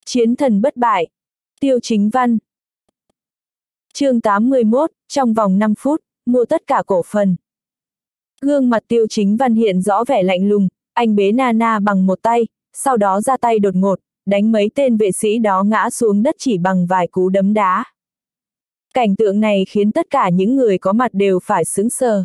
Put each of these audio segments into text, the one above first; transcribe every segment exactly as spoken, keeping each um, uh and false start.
Chiến thần bất bại. Tiêu Chính Văn. Chương tám mươi mốt, trong vòng năm phút, mua tất cả cổ phần. Gương mặt Tiêu Chính Văn hiện rõ vẻ lạnh lùng, anh bế Nana bằng một tay, sau đó ra tay đột ngột, đánh mấy tên vệ sĩ đó ngã xuống đất chỉ bằng vài cú đấm đá. Cảnh tượng này khiến tất cả những người có mặt đều phải sững sờ.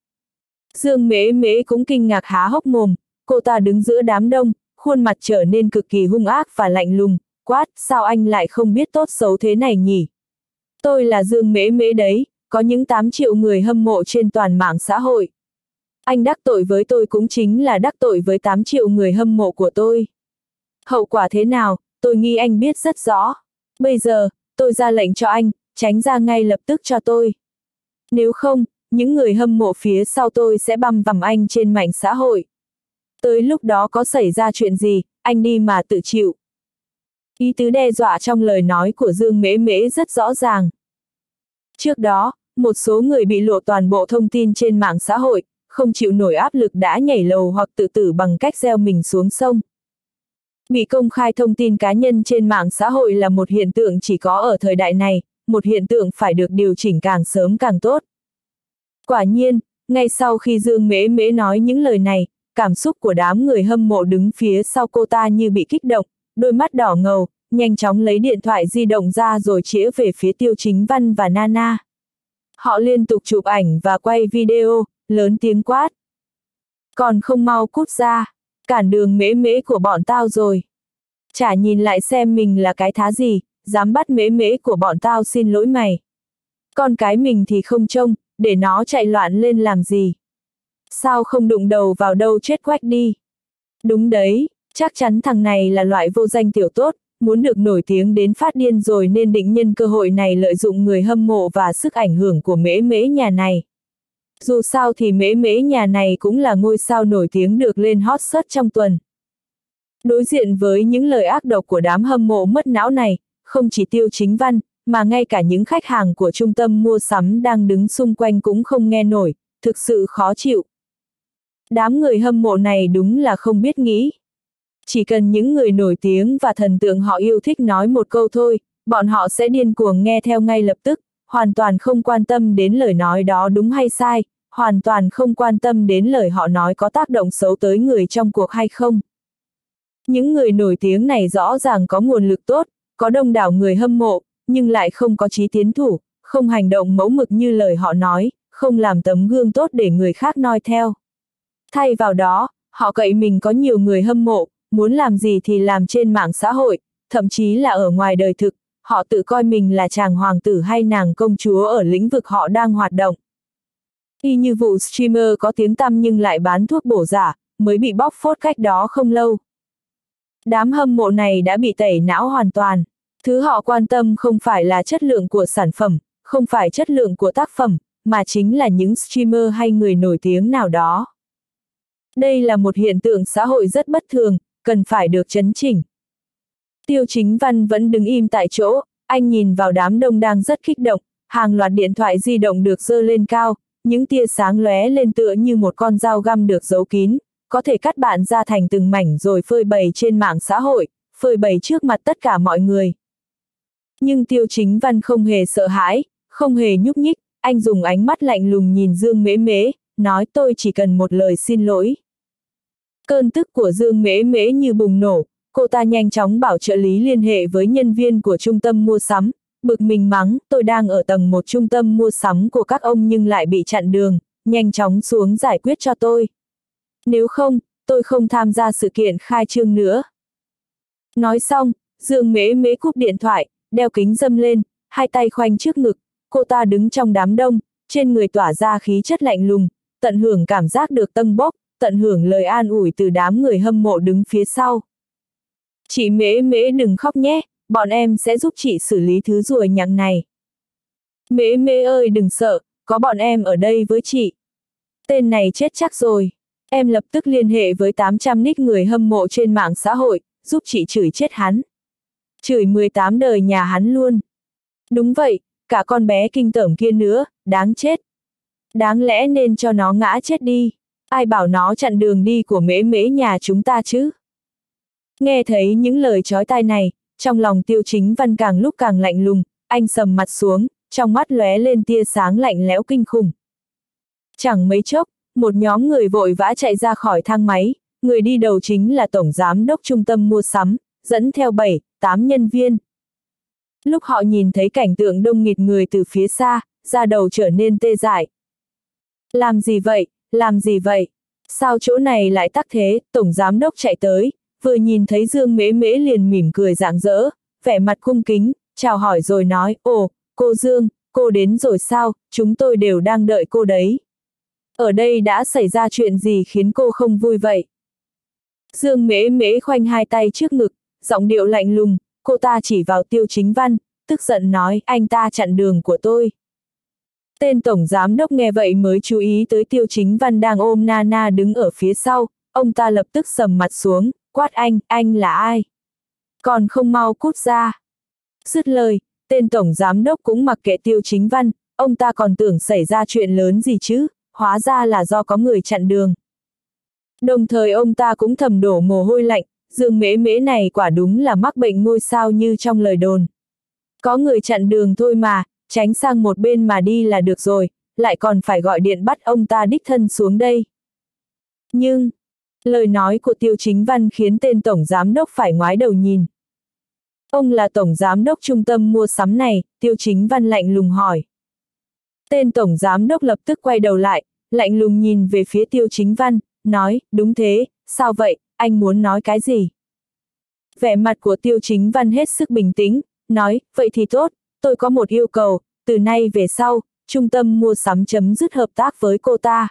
Dương Mễ Mễ cũng kinh ngạc há hốc mồm, cô ta đứng giữa đám đông, khuôn mặt trở nên cực kỳ hung ác và lạnh lùng, quát, sao anh lại không biết tốt xấu thế này nhỉ? Tôi là Dương Mễ Mễ đấy, có những tám triệu người hâm mộ trên toàn mạng xã hội. Anh đắc tội với tôi cũng chính là đắc tội với tám triệu người hâm mộ của tôi. Hậu quả thế nào, tôi nghĩ anh biết rất rõ. Bây giờ, tôi ra lệnh cho anh, tránh ra ngay lập tức cho tôi. Nếu không, những người hâm mộ phía sau tôi sẽ băm vằm anh trên mạng xã hội. Tới lúc đó có xảy ra chuyện gì, anh đi mà tự chịu. Ý tứ đe dọa trong lời nói của Dương Mễ Mễ rất rõ ràng. Trước đó, một số người bị lộ toàn bộ thông tin trên mạng xã hội, không chịu nổi áp lực đã nhảy lầu hoặc tự tử bằng cách gieo mình xuống sông. Bị công khai thông tin cá nhân trên mạng xã hội là một hiện tượng chỉ có ở thời đại này, một hiện tượng phải được điều chỉnh càng sớm càng tốt. Quả nhiên, ngay sau khi Dương Mễ Mễ nói những lời này, cảm xúc của đám người hâm mộ đứng phía sau cô ta như bị kích động, đôi mắt đỏ ngầu, nhanh chóng lấy điện thoại di động ra rồi chĩa về phía Tiêu Chính Văn và Nana. Họ liên tục chụp ảnh và quay video, lớn tiếng quát. Còn không mau cút ra, cản đường Mễ Mễ của bọn tao rồi. Chả nhìn lại xem mình là cái thá gì, dám bắt Mễ Mễ của bọn tao xin lỗi mày. Con cái mình thì không trông, để nó chạy loạn lên làm gì. Sao không đụng đầu vào đâu chết quách đi. Đúng đấy, chắc chắn thằng này là loại vô danh tiểu tốt, muốn được nổi tiếng đến phát điên rồi nên định nhân cơ hội này lợi dụng người hâm mộ và sức ảnh hưởng của Mễ Mễ nhà này. Dù sao thì Mễ Mễ nhà này cũng là ngôi sao nổi tiếng được lên hot search trong tuần. Đối diện với những lời ác độc của đám hâm mộ mất não này, không chỉ Tiêu Chính Văn, mà ngay cả những khách hàng của trung tâm mua sắm đang đứng xung quanh cũng không nghe nổi, thực sự khó chịu. Đám người hâm mộ này đúng là không biết nghĩ. Chỉ cần những người nổi tiếng và thần tượng họ yêu thích nói một câu thôi, bọn họ sẽ điên cuồng nghe theo ngay lập tức, hoàn toàn không quan tâm đến lời nói đó đúng hay sai, hoàn toàn không quan tâm đến lời họ nói có tác động xấu tới người trong cuộc hay không. Những người nổi tiếng này rõ ràng có nguồn lực tốt, có đông đảo người hâm mộ, nhưng lại không có chí tiến thủ, không hành động mẫu mực như lời họ nói, không làm tấm gương tốt để người khác noi theo. Thay vào đó, họ cậy mình có nhiều người hâm mộ, muốn làm gì thì làm trên mạng xã hội, thậm chí là ở ngoài đời thực, họ tự coi mình là chàng hoàng tử hay nàng công chúa ở lĩnh vực họ đang hoạt động. Y như vụ streamer có tiếng tăm nhưng lại bán thuốc bổ giả, mới bị bóc phốt cách đó không lâu. Đám hâm mộ này đã bị tẩy não hoàn toàn. Thứ họ quan tâm không phải là chất lượng của sản phẩm, không phải chất lượng của tác phẩm, mà chính là những streamer hay người nổi tiếng nào đó. Đây là một hiện tượng xã hội rất bất thường, cần phải được chấn chỉnh. Tiêu Chính Văn vẫn đứng im tại chỗ, anh nhìn vào đám đông đang rất kích động, hàng loạt điện thoại di động được giơ lên cao, những tia sáng lóe lên tựa như một con dao găm được giấu kín, có thể cắt bạn ra thành từng mảnh rồi phơi bày trên mạng xã hội, phơi bày trước mặt tất cả mọi người. Nhưng Tiêu Chính Văn không hề sợ hãi, không hề nhúc nhích, anh dùng ánh mắt lạnh lùng nhìn Dương Mễ Mễ, nói tôi chỉ cần một lời xin lỗi. Cơn tức của Dương Mễ Mễ như bùng nổ, cô ta nhanh chóng bảo trợ lý liên hệ với nhân viên của trung tâm mua sắm, bực mình mắng, tôi đang ở tầng một trung tâm mua sắm của các ông nhưng lại bị chặn đường, nhanh chóng xuống giải quyết cho tôi. Nếu không, tôi không tham gia sự kiện khai trương nữa. Nói xong, Dương Mễ Mễ cúp điện thoại, đeo kính râm lên, hai tay khoanh trước ngực, cô ta đứng trong đám đông, trên người tỏa ra khí chất lạnh lùng, tận hưởng cảm giác được tâng bốc, tận hưởng lời an ủi từ đám người hâm mộ đứng phía sau. Chị Mễ Mễ đừng khóc nhé, bọn em sẽ giúp chị xử lý thứ ruồi nhặng này. Mễ Mễ ơi đừng sợ, có bọn em ở đây với chị. Tên này chết chắc rồi. Em lập tức liên hệ với tám trăm nick người hâm mộ trên mạng xã hội, giúp chị chửi chết hắn. Chửi mười tám đời nhà hắn luôn. Đúng vậy, cả con bé kinh tởm kia nữa, đáng chết. Đáng lẽ nên cho nó ngã chết đi. Ai bảo nó chặn đường đi của Mễ Mễ nhà chúng ta chứ? Nghe thấy những lời chói tai này, trong lòng Tiêu Chính Văn càng lúc càng lạnh lùng, anh sầm mặt xuống, trong mắt lóe lên tia sáng lạnh lẽo kinh khủng. Chẳng mấy chốc, một nhóm người vội vã chạy ra khỏi thang máy, người đi đầu chính là Tổng Giám đốc Trung tâm Mua Sắm, dẫn theo bảy, tám nhân viên. Lúc họ nhìn thấy cảnh tượng đông nghịt người từ phía xa, da đầu trở nên tê dại. Làm gì vậy, làm gì vậy? Sao chỗ này lại tắc thế? Tổng Giám đốc chạy tới, vừa nhìn thấy Dương Mễ Mễ liền mỉm cười rạng rỡ, vẻ mặt cung kính, chào hỏi rồi nói, ồ, cô Dương, cô đến rồi sao, chúng tôi đều đang đợi cô đấy. Ở đây đã xảy ra chuyện gì khiến cô không vui vậy? Dương Mễ Mễ khoanh hai tay trước ngực, giọng điệu lạnh lùng, cô ta chỉ vào Tiêu Chính Văn, tức giận nói, anh ta chặn đường của tôi. Tên Tổng Giám đốc nghe vậy mới chú ý tới Tiêu Chính Văn đang ôm Nana đứng ở phía sau, ông ta lập tức sầm mặt xuống, quát anh, anh là ai? Còn không mau cút ra. Dứt lời, tên Tổng Giám đốc cũng mặc kệ Tiêu Chính Văn, ông ta còn tưởng xảy ra chuyện lớn gì chứ, hóa ra là do có người chặn đường. Đồng thời ông ta cũng thầm đổ mồ hôi lạnh, Dương Mễ Mễ này quả đúng là mắc bệnh ngôi sao như trong lời đồn. Có người chặn đường thôi mà, tránh sang một bên mà đi là được rồi, lại còn phải gọi điện bắt ông ta đích thân xuống đây. Nhưng, lời nói của Tiêu Chính Văn khiến tên Tổng Giám đốc phải ngoái đầu nhìn. Ông là Tổng Giám đốc Trung tâm Mua Sắm này, Tiêu Chính Văn lạnh lùng hỏi. Tên Tổng Giám đốc lập tức quay đầu lại, lạnh lùng nhìn về phía Tiêu Chính Văn, nói, đúng thế, sao vậy, anh muốn nói cái gì? Vẻ mặt của Tiêu Chính Văn hết sức bình tĩnh, nói, vậy thì tốt, tôi có một yêu cầu, từ nay về sau, Trung tâm Mua Sắm chấm dứt hợp tác với cô ta.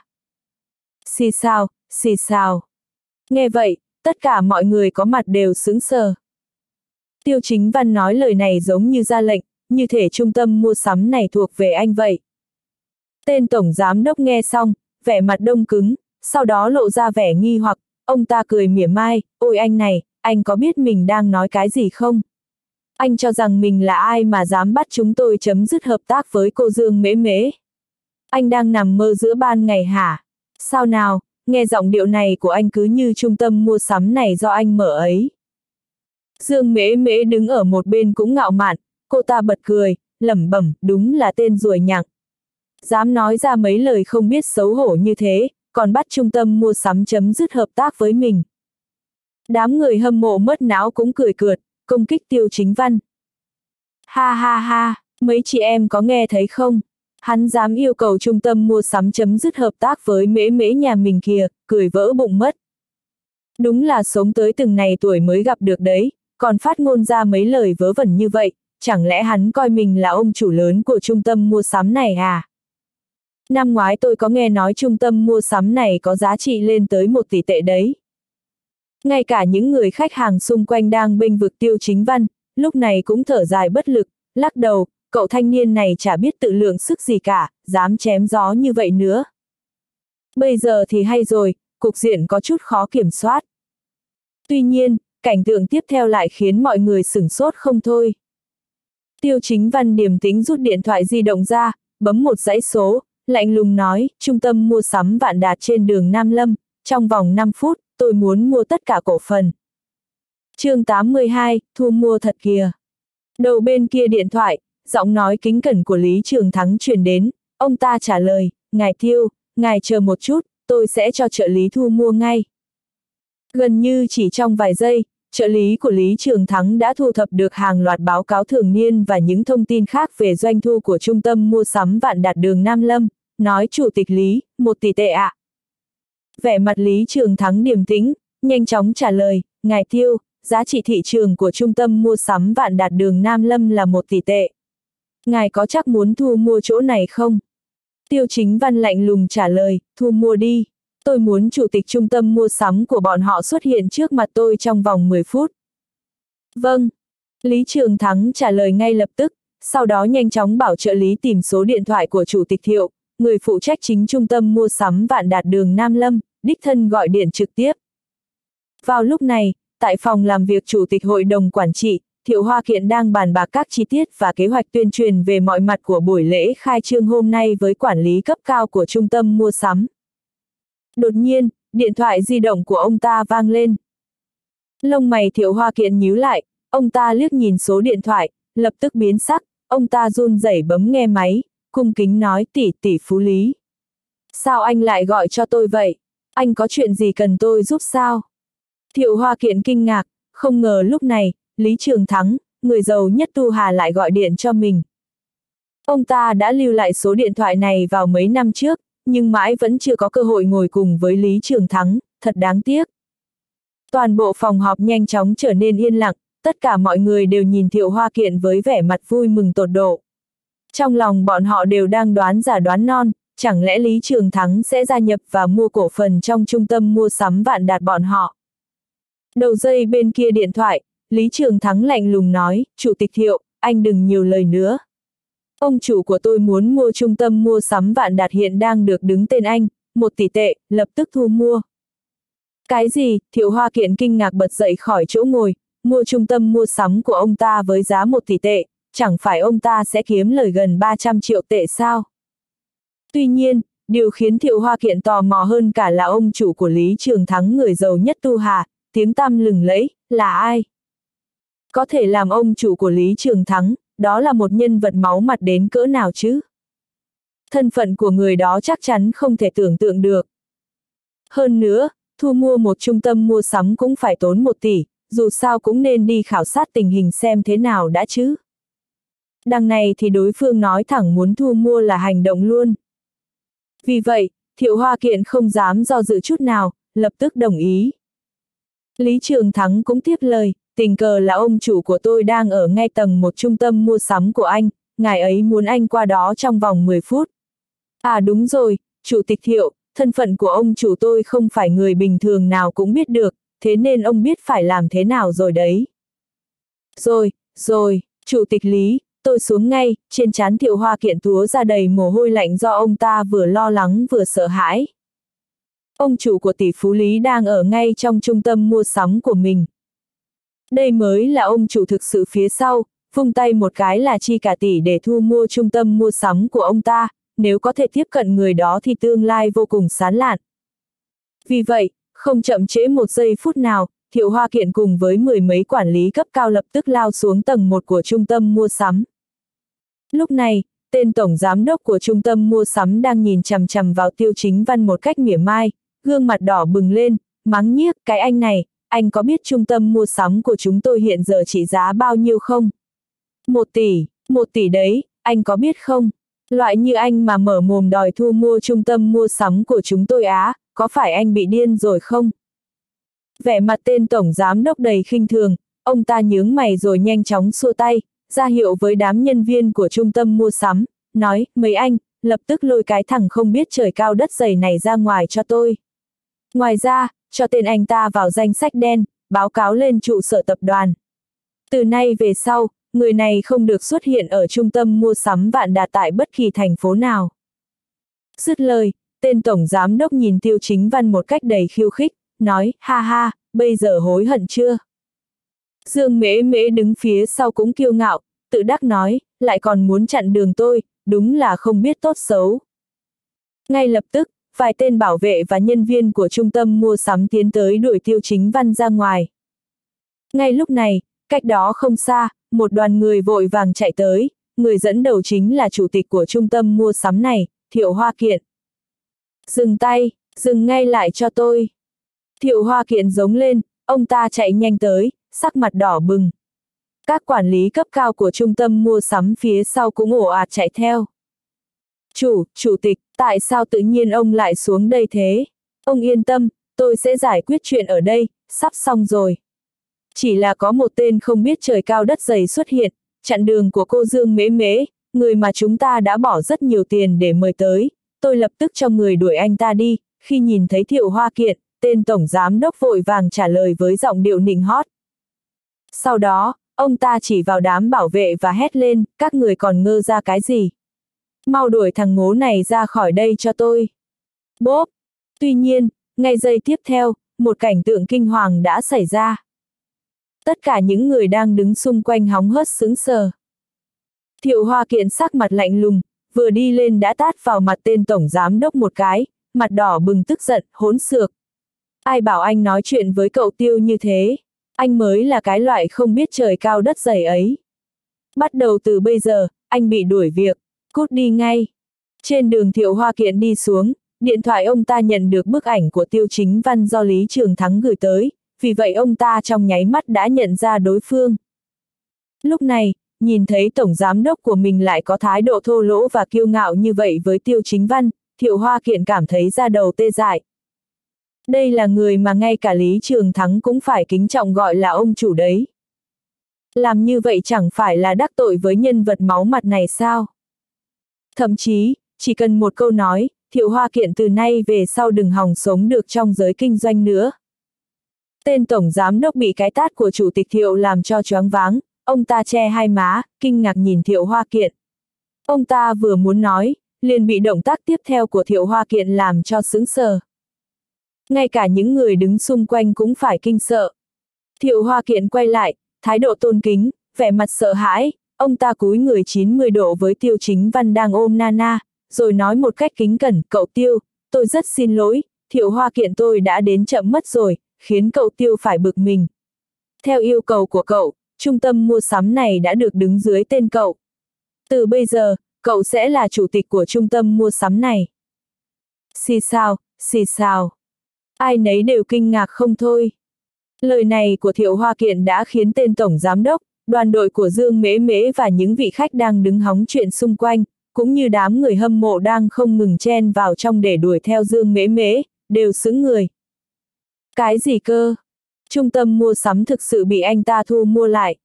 Xì xào, xì xào. Nghe vậy, tất cả mọi người có mặt đều sững sờ. Tiêu Chính Văn nói lời này giống như ra lệnh, như thể Trung tâm Mua Sắm này thuộc về anh vậy. Tên Tổng Giám đốc nghe xong, vẻ mặt đông cứng, sau đó lộ ra vẻ nghi hoặc, ông ta cười mỉa mai, ôi anh này, anh có biết mình đang nói cái gì không? Anh cho rằng mình là ai mà dám bắt chúng tôi chấm dứt hợp tác với cô Dương Mễ Mễ? Anh đang nằm mơ giữa ban ngày hả? Sao nào, nghe giọng điệu này của anh cứ như Trung tâm Mua Sắm này do anh mở ấy. Dương Mễ Mễ đứng ở một bên cũng ngạo mạn, cô ta bật cười, lẩm bẩm, đúng là tên ruồi nhặng. Dám nói ra mấy lời không biết xấu hổ như thế, còn bắt Trung tâm Mua Sắm chấm dứt hợp tác với mình. Đám người hâm mộ mất não cũng cười cợt, công kích Tiêu Chính Văn. Ha ha ha, mấy chị em có nghe thấy không? Hắn dám yêu cầu Trung tâm Mua Sắm chấm dứt hợp tác với Mễ Mễ nhà mình kìa, cười vỡ bụng mất. Đúng là sống tới từng này tuổi mới gặp được đấy, còn phát ngôn ra mấy lời vớ vẩn như vậy, chẳng lẽ hắn coi mình là ông chủ lớn của Trung tâm Mua Sắm này à? Năm ngoái tôi có nghe nói Trung tâm Mua Sắm này có giá trị lên tới một tỷ tệ đấy. Ngay cả những người khách hàng xung quanh đang bênh vực Tiêu Chính Văn, lúc này cũng thở dài bất lực, lắc đầu, cậu thanh niên này chả biết tự lượng sức gì cả, dám chém gió như vậy nữa. Bây giờ thì hay rồi, cục diện có chút khó kiểm soát. Tuy nhiên, cảnh tượng tiếp theo lại khiến mọi người sửng sốt không thôi. Tiêu Chính Văn điềm tĩnh rút điện thoại di động ra, bấm một dãy số, lạnh lùng nói, Trung tâm Mua Sắm Vạn Đạt trên đường Nam Lâm, trong vòng năm phút, tôi muốn mua tất cả cổ phần. Chương tám mươi hai, thu mua thật kìa. Đầu bên kia điện thoại, giọng nói kính cẩn của Lý Trường Thắng truyền đến, ông ta trả lời, ngài Tiêu, ngài chờ một chút, tôi sẽ cho trợ lý thu mua ngay. Gần như chỉ trong vài giây, trợ lý của Lý Trường Thắng đã thu thập được hàng loạt báo cáo thường niên và những thông tin khác về doanh thu của Trung tâm Mua Sắm Vạn Đạt đường Nam Lâm, nói Chủ tịch Lý, một tỷ tệ ạ. À. Vẻ mặt Lý Trường Thắng điềm tĩnh, nhanh chóng trả lời, ngài Tiêu, giá trị thị trường của Trung tâm Mua Sắm Vạn Đạt đường Nam Lâm là một tỷ tệ. Ngài có chắc muốn thu mua chỗ này không? Tiêu Chính Văn lạnh lùng trả lời, thu mua đi. Tôi muốn chủ tịch trung tâm mua sắm của bọn họ xuất hiện trước mặt tôi trong vòng mười phút. Vâng. Lý Trường Thắng trả lời ngay lập tức, sau đó nhanh chóng bảo trợ lý tìm số điện thoại của chủ tịch Thiệu, người phụ trách chính trung tâm mua sắm Vạn Đạt đường Nam Lâm, đích thân gọi điện trực tiếp. Vào lúc này, tại phòng làm việc chủ tịch hội đồng quản trị, Thiệu Hoa Kiện đang bàn bạc các chi tiết và kế hoạch tuyên truyền về mọi mặt của buổi lễ khai trương hôm nay với quản lý cấp cao của trung tâm mua sắm. Đột nhiên, điện thoại di động của ông ta vang lên. Lông mày Thiệu Hoa Kiện nhíu lại, Ông ta liếc nhìn số điện thoại, lập tức biến sắc, ông ta run rẩy bấm nghe máy, cung kính nói tỷ tỷ Phú Lý. Sao anh lại gọi cho tôi vậy? Anh có chuyện gì cần tôi giúp sao? Thiệu Hoa Kiện kinh ngạc, không ngờ lúc này, Lý Trường Thắng, người giàu nhất Tu Hà lại gọi điện cho mình. Ông ta đã lưu lại số điện thoại này vào mấy năm trước, nhưng mãi vẫn chưa có cơ hội ngồi cùng với Lý Trường Thắng, thật đáng tiếc. Toàn bộ phòng họp nhanh chóng trở nên yên lặng, tất cả mọi người đều nhìn Thiệu Hoa Kiện với vẻ mặt vui mừng tột độ. Trong lòng bọn họ đều đang đoán giả đoán non, chẳng lẽ Lý Trường Thắng sẽ gia nhập và mua cổ phần trong trung tâm mua sắm Vạn Đạt bọn họ. Đầu dây bên kia điện thoại, Lý Trường Thắng lạnh lùng nói, Chủ tịch Thiệu, anh đừng nhiều lời nữa. Ông chủ của tôi muốn mua trung tâm mua sắm Vạn Đạt hiện đang được đứng tên anh, một tỷ tệ, lập tức thu mua. Cái gì? Thiệu Hoa Kiện kinh ngạc bật dậy khỏi chỗ ngồi, mua trung tâm mua sắm của ông ta với giá một tỷ tệ, chẳng phải ông ta sẽ kiếm lời gần ba trăm triệu tệ sao? Tuy nhiên, điều khiến Thiệu Hoa Kiện tò mò hơn cả là ông chủ của Lý Trường Thắng người giàu nhất Tu Hà, tiếng tăm lừng lẫy, là ai? Có thể làm ông chủ của Lý Trường Thắng, đó là một nhân vật máu mặt đến cỡ nào chứ? Thân phận của người đó chắc chắn không thể tưởng tượng được. Hơn nữa, thu mua một trung tâm mua sắm cũng phải tốn một tỷ, dù sao cũng nên đi khảo sát tình hình xem thế nào đã chứ. Đằng này thì đối phương nói thẳng muốn thu mua là hành động luôn. Vì vậy, Thiệu Hoa Kiện không dám do dự chút nào, lập tức đồng ý. Lý Trường Thắng cũng tiếp lời, tình cờ là ông chủ của tôi đang ở ngay tầng một trung tâm mua sắm của anh, ngài ấy muốn anh qua đó trong vòng mười phút. À đúng rồi, Chủ tịch Thiệu, thân phận của ông chủ tôi không phải người bình thường nào cũng biết được, thế nên ông biết phải làm thế nào rồi đấy. Rồi, rồi, Chủ tịch Lý, tôi xuống ngay, trên trán Thiệu Hoa Kiện túa ra đầy mồ hôi lạnh do ông ta vừa lo lắng vừa sợ hãi. Ông chủ của tỷ phú Lý đang ở ngay trong trung tâm mua sắm của mình. Đây mới là ông chủ thực sự phía sau, vung tay một cái là chi cả tỷ để thu mua trung tâm mua sắm của ông ta, nếu có thể tiếp cận người đó thì tương lai vô cùng sáng lạn. Vì vậy, không chậm trễ một giây phút nào, Thiệu Hoa Kiện cùng với mười mấy quản lý cấp cao lập tức lao xuống tầng một của trung tâm mua sắm. Lúc này, tên tổng giám đốc của trung tâm mua sắm đang nhìn chằm chằm vào Tiêu Chính Văn một cách mỉa mai, gương mặt đỏ bừng lên, mắng nhiếc, cái anh này, anh có biết trung tâm mua sắm của chúng tôi hiện giờ trị giá bao nhiêu không? Một tỷ, một tỷ đấy, anh có biết không? Loại như anh mà mở mồm đòi thu mua trung tâm mua sắm của chúng tôi á, có phải anh bị điên rồi không? Vẻ mặt tên tổng giám đốc đầy khinh thường, ông ta nhướng mày rồi nhanh chóng xua tay, ra hiệu với đám nhân viên của trung tâm mua sắm, nói, mấy anh, lập tức lôi cái thằng không biết trời cao đất dày này ra ngoài cho tôi. Ngoài ra, cho tên anh ta vào danh sách đen, báo cáo lên trụ sở tập đoàn. Từ nay về sau, người này không được xuất hiện ở trung tâm mua sắm Vạn Đạt tại bất kỳ thành phố nào. Dứt lời, tên tổng giám đốc nhìn Tiêu Chính Văn một cách đầy khiêu khích, nói, ha ha, bây giờ hối hận chưa? Dương Mễ Mễ đứng phía sau cũng kiêu ngạo, tự đắc nói, lại còn muốn chặn đường tôi, đúng là không biết tốt xấu. Ngay lập tức, vài tên bảo vệ và nhân viên của trung tâm mua sắm tiến tới đuổi Tiêu Chính Văn ra ngoài. Ngay lúc này, cách đó không xa, một đoàn người vội vàng chạy tới, người dẫn đầu chính là chủ tịch của trung tâm mua sắm này, Thiệu Hoa Kiện. Dừng tay, dừng ngay lại cho tôi. Thiệu Hoa Kiện giống lên, ông ta chạy nhanh tới, sắc mặt đỏ bừng. Các quản lý cấp cao của trung tâm mua sắm phía sau cũng ồ ạt chạy theo. Chủ, chủ tịch, tại sao tự nhiên ông lại xuống đây thế? Ông yên tâm, tôi sẽ giải quyết chuyện ở đây, sắp xong rồi. Chỉ là có một tên không biết trời cao đất dày xuất hiện, chặn đường của cô Dương Mễ Mễ, người mà chúng ta đã bỏ rất nhiều tiền để mời tới. Tôi lập tức cho người đuổi anh ta đi, khi nhìn thấy Thiệu Hoa Kiện, tên tổng giám đốc vội vàng trả lời với giọng điệu nịnh hót. Sau đó, ông ta chỉ vào đám bảo vệ và hét lên, các người còn ngơ ra cái gì? Mau đuổi thằng ngố này ra khỏi đây cho tôi. Bốp! Tuy nhiên, ngay giây tiếp theo, một cảnh tượng kinh hoàng đã xảy ra. Tất cả những người đang đứng xung quanh hóng hớt sững sờ. Thiệu Hoa Kiện sắc mặt lạnh lùng, vừa đi lên đã tát vào mặt tên tổng giám đốc một cái, mặt đỏ bừng tức giận, hỗn xược. Ai bảo anh nói chuyện với cậu Tiêu như thế? Anh mới là cái loại không biết trời cao đất dày ấy. Bắt đầu từ bây giờ, anh bị đuổi việc, cút đi ngay. Trên đường Thiệu Hoa Kiện đi xuống, điện thoại ông ta nhận được bức ảnh của Tiêu Chính Văn do Lý Trường Thắng gửi tới, vì vậy ông ta trong nháy mắt đã nhận ra đối phương. Lúc này, nhìn thấy tổng giám đốc của mình lại có thái độ thô lỗ và kiêu ngạo như vậy với Tiêu Chính Văn, Thiệu Hoa Kiện cảm thấy da đầu tê dại. Đây là người mà ngay cả Lý Trường Thắng cũng phải kính trọng gọi là ông chủ đấy. Làm như vậy chẳng phải là đắc tội với nhân vật máu mặt này sao? Thậm chí, chỉ cần một câu nói, Thiệu Hoa Kiện từ nay về sau đừng hòng sống được trong giới kinh doanh nữa. Tên tổng giám đốc bị cái tát của chủ tịch Thiệu làm cho choáng váng, ông ta che hai má, kinh ngạc nhìn Thiệu Hoa Kiện. Ông ta vừa muốn nói, liền bị động tác tiếp theo của Thiệu Hoa Kiện làm cho sững sờ. Ngay cả những người đứng xung quanh cũng phải kinh sợ. Thiệu Hoa Kiện quay lại, thái độ tôn kính, vẻ mặt sợ hãi, ông ta cúi người chín mươi độ với Tiêu Chính Văn đang ôm Nana, rồi nói một cách kính cẩn, cậu Tiêu, tôi rất xin lỗi, Thiệu Hoa Kiện tôi đã đến chậm mất rồi, khiến cậu Tiêu phải bực mình. Theo yêu cầu của cậu, trung tâm mua sắm này đã được đứng dưới tên cậu. Từ bây giờ, cậu sẽ là chủ tịch của trung tâm mua sắm này. Xì xào, xì xào. Ai nấy đều kinh ngạc không thôi. Lời này của Thiệu Hoa Kiện đã khiến tên tổng giám đốc, đoàn đội của Dương Mễ Mễ và những vị khách đang đứng hóng chuyện xung quanh, cũng như đám người hâm mộ đang không ngừng chen vào trong để đuổi theo Dương Mễ Mễ, đều sững người. Cái gì cơ? Trung tâm mua sắm thực sự bị anh ta thu mua lại.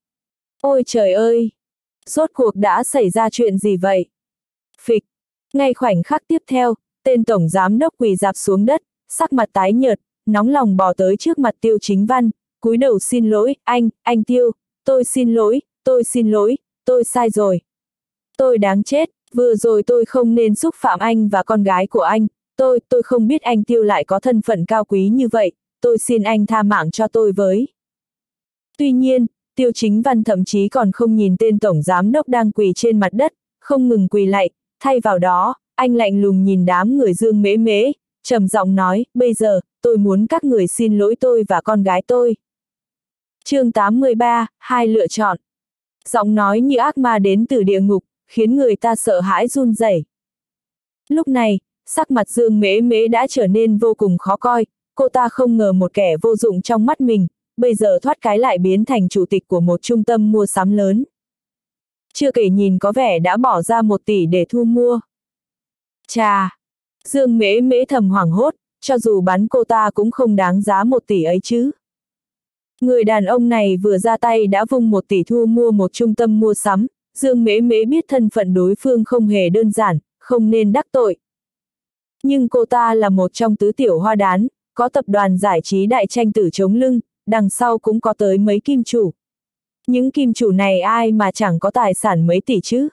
Ôi trời ơi! Rốt cuộc đã xảy ra chuyện gì vậy? Phịch! Ngay khoảnh khắc tiếp theo, tên tổng giám đốc quỳ rạp xuống đất, sắc mặt tái nhợt, nóng lòng bò tới trước mặt Tiêu Chính Văn, cúi đầu xin lỗi, anh, anh Tiêu, tôi xin lỗi, tôi xin lỗi, tôi sai rồi. Tôi đáng chết, vừa rồi tôi không nên xúc phạm anh và con gái của anh, tôi, tôi không biết anh Tiêu lại có thân phận cao quý như vậy, tôi xin anh tha mạng cho tôi với. Tuy nhiên, Tiêu Chính Văn thậm chí còn không nhìn tên tổng giám đốc đang quỳ trên mặt đất, không ngừng quỳ lạy, thay vào đó, anh lạnh lùng nhìn đám người Dương Mễ Mễ, trầm giọng nói, bây giờ, tôi muốn các người xin lỗi tôi và con gái tôi. Chương tám mươi ba, hai lựa chọn. Giọng nói như ác ma đến từ địa ngục, khiến người ta sợ hãi run rẩy. Lúc này, sắc mặt Dương Mễ Mễ đã trở nên vô cùng khó coi, cô ta không ngờ một kẻ vô dụng trong mắt mình, bây giờ thoát cái lại biến thành chủ tịch của một trung tâm mua sắm lớn. Chưa kể nhìn có vẻ đã bỏ ra một tỷ để thu mua. Chà! Dương Mễ Mễ thầm hoảng hốt, cho dù bắn cô ta cũng không đáng giá một tỷ ấy chứ. Người đàn ông này vừa ra tay đã vung một tỷ thu mua một trung tâm mua sắm, Dương Mễ Mễ biết thân phận đối phương không hề đơn giản, không nên đắc tội. Nhưng cô ta là một trong tứ tiểu hoa đán, có tập đoàn giải trí Đại Tranh Tử chống lưng, đằng sau cũng có tới mấy kim chủ. Những kim chủ này ai mà chẳng có tài sản mấy tỷ chứ.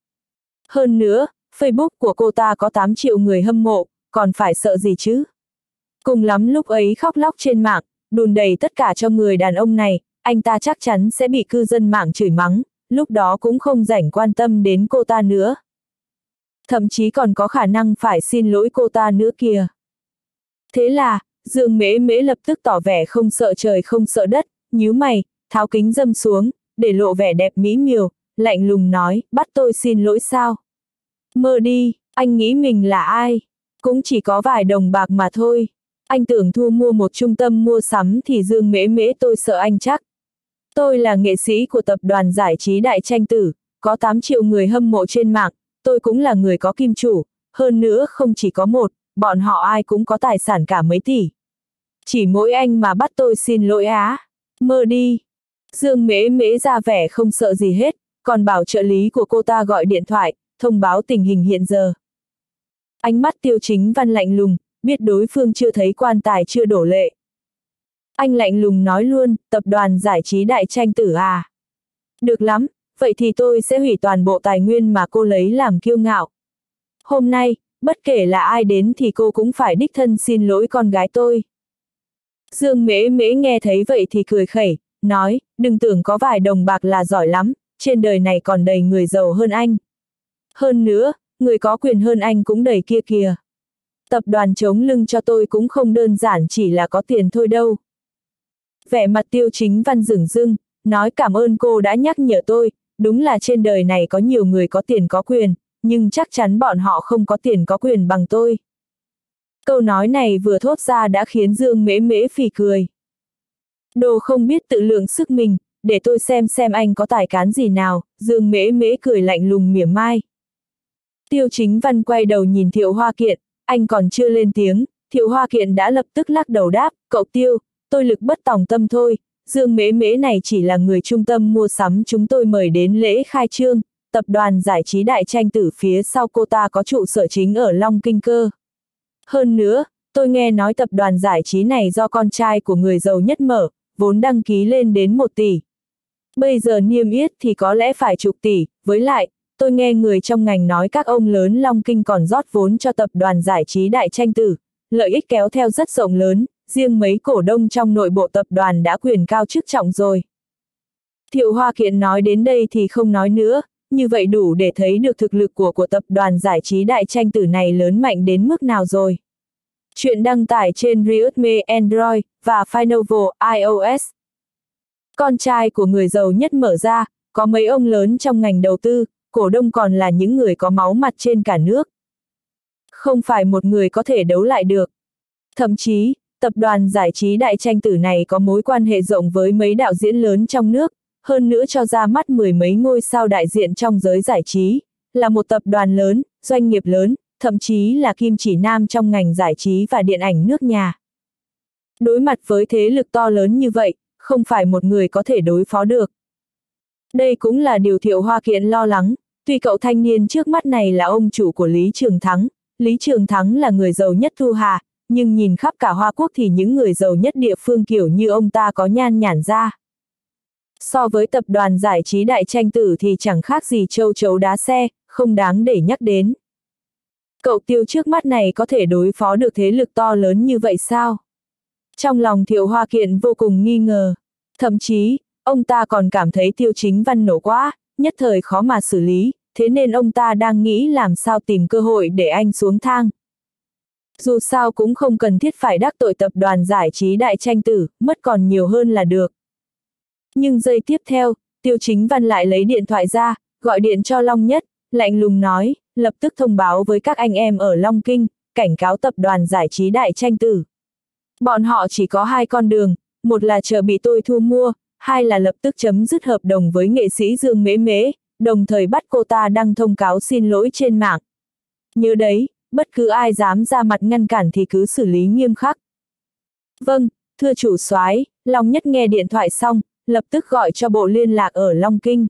Hơn nữa, Facebook của cô ta có tám triệu người hâm mộ, còn phải sợ gì chứ. Cùng lắm lúc ấy khóc lóc trên mạng, đùn đầy tất cả cho người đàn ông này, anh ta chắc chắn sẽ bị cư dân mạng chửi mắng, lúc đó cũng không rảnh quan tâm đến cô ta nữa. Thậm chí còn có khả năng phải xin lỗi cô ta nữa kìa. Thế là, Dương Mễ Mễ lập tức tỏ vẻ không sợ trời không sợ đất, nhíu mày, tháo kính dâm xuống, để lộ vẻ đẹp mỹ miều, lạnh lùng nói, bắt tôi xin lỗi sao? Mơ đi, anh nghĩ mình là ai? Cũng chỉ có vài đồng bạc mà thôi. Anh tưởng thu mua một trung tâm mua sắm thì Dương Mễ Mễ tôi sợ anh chắc. Tôi là nghệ sĩ của tập đoàn giải trí Đại Tranh Tử, có tám triệu người hâm mộ trên mạng, tôi cũng là người có kim chủ, hơn nữa không chỉ có một, bọn họ ai cũng có tài sản cả mấy tỷ. Chỉ mỗi anh mà bắt tôi xin lỗi á, mơ đi. Dương Mễ Mễ ra vẻ không sợ gì hết, còn bảo trợ lý của cô ta gọi điện thoại, thông báo tình hình hiện giờ. Ánh mắt Tiêu Chính Văn lạnh lùng, biết đối phương chưa thấy quan tài chưa đổ lệ. Anh lạnh lùng nói luôn, tập đoàn giải trí Đại Tranh Tử à. Được lắm, vậy thì tôi sẽ hủy toàn bộ tài nguyên mà cô lấy làm kiêu ngạo. Hôm nay, bất kể là ai đến thì cô cũng phải đích thân xin lỗi con gái tôi. Dương Mễ Mễ nghe thấy vậy thì cười khẩy, nói, đừng tưởng có vài đồng bạc là giỏi lắm, trên đời này còn đầy người giàu hơn anh. Hơn nữa, người có quyền hơn anh cũng đầy kia kìa. Tập đoàn chống lưng cho tôi cũng không đơn giản chỉ là có tiền thôi đâu. Vẻ mặt Tiêu Chính Văn dửng dưng, nói cảm ơn cô đã nhắc nhở tôi, đúng là trên đời này có nhiều người có tiền có quyền, nhưng chắc chắn bọn họ không có tiền có quyền bằng tôi. Câu nói này vừa thốt ra đã khiến Dương Mễ Mễ phì cười. Đồ không biết tự lượng sức mình, để tôi xem xem anh có tài cán gì nào, Dương Mễ Mễ cười lạnh lùng mỉa mai. Tiêu Chính Văn quay đầu nhìn Thiệu Hoa Kiện, anh còn chưa lên tiếng, Thiệu Hoa Kiện đã lập tức lắc đầu đáp, cậu Tiêu, tôi lực bất tòng tâm thôi, Dương Mễ Mễ này chỉ là người trung tâm mua sắm chúng tôi mời đến lễ khai trương, tập đoàn giải trí Đại Tranh Tử phía sau cô ta có trụ sở chính ở Long Kinh cơ. Hơn nữa, tôi nghe nói tập đoàn giải trí này do con trai của người giàu nhất mở, vốn đăng ký lên đến một tỷ. Bây giờ niêm yết thì có lẽ phải chục tỷ, với lại, tôi nghe người trong ngành nói các ông lớn Long Kinh còn rót vốn cho tập đoàn giải trí Đại Tranh Tử, lợi ích kéo theo rất rộng lớn, riêng mấy cổ đông trong nội bộ tập đoàn đã quyền cao chức trọng rồi. Thiệu Hoa Kiện nói đến đây thì không nói nữa, như vậy đủ để thấy được thực lực của của tập đoàn giải trí Đại Tranh Tử này lớn mạnh đến mức nào rồi. Chuyện đăng tải trên Ryutme Android và Finovo iOS. Con trai của người giàu nhất mở ra, có mấy ông lớn trong ngành đầu tư, cổ đông còn là những người có máu mặt trên cả nước. Không phải một người có thể đấu lại được. Thậm chí, tập đoàn giải trí Đại Tranh Tử này có mối quan hệ rộng với mấy đạo diễn lớn trong nước, hơn nữa cho ra mắt mười mấy ngôi sao đại diện trong giới giải trí, là một tập đoàn lớn, doanh nghiệp lớn, thậm chí là kim chỉ nam trong ngành giải trí và điện ảnh nước nhà. Đối mặt với thế lực to lớn như vậy, không phải một người có thể đối phó được. Đây cũng là điều Thiệu Hoa Kiện lo lắng, tuy cậu thanh niên trước mắt này là ông chủ của Lý Trường Thắng, Lý Trường Thắng là người giàu nhất Thu Hà, nhưng nhìn khắp cả Hoa Quốc thì những người giàu nhất địa phương kiểu như ông ta có nhan nhản ra. So với tập đoàn giải trí Đại Tranh Tử thì chẳng khác gì châu chấu đá xe, không đáng để nhắc đến. Cậu Tiêu trước mắt này có thể đối phó được thế lực to lớn như vậy sao? Trong lòng Thiệu Hoa Kiện vô cùng nghi ngờ. Thậm chí, ông ta còn cảm thấy Tiêu Chính Văn nổ quá, nhất thời khó mà xử lý, thế nên ông ta đang nghĩ làm sao tìm cơ hội để anh xuống thang. Dù sao cũng không cần thiết phải đắc tội tập đoàn giải trí Đại Tranh Tử, mất còn nhiều hơn là được. Nhưng giây tiếp theo, Tiêu Chính Văn lại lấy điện thoại ra, gọi điện cho Long Nhất, lạnh lùng nói, lập tức thông báo với các anh em ở Long Kinh, cảnh cáo tập đoàn giải trí Đại Tranh Tử. Bọn họ chỉ có hai con đường, một là chờ bị tôi thu mua, hai là lập tức chấm dứt hợp đồng với nghệ sĩ Dương Mễ Mễ, đồng thời bắt cô ta đăng thông cáo xin lỗi trên mạng. Nhớ đấy, bất cứ ai dám ra mặt ngăn cản thì cứ xử lý nghiêm khắc. Vâng, thưa chủ soái, Long Nhất nghe điện thoại xong, lập tức gọi cho bộ liên lạc ở Long Kinh.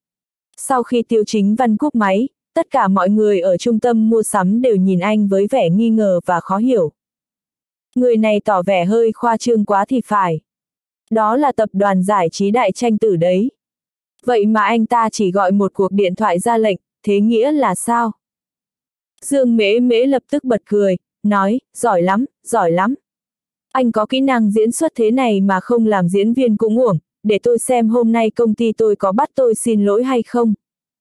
Sau khi Tiêu Chính Văn cúp máy, tất cả mọi người ở trung tâm mua sắm đều nhìn anh với vẻ nghi ngờ và khó hiểu. Người này tỏ vẻ hơi khoa trương quá thì phải. Đó là tập đoàn giải trí Đại Tranh Tử đấy. Vậy mà anh ta chỉ gọi một cuộc điện thoại ra lệnh, thế nghĩa là sao? Dương Mễ Mễ lập tức bật cười, nói, giỏi lắm, giỏi lắm. Anh có kỹ năng diễn xuất thế này mà không làm diễn viên cũng uổng, để tôi xem hôm nay công ty tôi có bắt tôi xin lỗi hay không.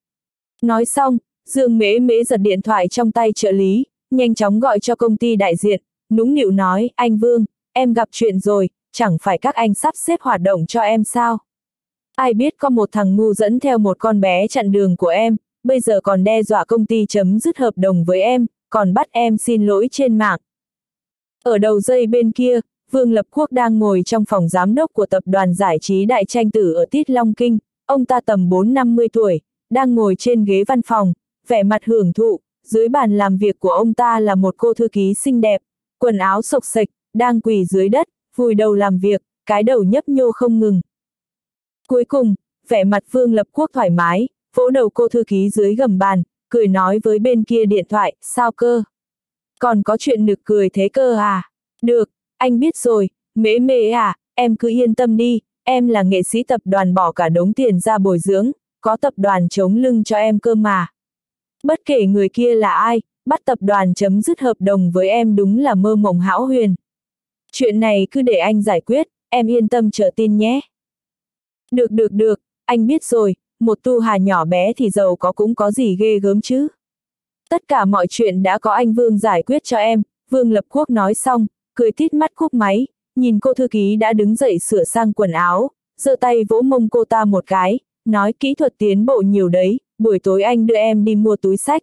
Nói xong, Dương Mễ Mễ giật điện thoại trong tay trợ lý, nhanh chóng gọi cho công ty đại diện, nũng nịu nói, anh Vương, em gặp chuyện rồi, chẳng phải các anh sắp xếp hoạt động cho em sao? Ai biết có một thằng ngu dẫn theo một con bé chặn đường của em, bây giờ còn đe dọa công ty chấm dứt hợp đồng với em, còn bắt em xin lỗi trên mạng. Ở đầu dây bên kia, Vương Lập Quốc đang ngồi trong phòng giám đốc của tập đoàn giải trí Đại Tranh Tử ở Tít Long Kinh, ông ta tầm bốn năm mươi tuổi, đang ngồi trên ghế văn phòng, vẻ mặt hưởng thụ, dưới bàn làm việc của ông ta là một cô thư ký xinh đẹp, quần áo xộc xệch, đang quỳ dưới đất, vùi đầu làm việc, cái đầu nhấp nhô không ngừng. Cuối cùng, vẻ mặt Vương Lập Quốc thoải mái, vỗ đầu cô thư ký dưới gầm bàn, cười nói với bên kia điện thoại, sao cơ? Còn có chuyện nực cười thế cơ à? Được, anh biết rồi, Mễ Mễ à, em cứ yên tâm đi, em là nghệ sĩ tập đoàn bỏ cả đống tiền ra bồi dưỡng, có tập đoàn chống lưng cho em cơ mà. Bất kể người kia là ai, bắt tập đoàn chấm dứt hợp đồng với em đúng là mơ mộng hão huyền. Chuyện này cứ để anh giải quyết, em yên tâm chờ tin nhé. Được được được, anh biết rồi, một Tu Hà nhỏ bé thì giàu có cũng có gì ghê gớm chứ. Tất cả mọi chuyện đã có anh Vương giải quyết cho em, Vương Lập Quốc nói xong, cười tít mắt cúp máy, nhìn cô thư ký đã đứng dậy sửa sang quần áo, giơ tay vỗ mông cô ta một cái, nói kỹ thuật tiến bộ nhiều đấy, buổi tối anh đưa em đi mua túi xách.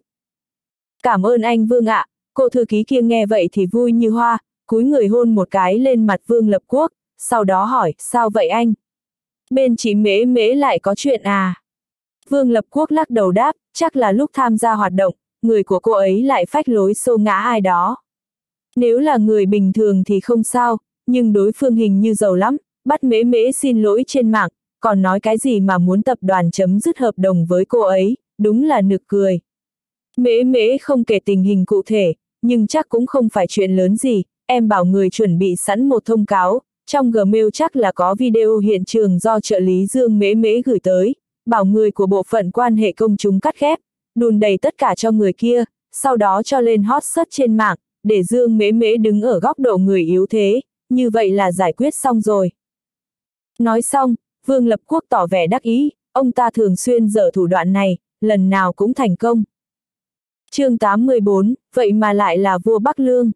Cảm ơn anh Vương ạ, cô thư ký kia nghe vậy thì vui như hoa, cúi người hôn một cái lên mặt Vương Lập Quốc, sau đó hỏi, sao vậy anh? Bên chị Mễ Mễ lại có chuyện à? Vương Lập Quốc lắc đầu đáp, chắc là lúc tham gia hoạt động, người của cô ấy lại phách lối xô ngã ai đó. Nếu là người bình thường thì không sao, nhưng đối phương hình như giàu lắm, bắt Mễ Mễ xin lỗi trên mạng, còn nói cái gì mà muốn tập đoàn chấm dứt hợp đồng với cô ấy, đúng là nực cười. Mễ Mễ không kể tình hình cụ thể, nhưng chắc cũng không phải chuyện lớn gì, em bảo người chuẩn bị sẵn một thông cáo, trong Gmail chắc là có video hiện trường do trợ lý Dương Mễ Mễ gửi tới, bảo người của bộ phận quan hệ công chúng cắt ghép, đùn đầy tất cả cho người kia, sau đó cho lên hot search trên mạng, để Dương Mễ Mễ đứng ở góc độ người yếu thế, như vậy là giải quyết xong rồi. Nói xong, Vương Lập Quốc tỏ vẻ đắc ý, ông ta thường xuyên dở thủ đoạn này, lần nào cũng thành công. Chương tám mươi bốn, vậy mà lại là vua Bắc Lương.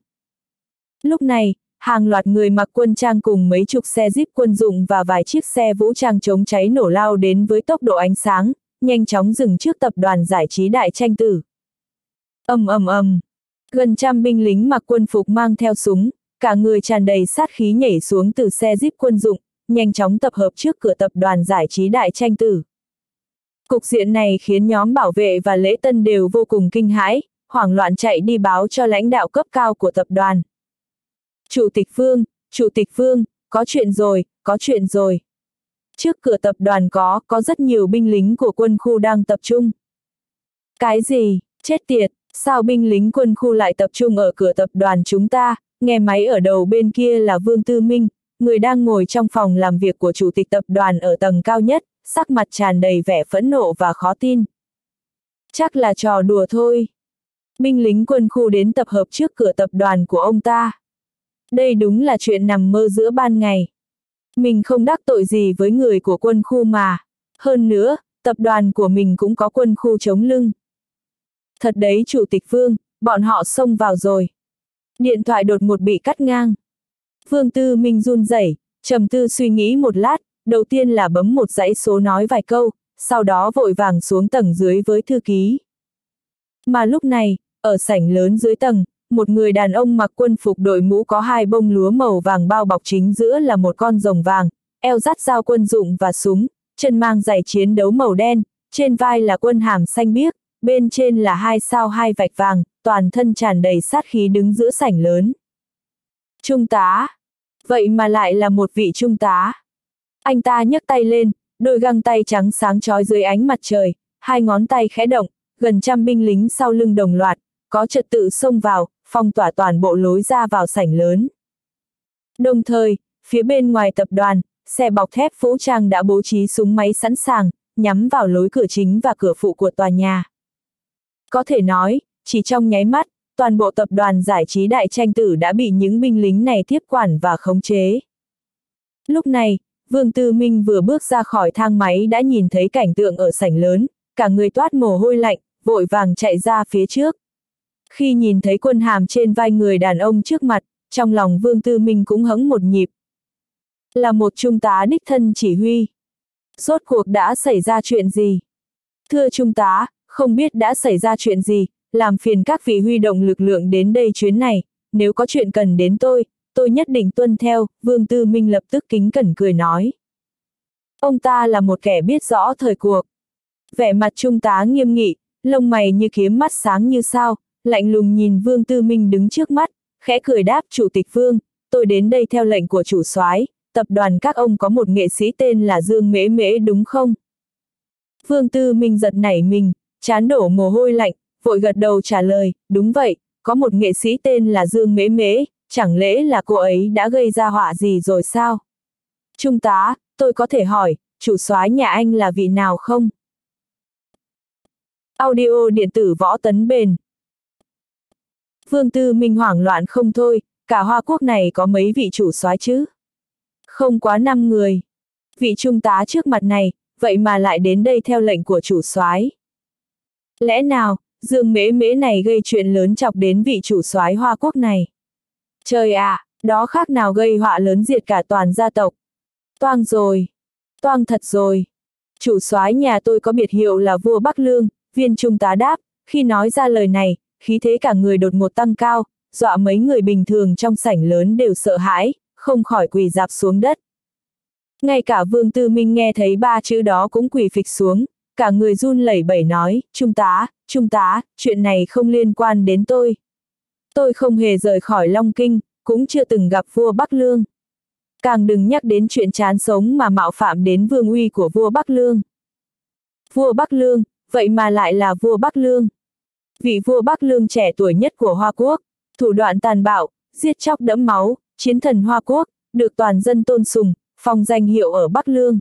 Lúc này, hàng loạt người mặc quân trang cùng mấy chục xe jeep quân dụng và vài chiếc xe vũ trang chống cháy nổ lao đến với tốc độ ánh sáng, nhanh chóng dừng trước tập đoàn giải trí Đại Tranh Tử. Ầm ầm ầm, gần trăm binh lính mặc quân phục mang theo súng, cả người tràn đầy sát khí nhảy xuống từ xe jeep quân dụng, nhanh chóng tập hợp trước cửa tập đoàn giải trí Đại Tranh Tử. Cục diện này khiến nhóm bảo vệ và lễ tân đều vô cùng kinh hãi, hoảng loạn chạy đi báo cho lãnh đạo cấp cao của tập đoàn. Chủ tịch Vương, Chủ tịch Vương, có chuyện rồi, có chuyện rồi. Trước cửa tập đoàn có, có rất nhiều binh lính của quân khu đang tập trung. Cái gì, chết tiệt, sao binh lính quân khu lại tập trung ở cửa tập đoàn chúng ta, nghe máy ở đầu bên kia là Vương Tư Minh, người đang ngồi trong phòng làm việc của chủ tịch tập đoàn ở tầng cao nhất, sắc mặt tràn đầy vẻ phẫn nộ và khó tin. Chắc là trò đùa thôi. Binh lính quân khu đến tập hợp trước cửa tập đoàn của ông ta. Đây đúng là chuyện nằm mơ giữa ban ngày. Mình không đắc tội gì với người của quân khu mà. Hơn nữa, tập đoàn của mình cũng có quân khu chống lưng. Thật đấy Chủ tịch Vương, bọn họ xông vào rồi. Điện thoại đột ngột bị cắt ngang. Vương Tư Minh run rẩy, trầm tư suy nghĩ một lát, đầu tiên là bấm một dãy số nói vài câu, sau đó vội vàng xuống tầng dưới với thư ký. Mà lúc này, ở sảnh lớn dưới tầng, một người đàn ông mặc quân phục đội mũ có hai bông lúa màu vàng bao bọc chính giữa là một con rồng vàng, eo dắt dao quân dụng và súng, chân mang giày chiến đấu màu đen, trên vai là quân hàm xanh biếc, bên trên là hai sao hai vạch vàng, toàn thân tràn đầy sát khí đứng giữa sảnh lớn. Trung tá. Vậy mà lại là một vị trung tá. Anh ta nhấc tay lên, đôi găng tay trắng sáng chói dưới ánh mặt trời, hai ngón tay khẽ động, gần trăm binh lính sau lưng đồng loạt, có trật tự xông vào, phong tỏa toàn bộ lối ra vào sảnh lớn. Đồng thời, phía bên ngoài tập đoàn, xe bọc thép vũ trang đã bố trí súng máy sẵn sàng, nhắm vào lối cửa chính và cửa phụ của tòa nhà. Có thể nói, chỉ trong nháy mắt, toàn bộ tập đoàn giải trí Đại Tranh Tử đã bị những binh lính này tiếp quản và khống chế. Lúc này, Vương Tư Minh vừa bước ra khỏi thang máy đã nhìn thấy cảnh tượng ở sảnh lớn, cả người toát mồ hôi lạnh, vội vàng chạy ra phía trước. Khi nhìn thấy quân hàm trên vai người đàn ông trước mặt, trong lòng Vương Tư Minh cũng hững một nhịp. Là một trung tá đích thân chỉ huy. Rốt cuộc đã xảy ra chuyện gì? Thưa trung tá, không biết đã xảy ra chuyện gì, làm phiền các vị huy động lực lượng đến đây chuyến này, nếu có chuyện cần đến tôi, tôi nhất định tuân theo, Vương Tư Minh lập tức kính cẩn cười nói. Ông ta là một kẻ biết rõ thời cuộc. Vẻ mặt trung tá nghiêm nghị, lông mày như kiếm mắt sáng như sao, lạnh lùng nhìn Vương Tư Minh đứng trước mắt, khẽ cười đáp Chủ tịch Vương, tôi đến đây theo lệnh của chủ soái, tập đoàn các ông có một nghệ sĩ tên là Dương Mễ Mễ đúng không? Vương Tư Minh giật nảy mình, trán đổ mồ hôi lạnh, vội gật đầu trả lời, đúng vậy, có một nghệ sĩ tên là Dương Mễ Mễ, chẳng lẽ là cô ấy đã gây ra họa gì rồi sao? Trung tá, tôi có thể hỏi, chủ soái nhà anh là vị nào không? Audio điện tử Võ Tấn Bền. Vương Tư Minh hoảng loạn không thôi, cả Hoa Quốc này có mấy vị chủ soái chứ? Không quá năm người. Vị trung tá trước mặt này, vậy mà lại đến đây theo lệnh của chủ soái. Lẽ nào, Dương Mễ Mễ này gây chuyện lớn chọc đến vị chủ soái Hoa Quốc này? Trời ạ, à, Đó khác nào gây họa lớn diệt cả toàn gia tộc. Toang rồi. Toang thật rồi. Chủ soái nhà tôi có biệt hiệu là vua Bắc Lương, Viên trung tá đáp, khi nói ra lời này, khí thế cả người đột ngột tăng cao, dọa mấy người bình thường trong sảnh lớn đều sợ hãi, không khỏi quỳ rạp xuống đất. Ngay cả Vương Tư Minh nghe thấy ba chữ đó cũng quỳ phịch xuống, cả người run lẩy bẩy nói, trung tá, trung tá, chuyện này không liên quan đến tôi. Tôi không hề rời khỏi Long Kinh, cũng chưa từng gặp vua Bắc Lương. Càng đừng nhắc đến chuyện chán sống mà mạo phạm đến vương uy của vua Bắc Lương. Vua Bắc Lương, vậy mà lại là vua Bắc Lương. Vị vua Bắc Lương trẻ tuổi nhất của Hoa Quốc, thủ đoạn tàn bạo, giết chóc đẫm máu, chiến thần Hoa Quốc, được toàn dân tôn sùng, phong danh hiệu ở Bắc Lương.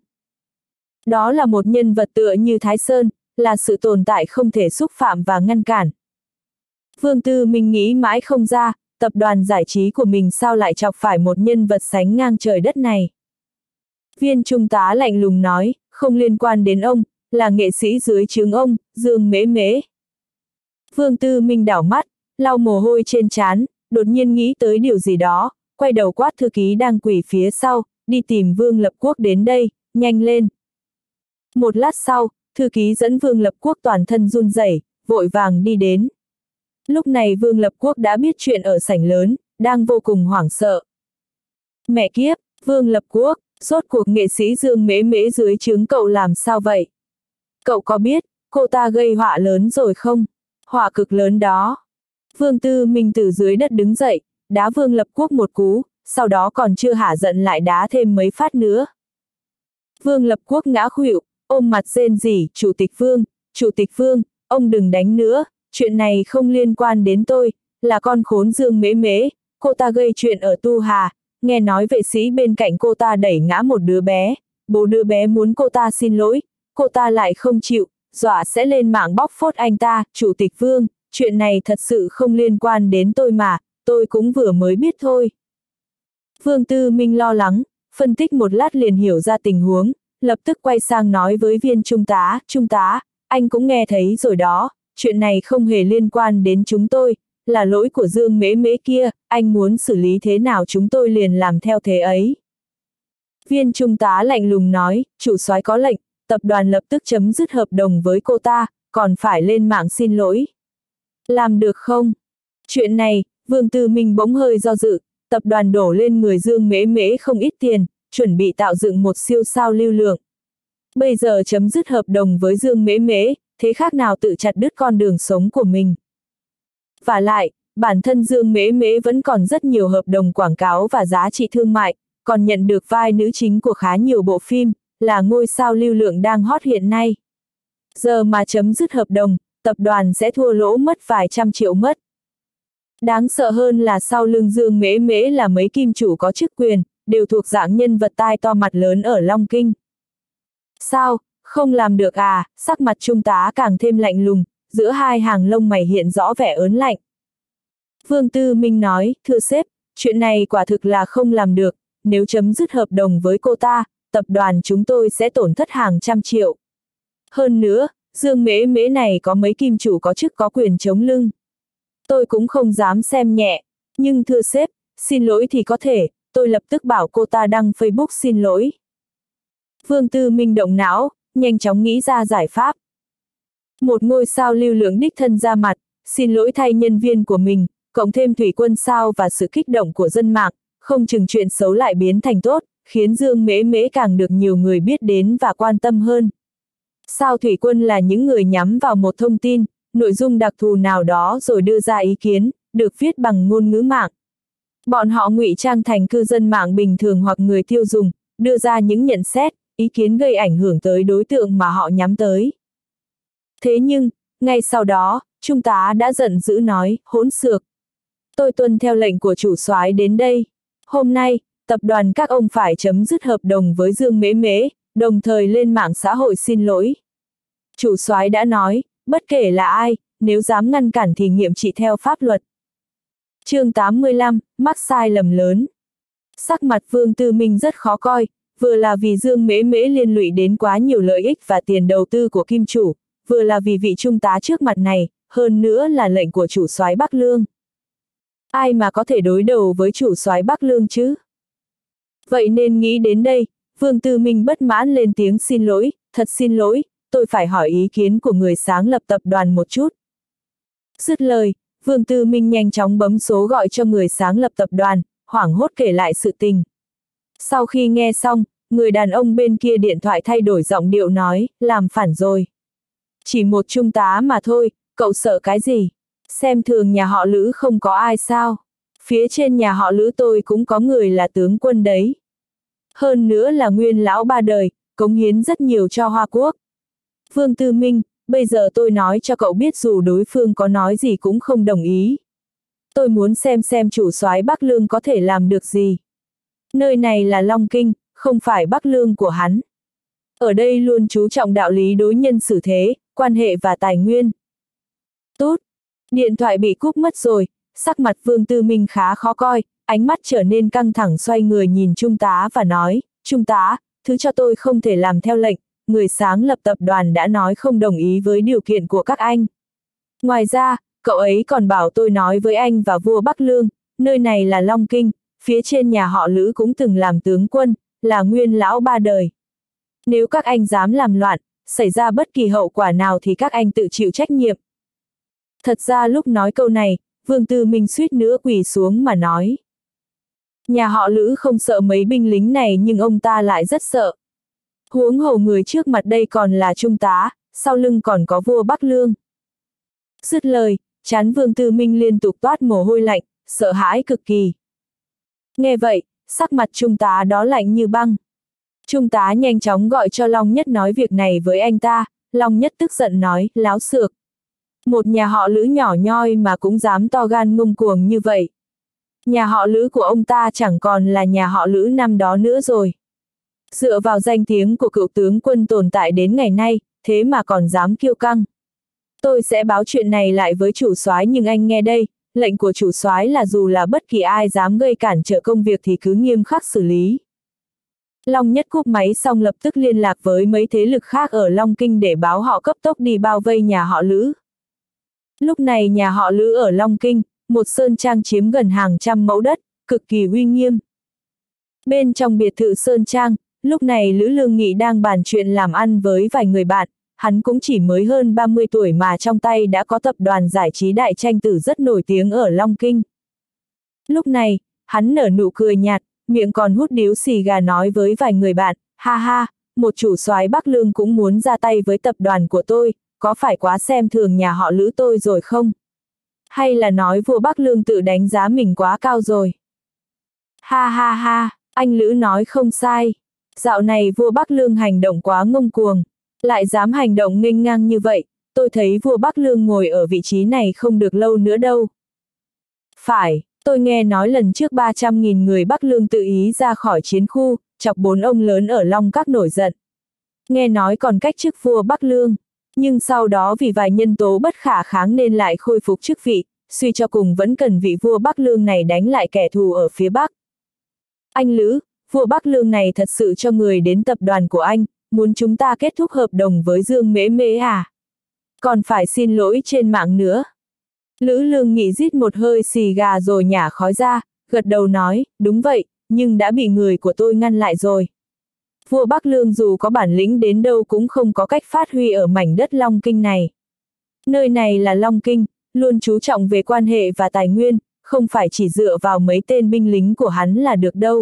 Đó là một nhân vật tựa như Thái Sơn, là sự tồn tại không thể xúc phạm và ngăn cản. Vương Tư Minh nghĩ mãi không ra, tập đoàn giải trí của mình sao lại chọc phải một nhân vật sánh ngang trời đất này. Viên trung tá lạnh lùng nói, không liên quan đến ông, là nghệ sĩ dưới trướng ông, Dương Mễ Mễ. Vương Tư Minh đảo mắt, lau mồ hôi trên trán, đột nhiên nghĩ tới điều gì đó, quay đầu quát thư ký đang quỳ phía sau, đi tìm Vương Lập Quốc đến đây, nhanh lên. Một lát sau, thư ký dẫn Vương Lập Quốc toàn thân run rẩy, vội vàng đi đến. Lúc này Vương Lập Quốc đã biết chuyện ở sảnh lớn, đang vô cùng hoảng sợ. Mẹ kiếp, Vương Lập Quốc, rốt cuộc nghệ sĩ Dương Mễ Mễ dưới trướng cậu làm sao vậy? Cậu có biết, cô ta gây họa lớn rồi không? Họa cực lớn đó. Vương Tư Minh từ dưới đất đứng dậy, đá Vương Lập Quốc một cú, sau đó còn chưa hả giận lại đá thêm mấy phát nữa. Vương Lập Quốc ngã khuỵu, ôm mặt rên rỉ, Chủ tịch Vương, Chủ tịch Vương, ông đừng đánh nữa, chuyện này không liên quan đến tôi, là con khốn Dương Mễ Mễ, cô ta gây chuyện ở Tu Hà, nghe nói vệ sĩ bên cạnh cô ta đẩy ngã một đứa bé, bố đứa bé muốn cô ta xin lỗi, cô ta lại không chịu, dọa sẽ lên mạng bóc phốt anh ta, Chủ tịch Vương, chuyện này thật sự không liên quan đến tôi mà, tôi cũng vừa mới biết thôi. Vương Tư Minh lo lắng, phân tích một lát liền hiểu ra tình huống, lập tức quay sang nói với viên trung tá, trung tá, anh cũng nghe thấy rồi đó, chuyện này không hề liên quan đến chúng tôi, là lỗi của Dương Mễ Mễ kia, anh muốn xử lý thế nào chúng tôi liền làm theo thế ấy. Viên trung tá lạnh lùng nói, chủ soái có lệnh, tập đoàn lập tức chấm dứt hợp đồng với cô ta, còn phải lên mạng xin lỗi. Làm được không? Chuyện này, Vương Tư Minh bỗng hơi do dự, tập đoàn đổ lên người Dương Mễ Mễ không ít tiền, chuẩn bị tạo dựng một siêu sao lưu lượng. Bây giờ chấm dứt hợp đồng với Dương Mễ Mễ, thế khác nào tự chặt đứt con đường sống của mình. Và lại, bản thân Dương Mễ Mễ vẫn còn rất nhiều hợp đồng quảng cáo và giá trị thương mại, còn nhận được vai nữ chính của khá nhiều bộ phim, là ngôi sao lưu lượng đang hot hiện nay. Giờ mà chấm dứt hợp đồng, tập đoàn sẽ thua lỗ mất vài trăm triệu mất. Đáng sợ hơn là sau lưng Dương Mễ Mễ là mấy kim chủ có chức quyền, đều thuộc dạng nhân vật tai to mặt lớn ở Long Kinh. Sao, không làm được à? Sắc mặt trung tá càng thêm lạnh lùng, giữa hai hàng lông mày hiện rõ vẻ ớn lạnh. Vương Tư Minh nói, thưa sếp, chuyện này quả thực là không làm được, nếu chấm dứt hợp đồng với cô ta, tập đoàn chúng tôi sẽ tổn thất hàng trăm triệu. Hơn nữa, Dương Mễ Mễ này có mấy kim chủ có chức có quyền chống lưng. Tôi cũng không dám xem nhẹ, nhưng thưa sếp, xin lỗi thì có thể, tôi lập tức bảo cô ta đăng Facebook xin lỗi. Vương Tư Minh động não, nhanh chóng nghĩ ra giải pháp. Một ngôi sao lưu lượng đích thân ra mặt, xin lỗi thay nhân viên của mình, cộng thêm thủy quân sao và sự kích động của dân mạng, không chừng chuyện xấu lại biến thành tốt, khiến Dương Mễ Mễ càng được nhiều người biết đến và quan tâm hơn. Sao thủy quân là những người nhắm vào một thông tin, nội dung đặc thù nào đó rồi đưa ra ý kiến, được viết bằng ngôn ngữ mạng. Bọn họ ngụy trang thành cư dân mạng bình thường hoặc người tiêu dùng, đưa ra những nhận xét, ý kiến gây ảnh hưởng tới đối tượng mà họ nhắm tới. Thế nhưng, ngay sau đó, trung tá đã giận dữ nói, hỗn xược. Tôi tuân theo lệnh của chủ soái đến đây. Hôm nay, tập đoàn các ông phải chấm dứt hợp đồng với Dương Mễ Mễ, đồng thời lên mạng xã hội xin lỗi. Chủ soái đã nói, bất kể là ai, nếu dám ngăn cản thì nghiêm trị theo pháp luật. Chương tám mươi lăm, mắc sai lầm lớn. Sắc mặt Vương Tư Minh rất khó coi, vừa là vì Dương Mễ Mễ liên lụy đến quá nhiều lợi ích và tiền đầu tư của kim chủ, vừa là vì vị trung tá trước mặt này, hơn nữa là lệnh của chủ soái Bắc Lương. Ai mà có thể đối đầu với chủ soái Bắc Lương chứ? Vậy nên nghĩ đến đây, Vương Tư Minh bất mãn lên tiếng xin lỗi, thật xin lỗi, tôi phải hỏi ý kiến của người sáng lập tập đoàn một chút. Dứt lời, Vương Tư Minh nhanh chóng bấm số gọi cho người sáng lập tập đoàn, hoảng hốt kể lại sự tình. Sau khi nghe xong, người đàn ông bên kia điện thoại thay đổi giọng điệu nói, làm phản rồi. Chỉ một trung tá mà thôi, cậu sợ cái gì? Xem thường nhà họ Lữ không có ai sao? Phía trên nhà họ Lữ tôi cũng có người là tướng quân đấy. Hơn nữa là nguyên lão ba đời, cống hiến rất nhiều cho Hoa Quốc. Vương Tư Minh, bây giờ tôi nói cho cậu biết dù đối phương có nói gì cũng không đồng ý. Tôi muốn xem xem chủ soái Bắc Lương có thể làm được gì. Nơi này là Long Kinh, không phải Bắc Lương của hắn. Ở đây luôn chú trọng đạo lý đối nhân xử thế, quan hệ và tài nguyên. Tút, điện thoại bị cúp mất rồi, sắc mặt Vương Tư Minh khá khó coi, ánh mắt trở nên căng thẳng xoay người nhìn Trung tá và nói, Trung tá, thứ cho tôi không thể làm theo lệnh, người sáng lập tập đoàn đã nói không đồng ý với điều kiện của các anh. Ngoài ra, cậu ấy còn bảo tôi nói với anh và vua Bắc Lương, nơi này là Long Kinh, phía trên nhà họ Lữ cũng từng làm tướng quân, là nguyên lão ba đời. Nếu các anh dám làm loạn, xảy ra bất kỳ hậu quả nào thì các anh tự chịu trách nhiệm. Thật ra lúc nói câu này, Vương Tư Minh suýt nữa quỳ xuống mà nói. Nhà họ Lữ không sợ mấy binh lính này nhưng ông ta lại rất sợ. Huống hồ người trước mặt đây còn là trung tá, sau lưng còn có vua Bắc Lương. Dứt lời, trán Vương Tư Minh liên tục toát mồ hôi lạnh, sợ hãi cực kỳ. Nghe vậy, sắc mặt trung tá đó lạnh như băng. Trung tá nhanh chóng gọi cho Long Nhất nói việc này với anh ta, Long Nhất tức giận nói, láo xược. Một nhà họ Lữ nhỏ nhoi mà cũng dám to gan ngông cuồng như vậy. Nhà họ Lữ của ông ta chẳng còn là nhà họ Lữ năm đó nữa rồi. Dựa vào danh tiếng của cựu tướng quân tồn tại đến ngày nay, thế mà còn dám kiêu căng. Tôi sẽ báo chuyện này lại với chủ soái nhưng anh nghe đây, lệnh của chủ soái là dù là bất kỳ ai dám gây cản trở công việc thì cứ nghiêm khắc xử lý. Long Nhất cúp máy xong lập tức liên lạc với mấy thế lực khác ở Long Kinh để báo họ cấp tốc đi bao vây nhà họ Lữ. Lúc này nhà họ Lữ ở Long Kinh, một sơn trang chiếm gần hàng trăm mẫu đất, cực kỳ uy nghiêm. Bên trong biệt thự sơn trang, lúc này Lữ Lương Nghị đang bàn chuyện làm ăn với vài người bạn, hắn cũng chỉ mới hơn ba mươi tuổi mà trong tay đã có tập đoàn giải trí đại tranh tử rất nổi tiếng ở Long Kinh. Lúc này, hắn nở nụ cười nhạt, miệng còn hút điếu xì gà nói với vài người bạn, ha ha, một chủ soái Bắc Lương cũng muốn ra tay với tập đoàn của tôi, có phải quá xem thường nhà họ Lữ tôi rồi không? Hay là nói vua Bắc Lương tự đánh giá mình quá cao rồi? Ha ha ha, anh Lữ nói không sai. Dạo này vua Bắc Lương hành động quá ngông cuồng, lại dám hành động nghênh ngang như vậy, tôi thấy vua Bắc Lương ngồi ở vị trí này không được lâu nữa đâu. Phải, tôi nghe nói lần trước ba trăm nghìn người Bắc Lương tự ý ra khỏi chiến khu, chọc bốn ông lớn ở Long Các nổi giận. Nghe nói còn cách chức vua Bắc Lương, nhưng sau đó vì vài nhân tố bất khả kháng nên lại khôi phục chức vị, suy cho cùng vẫn cần vị vua Bắc Lương này đánh lại kẻ thù ở phía Bắc. Anh Lữ, vua Bắc Lương này thật sự cho người đến tập đoàn của anh, muốn chúng ta kết thúc hợp đồng với Dương Mễ Mễ à? Còn phải xin lỗi trên mạng nữa. Lữ Lương Nghị rít một hơi xì gà rồi nhả khói ra, gật đầu nói, đúng vậy, nhưng đã bị người của tôi ngăn lại rồi. Vua Bắc Lương dù có bản lĩnh đến đâu cũng không có cách phát huy ở mảnh đất Long Kinh này. Nơi này là Long Kinh, luôn chú trọng về quan hệ và tài nguyên, không phải chỉ dựa vào mấy tên binh lính của hắn là được đâu.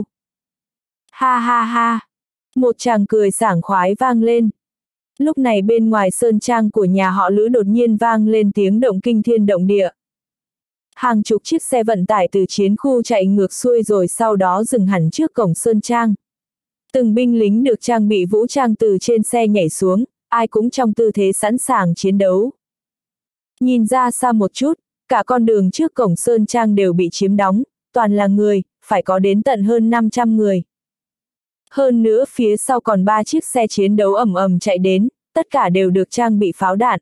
Ha ha ha, một tràng cười sảng khoái vang lên. Lúc này bên ngoài sơn trang của nhà họ Lữ đột nhiên vang lên tiếng động kinh thiên động địa. Hàng chục chiếc xe vận tải từ chiến khu chạy ngược xuôi rồi sau đó dừng hẳn trước cổng sơn trang. Từng binh lính được trang bị vũ trang từ trên xe nhảy xuống, ai cũng trong tư thế sẵn sàng chiến đấu. Nhìn ra xa một chút, cả con đường trước cổng sơn trang đều bị chiếm đóng, toàn là người, phải có đến tận hơn năm trăm người. Hơn nữa phía sau còn ba chiếc xe chiến đấu ầm ầm chạy đến, tất cả đều được trang bị pháo đạn.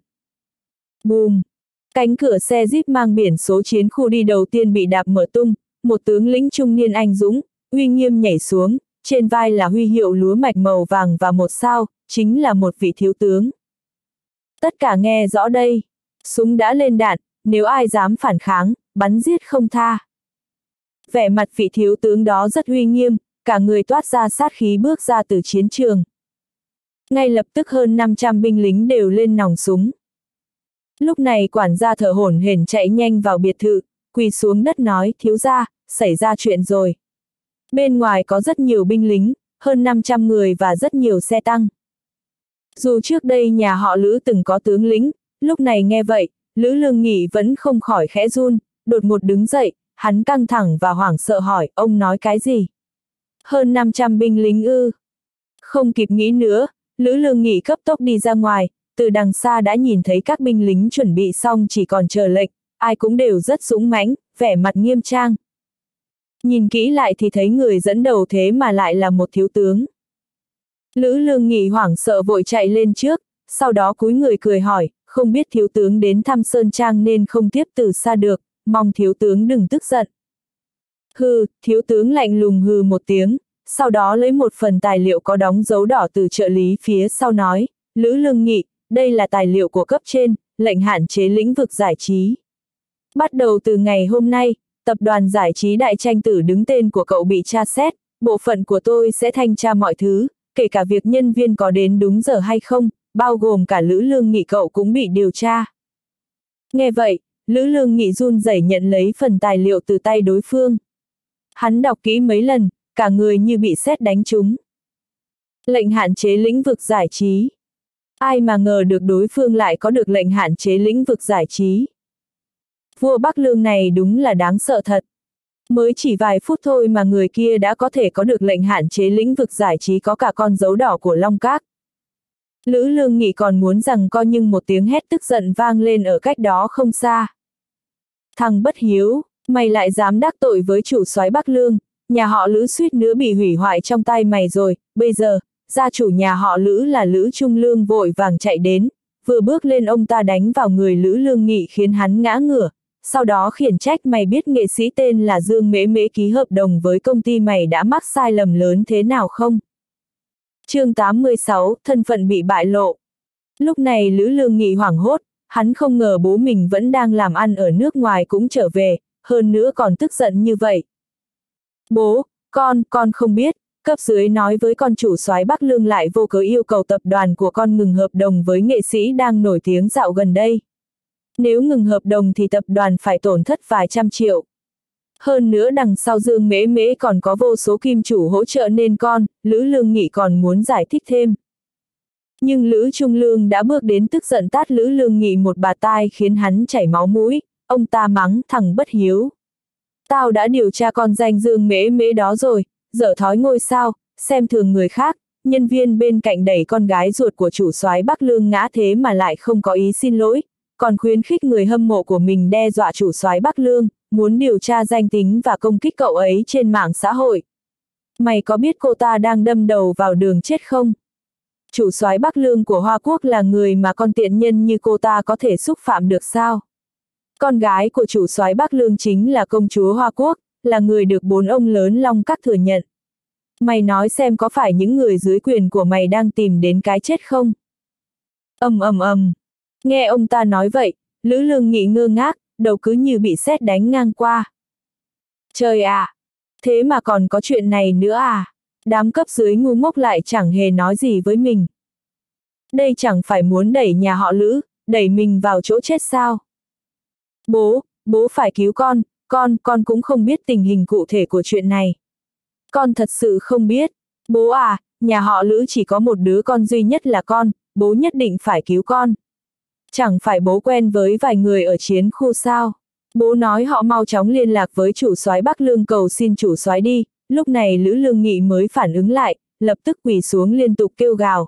Bùm! Cánh cửa xe Jeep mang biển số chiến khu đi đầu tiên bị đạp mở tung, một tướng lĩnh trung niên anh dũng, uy nghiêm nhảy xuống, trên vai là huy hiệu lúa mạch màu vàng và một sao, chính là một vị thiếu tướng. Tất cả nghe rõ đây, súng đã lên đạn, nếu ai dám phản kháng, bắn giết không tha. vẻ mặt vị thiếu tướng đó rất uy nghiêm, cả người toát ra sát khí bước ra từ chiến trường. Ngay lập tức hơn năm trăm binh lính đều lên nòng súng. Lúc này quản gia thở hổn hển chạy nhanh vào biệt thự, quỳ xuống đất nói, thiếu gia, xảy ra chuyện rồi. Bên ngoài có rất nhiều binh lính, hơn năm trăm người và rất nhiều xe tăng. Dù trước đây nhà họ Lữ từng có tướng lĩnh, lúc này nghe vậy, Lữ Lương Nghị vẫn không khỏi khẽ run, đột ngột đứng dậy, hắn căng thẳng và hoảng sợ hỏi, ông nói cái gì? Hơn năm trăm binh lính ư? Không kịp nghĩ nữa, Lữ Lương Nghị cấp tốc đi ra ngoài, từ đằng xa đã nhìn thấy các binh lính chuẩn bị xong chỉ còn chờ lệnh, ai cũng đều rất dũng mãnh, vẻ mặt nghiêm trang. Nhìn kỹ lại thì thấy người dẫn đầu thế mà lại là một thiếu tướng. Lữ Lương Nghị hoảng sợ vội chạy lên trước, sau đó cúi người cười hỏi, không biết thiếu tướng đến thăm Sơn Trang nên không tiếp từ xa được, mong thiếu tướng đừng tức giận. Hừ, thiếu tướng lạnh lùng hừ một tiếng, sau đó lấy một phần tài liệu có đóng dấu đỏ từ trợ lý phía sau nói, Lữ Lương Nghị, đây là tài liệu của cấp trên, lệnh hạn chế lĩnh vực giải trí. Bắt đầu từ ngày hôm nay, tập đoàn giải trí Đại Tranh Tử đứng tên của cậu bị tra xét, bộ phận của tôi sẽ thanh tra mọi thứ, kể cả việc nhân viên có đến đúng giờ hay không, bao gồm cả Lữ Lương Nghị cậu cũng bị điều tra. Nghe vậy, Lữ Lương Nghị run rẩy nhận lấy phần tài liệu từ tay đối phương. Hắn đọc kỹ mấy lần, cả người như bị sét đánh trúng. Lệnh hạn chế lĩnh vực giải trí. Ai mà ngờ được đối phương lại có được lệnh hạn chế lĩnh vực giải trí. Vua Bắc Lương này đúng là đáng sợ thật. Mới chỉ vài phút thôi mà người kia đã có thể có được lệnh hạn chế lĩnh vực giải trí có cả con dấu đỏ của Long Các. Lữ Lương Nghị còn muốn rằng co nhưng một tiếng hét tức giận vang lên ở cách đó không xa. Thằng bất hiếu, mày lại dám đắc tội với chủ soái Bắc Lương, nhà họ Lữ suýt nữa bị hủy hoại trong tay mày rồi, bây giờ, gia chủ nhà họ Lữ là Lữ Trung Lương vội vàng chạy đến, vừa bước lên ông ta đánh vào người Lữ Lương Nghị khiến hắn ngã ngửa, sau đó khiển trách mày biết nghệ sĩ tên là Dương Mễ Mễ ký hợp đồng với công ty mày đã mắc sai lầm lớn thế nào không? Chương tám mươi sáu, thân phận bị bại lộ. Lúc này Lữ Lương Nghị hoảng hốt, hắn không ngờ bố mình vẫn đang làm ăn ở nước ngoài cũng trở về, hơn nữa còn tức giận như vậy. Bố, con, con không biết, cấp dưới nói với con chủ soái Bắc Lương lại vô cớ yêu cầu tập đoàn của con ngừng hợp đồng với nghệ sĩ đang nổi tiếng dạo gần đây. Nếu ngừng hợp đồng thì tập đoàn phải tổn thất vài trăm triệu. Hơn nữa đằng sau Dương Mễ Mễ còn có vô số kim chủ hỗ trợ nên con, Lữ Lương Nghị còn muốn giải thích thêm. Nhưng Lữ Trung Lương đã bước đến tức giận tát Lữ Lương Nghị một bạt tai khiến hắn chảy máu mũi, ông ta mắng thằng bất hiếu. Tao đã điều tra con danh Dương Mễ Mễ đó rồi, dở thói ngôi sao, xem thường người khác, nhân viên bên cạnh đẩy con gái ruột của chủ soái Bắc Lương ngã thế mà lại không có ý xin lỗi, còn khuyến khích người hâm mộ của mình đe dọa chủ soái Bắc Lương, muốn điều tra danh tính và công kích cậu ấy trên mạng xã hội. Mày có biết cô ta đang đâm đầu vào đường chết không? Chủ soái Bắc Lương của Hoa Quốc là người mà con tiện nhân như cô ta có thể xúc phạm được sao? Con gái của chủ soái Bắc Lương chính là công chúa Hoa Quốc, là người được bốn ông lớn Long Các thừa nhận. Mày nói xem có phải những người dưới quyền của mày đang tìm đến cái chết không? Ầm ầm ầm. Nghe ông ta nói vậy, Lữ Lương Nghị ngơ ngác, đầu cứ như bị sét đánh ngang qua. Trời ạ! Thế mà còn có chuyện này nữa à? Đám cấp dưới ngu ngốc lại chẳng hề nói gì với mình. Đây chẳng phải muốn đẩy nhà họ Lữ, đẩy mình vào chỗ chết sao? Bố, bố phải cứu con, con, con cũng không biết tình hình cụ thể của chuyện này. Con thật sự không biết. Bố à, nhà họ Lữ chỉ có một đứa con duy nhất là con, bố nhất định phải cứu con. Chẳng phải bố quen với vài người ở chiến khu sao? Bố nói họ mau chóng liên lạc với chủ soái Bắc Lương cầu xin chủ soái đi. Lúc này Lữ Lương Nghị mới phản ứng lại, lập tức quỳ xuống liên tục kêu gào.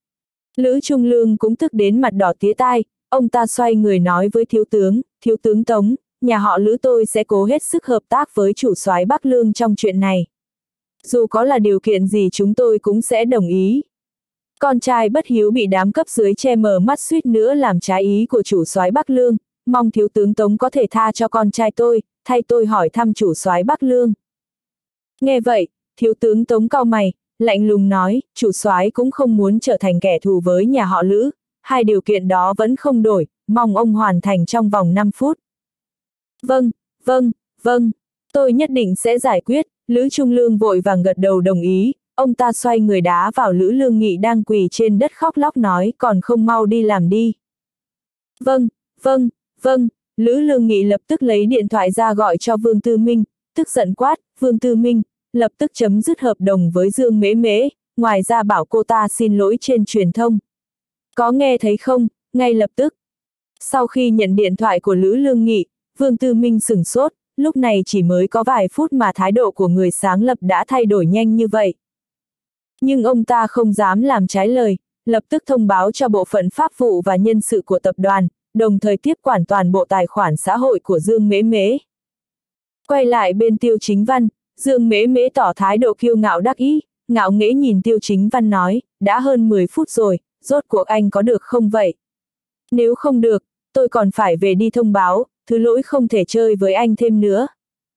Lữ Trung Lương cũng tức đến mặt đỏ tía tai, ông ta xoay người nói với thiếu tướng, thiếu tướng Tống, nhà họ Lữ tôi sẽ cố hết sức hợp tác với chủ soái Bắc Lương trong chuyện này. Dù có là điều kiện gì chúng tôi cũng sẽ đồng ý. Con trai bất hiếu bị đám cấp dưới che mờ mắt suýt nữa làm trái ý của chủ soái Bắc Lương, mong thiếu tướng Tống có thể tha cho con trai tôi, thay tôi hỏi thăm chủ soái Bắc Lương. Nghe vậy, thiếu tướng Tống cau mày, lạnh lùng nói, chủ soái cũng không muốn trở thành kẻ thù với nhà họ Lữ, hai điều kiện đó vẫn không đổi, mong ông hoàn thành trong vòng năm phút. Vâng, vâng, vâng, Tôi nhất định sẽ giải quyết. Lữ Trung Lương vội vàng gật đầu đồng ý, ông ta xoay người đá vào Lữ Lương Nghị đang quỳ trên đất khóc lóc nói còn không mau đi làm đi. Vâng, vâng, vâng, Lữ Lương Nghị lập tức lấy điện thoại ra gọi cho Vương Tư Minh, tức giận quát, Vương Tư Minh, lập tức chấm dứt hợp đồng với Dương Mễ Mễ, ngoài ra bảo cô ta xin lỗi trên truyền thông. Có nghe thấy không, ngay lập tức. Sau khi nhận điện thoại của Lữ Lương Nghị, Vương Tư Minh sửng sốt, lúc này chỉ mới có vài phút mà thái độ của người sáng lập đã thay đổi nhanh như vậy. Nhưng ông ta không dám làm trái lời, lập tức thông báo cho bộ phận pháp vụ và nhân sự của tập đoàn, đồng thời tiếp quản toàn bộ tài khoản xã hội của Dương Mễ Mễ. Quay lại bên Tiêu Chính Văn, Dương Mễ Mễ tỏ thái độ kiêu ngạo đắc ý, ngạo nghễ nhìn Tiêu Chính Văn nói, đã hơn mười phút rồi, rốt cuộc anh có được không vậy? Nếu không được, tôi còn phải về đi thông báo, thứ lỗi không thể chơi với anh thêm nữa.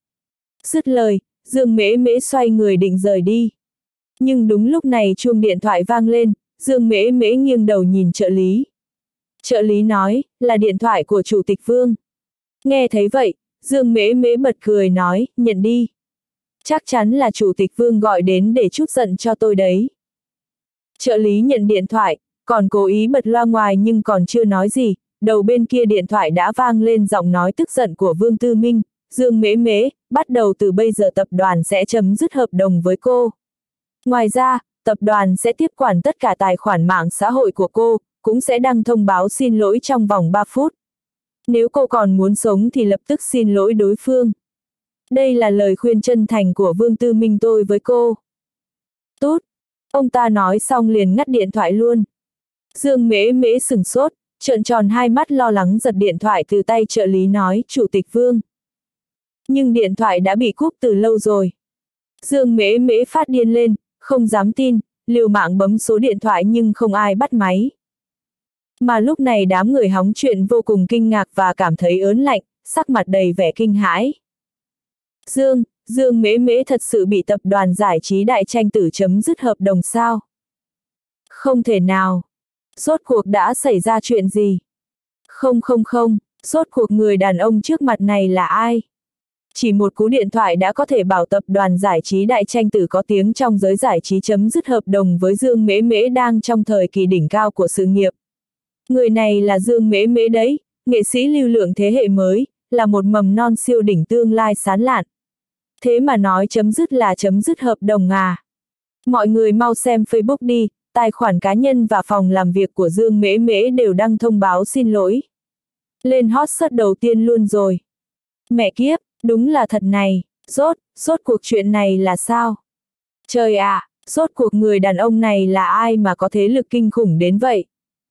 Dứt lời, Dương Mễ Mễ xoay người định rời đi. Nhưng đúng lúc này chuông điện thoại vang lên, Dương Mễ Mễ nghiêng đầu nhìn trợ lý. Trợ lý nói, là điện thoại của Chủ tịch Vương. Nghe thấy vậy, Dương Mễ Mễ bật cười nói, nhận đi. Chắc chắn là Chủ tịch Vương gọi đến để trút giận cho tôi đấy. Trợ lý nhận điện thoại, còn cố ý bật loa ngoài nhưng còn chưa nói gì, đầu bên kia điện thoại đã vang lên giọng nói tức giận của Vương Tư Minh, Dương Mễ Mễ, bắt đầu từ bây giờ tập đoàn sẽ chấm dứt hợp đồng với cô. Ngoài ra, tập đoàn sẽ tiếp quản tất cả tài khoản mạng xã hội của cô, cũng sẽ đăng thông báo xin lỗi trong vòng ba phút. Nếu cô còn muốn sống thì lập tức xin lỗi đối phương. Đây là lời khuyên chân thành của Vương Tư Minh tôi với cô. Tút! Ông ta nói xong liền ngắt điện thoại luôn. Dương Mễ Mễ sửng sốt, trợn tròn hai mắt lo lắng giật điện thoại từ tay trợ lý nói, Chủ tịch Vương. Nhưng điện thoại đã bị cúp từ lâu rồi. Dương Mễ Mễ phát điên lên, không dám tin, liều mạng bấm số điện thoại nhưng không ai bắt máy. Mà lúc này đám người hóng chuyện vô cùng kinh ngạc và cảm thấy ớn lạnh, sắc mặt đầy vẻ kinh hãi. Dương, Dương Mễ Mễ thật sự bị tập đoàn giải trí Đại Tranh Tử chấm dứt hợp đồng sao? Không thể nào. Rốt cuộc đã xảy ra chuyện gì? Không không không, rốt cuộc người đàn ông trước mặt này là ai? Chỉ một cú điện thoại đã có thể bảo tập đoàn giải trí Đại Tranh Tử có tiếng trong giới giải trí chấm dứt hợp đồng với Dương Mễ Mễ đang trong thời kỳ đỉnh cao của sự nghiệp. Người này là Dương Mễ Mễ đấy, nghệ sĩ lưu lượng thế hệ mới, là một mầm non siêu đỉnh tương lai sáng lạn. Thế mà nói chấm dứt là chấm dứt hợp đồng à? Mọi người mau xem Facebook đi, tài khoản cá nhân và phòng làm việc của Dương Mễ Mễ đều đăng thông báo xin lỗi. Lên hot search đầu tiên luôn rồi. Mẹ kiếp, đúng là thật này, rốt, rốt cuộc chuyện này là sao? Trời ạ, à, rốt cuộc người đàn ông này là ai mà có thế lực kinh khủng đến vậy?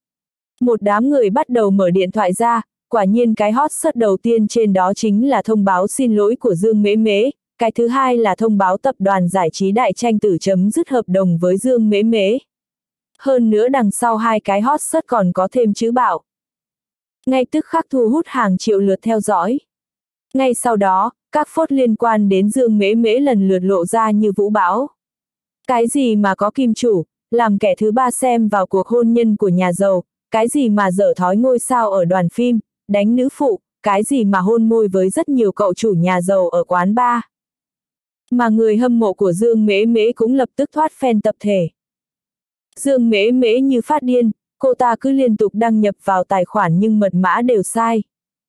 Một đám người bắt đầu mở điện thoại ra, quả nhiên cái hot search đầu tiên trên đó chính là thông báo xin lỗi của Dương Mễ Mễ, cái thứ hai là thông báo tập đoàn giải trí Đại Tranh Tử chấm dứt hợp đồng với Dương Mễ Mễ. Hơn nữa đằng sau hai cái hot search còn có thêm chữ bạo. Ngay tức khắc thu hút hàng triệu lượt theo dõi. Ngay sau đó, các phốt liên quan đến Dương Mễ Mễ lần lượt lộ ra như vũ bão. Cái gì mà có kim chủ, làm kẻ thứ ba xem vào cuộc hôn nhân của nhà giàu, cái gì mà dở thói ngôi sao ở đoàn phim, đánh nữ phụ, cái gì mà hôn môi với rất nhiều cậu chủ nhà giàu ở quán bar. Mà người hâm mộ của Dương Mễ Mễ cũng lập tức thoát fan tập thể. Dương Mễ Mễ như phát điên, cô ta cứ liên tục đăng nhập vào tài khoản nhưng mật mã đều sai.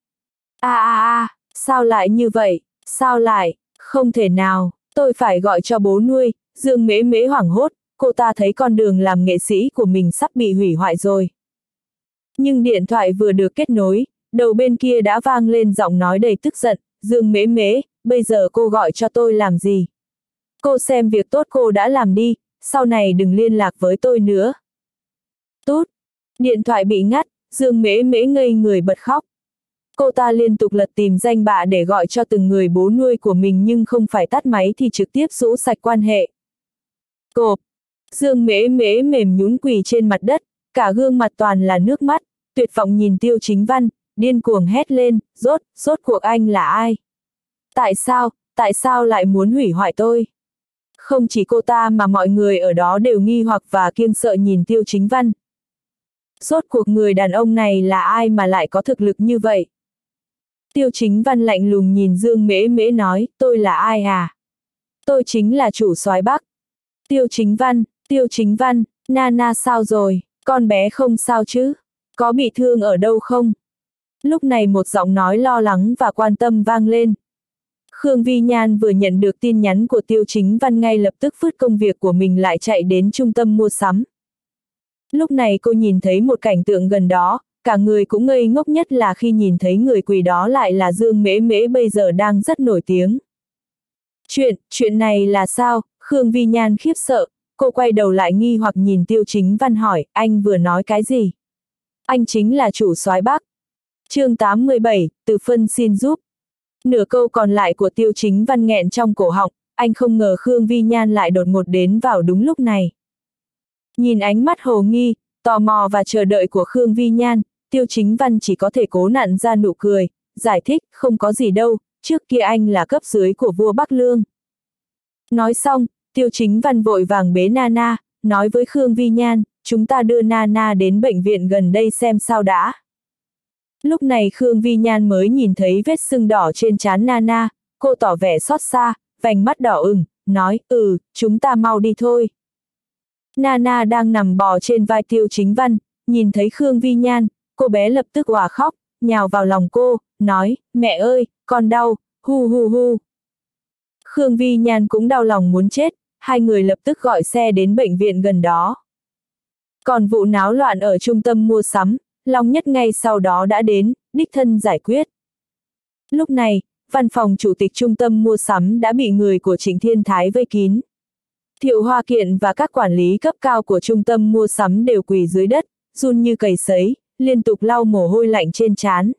A a a, sao lại như vậy, sao lại, không thể nào, tôi phải gọi cho bố nuôi. Dương Mễ Mễ hoảng hốt, cô ta thấy con đường làm nghệ sĩ của mình sắp bị hủy hoại rồi. Nhưng điện thoại vừa được kết nối, đầu bên kia đã vang lên giọng nói đầy tức giận, Dương Mễ Mễ, bây giờ cô gọi cho tôi làm gì? Cô xem việc tốt cô đã làm đi, sau này đừng liên lạc với tôi nữa. Tút, điện thoại bị ngắt, Dương Mễ Mễ ngây người bật khóc. Cô ta liên tục lật tìm danh bạ để gọi cho từng người bố nuôi của mình nhưng không phải tắt máy thì trực tiếp rũ sạch quan hệ. Cộp, Dương Mễ Mễ mềm nhũn quỳ trên mặt đất, cả gương mặt toàn là nước mắt, tuyệt vọng nhìn Tiêu Chính Văn, điên cuồng hét lên, rốt, rốt cuộc anh là ai? Tại sao, tại sao lại muốn hủy hoại tôi? Không chỉ cô ta mà mọi người ở đó đều nghi hoặc và kiêng sợ nhìn Tiêu Chính Văn. Rốt cuộc người đàn ông này là ai mà lại có thực lực như vậy? Tiêu Chính Văn lạnh lùng nhìn Dương Mễ Mễ nói, tôi là ai à? Tôi chính là chủ soái Bắc. Tiêu Chính Văn, Tiêu Chính Văn, Nana sao rồi, con bé không sao chứ? Có bị thương ở đâu không? Lúc này một giọng nói lo lắng và quan tâm vang lên. Khương Vi Nhan vừa nhận được tin nhắn của Tiêu Chính Văn ngay lập tức vứt công việc của mình lại chạy đến trung tâm mua sắm. Lúc này cô nhìn thấy một cảnh tượng gần đó, cả người cũng ngây ngốc, nhất là khi nhìn thấy người quỷ đó lại là Dương Mễ Mễ bây giờ đang rất nổi tiếng. Chuyện, chuyện này là sao? Khương Vi Nhan khiếp sợ, cô quay đầu lại nghi hoặc nhìn Tiêu Chính Văn hỏi, anh vừa nói cái gì? Anh chính là chủ soái Bắc. Chương tám mươi bảy, Từ Phân xin giúp. Nửa câu còn lại của Tiêu Chính Văn nghẹn trong cổ họng, anh không ngờ Khương Vi Nhan lại đột ngột đến vào đúng lúc này. Nhìn ánh mắt hồ nghi, tò mò và chờ đợi của Khương Vi Nhan, Tiêu Chính Văn chỉ có thể cố nặn ra nụ cười, giải thích, không có gì đâu, trước kia anh là cấp dưới của vua Bắc Lương. Nói xong, Tiêu Chính Văn vội vàng bế Nana, nói với Khương Vi Nhan, chúng ta đưa Nana đến bệnh viện gần đây xem sao đã. Lúc này Khương Vi Nhan mới nhìn thấy vết sưng đỏ trên trán Nana, cô tỏ vẻ xót xa, vành mắt đỏ ửng, nói, ừ, chúng ta mau đi thôi. Nana đang nằm bò trên vai Tiêu Chính Văn, nhìn thấy Khương Vi Nhan, cô bé lập tức òa khóc, nhào vào lòng cô, nói, mẹ ơi, con đau, hu hu hu. Khương Vi Nhan cũng đau lòng muốn chết, hai người lập tức gọi xe đến bệnh viện gần đó. Còn vụ náo loạn ở trung tâm mua sắm, Long Nhất ngay sau đó đã đến, đích thân giải quyết. Lúc này, văn phòng chủ tịch trung tâm mua sắm đã bị người của Trịnh Thiên Thái vây kín. Thiệu Hoa Kiện và các quản lý cấp cao của trung tâm mua sắm đều quỳ dưới đất, run như cầy sấy, liên tục lau mồ hôi lạnh trên trán.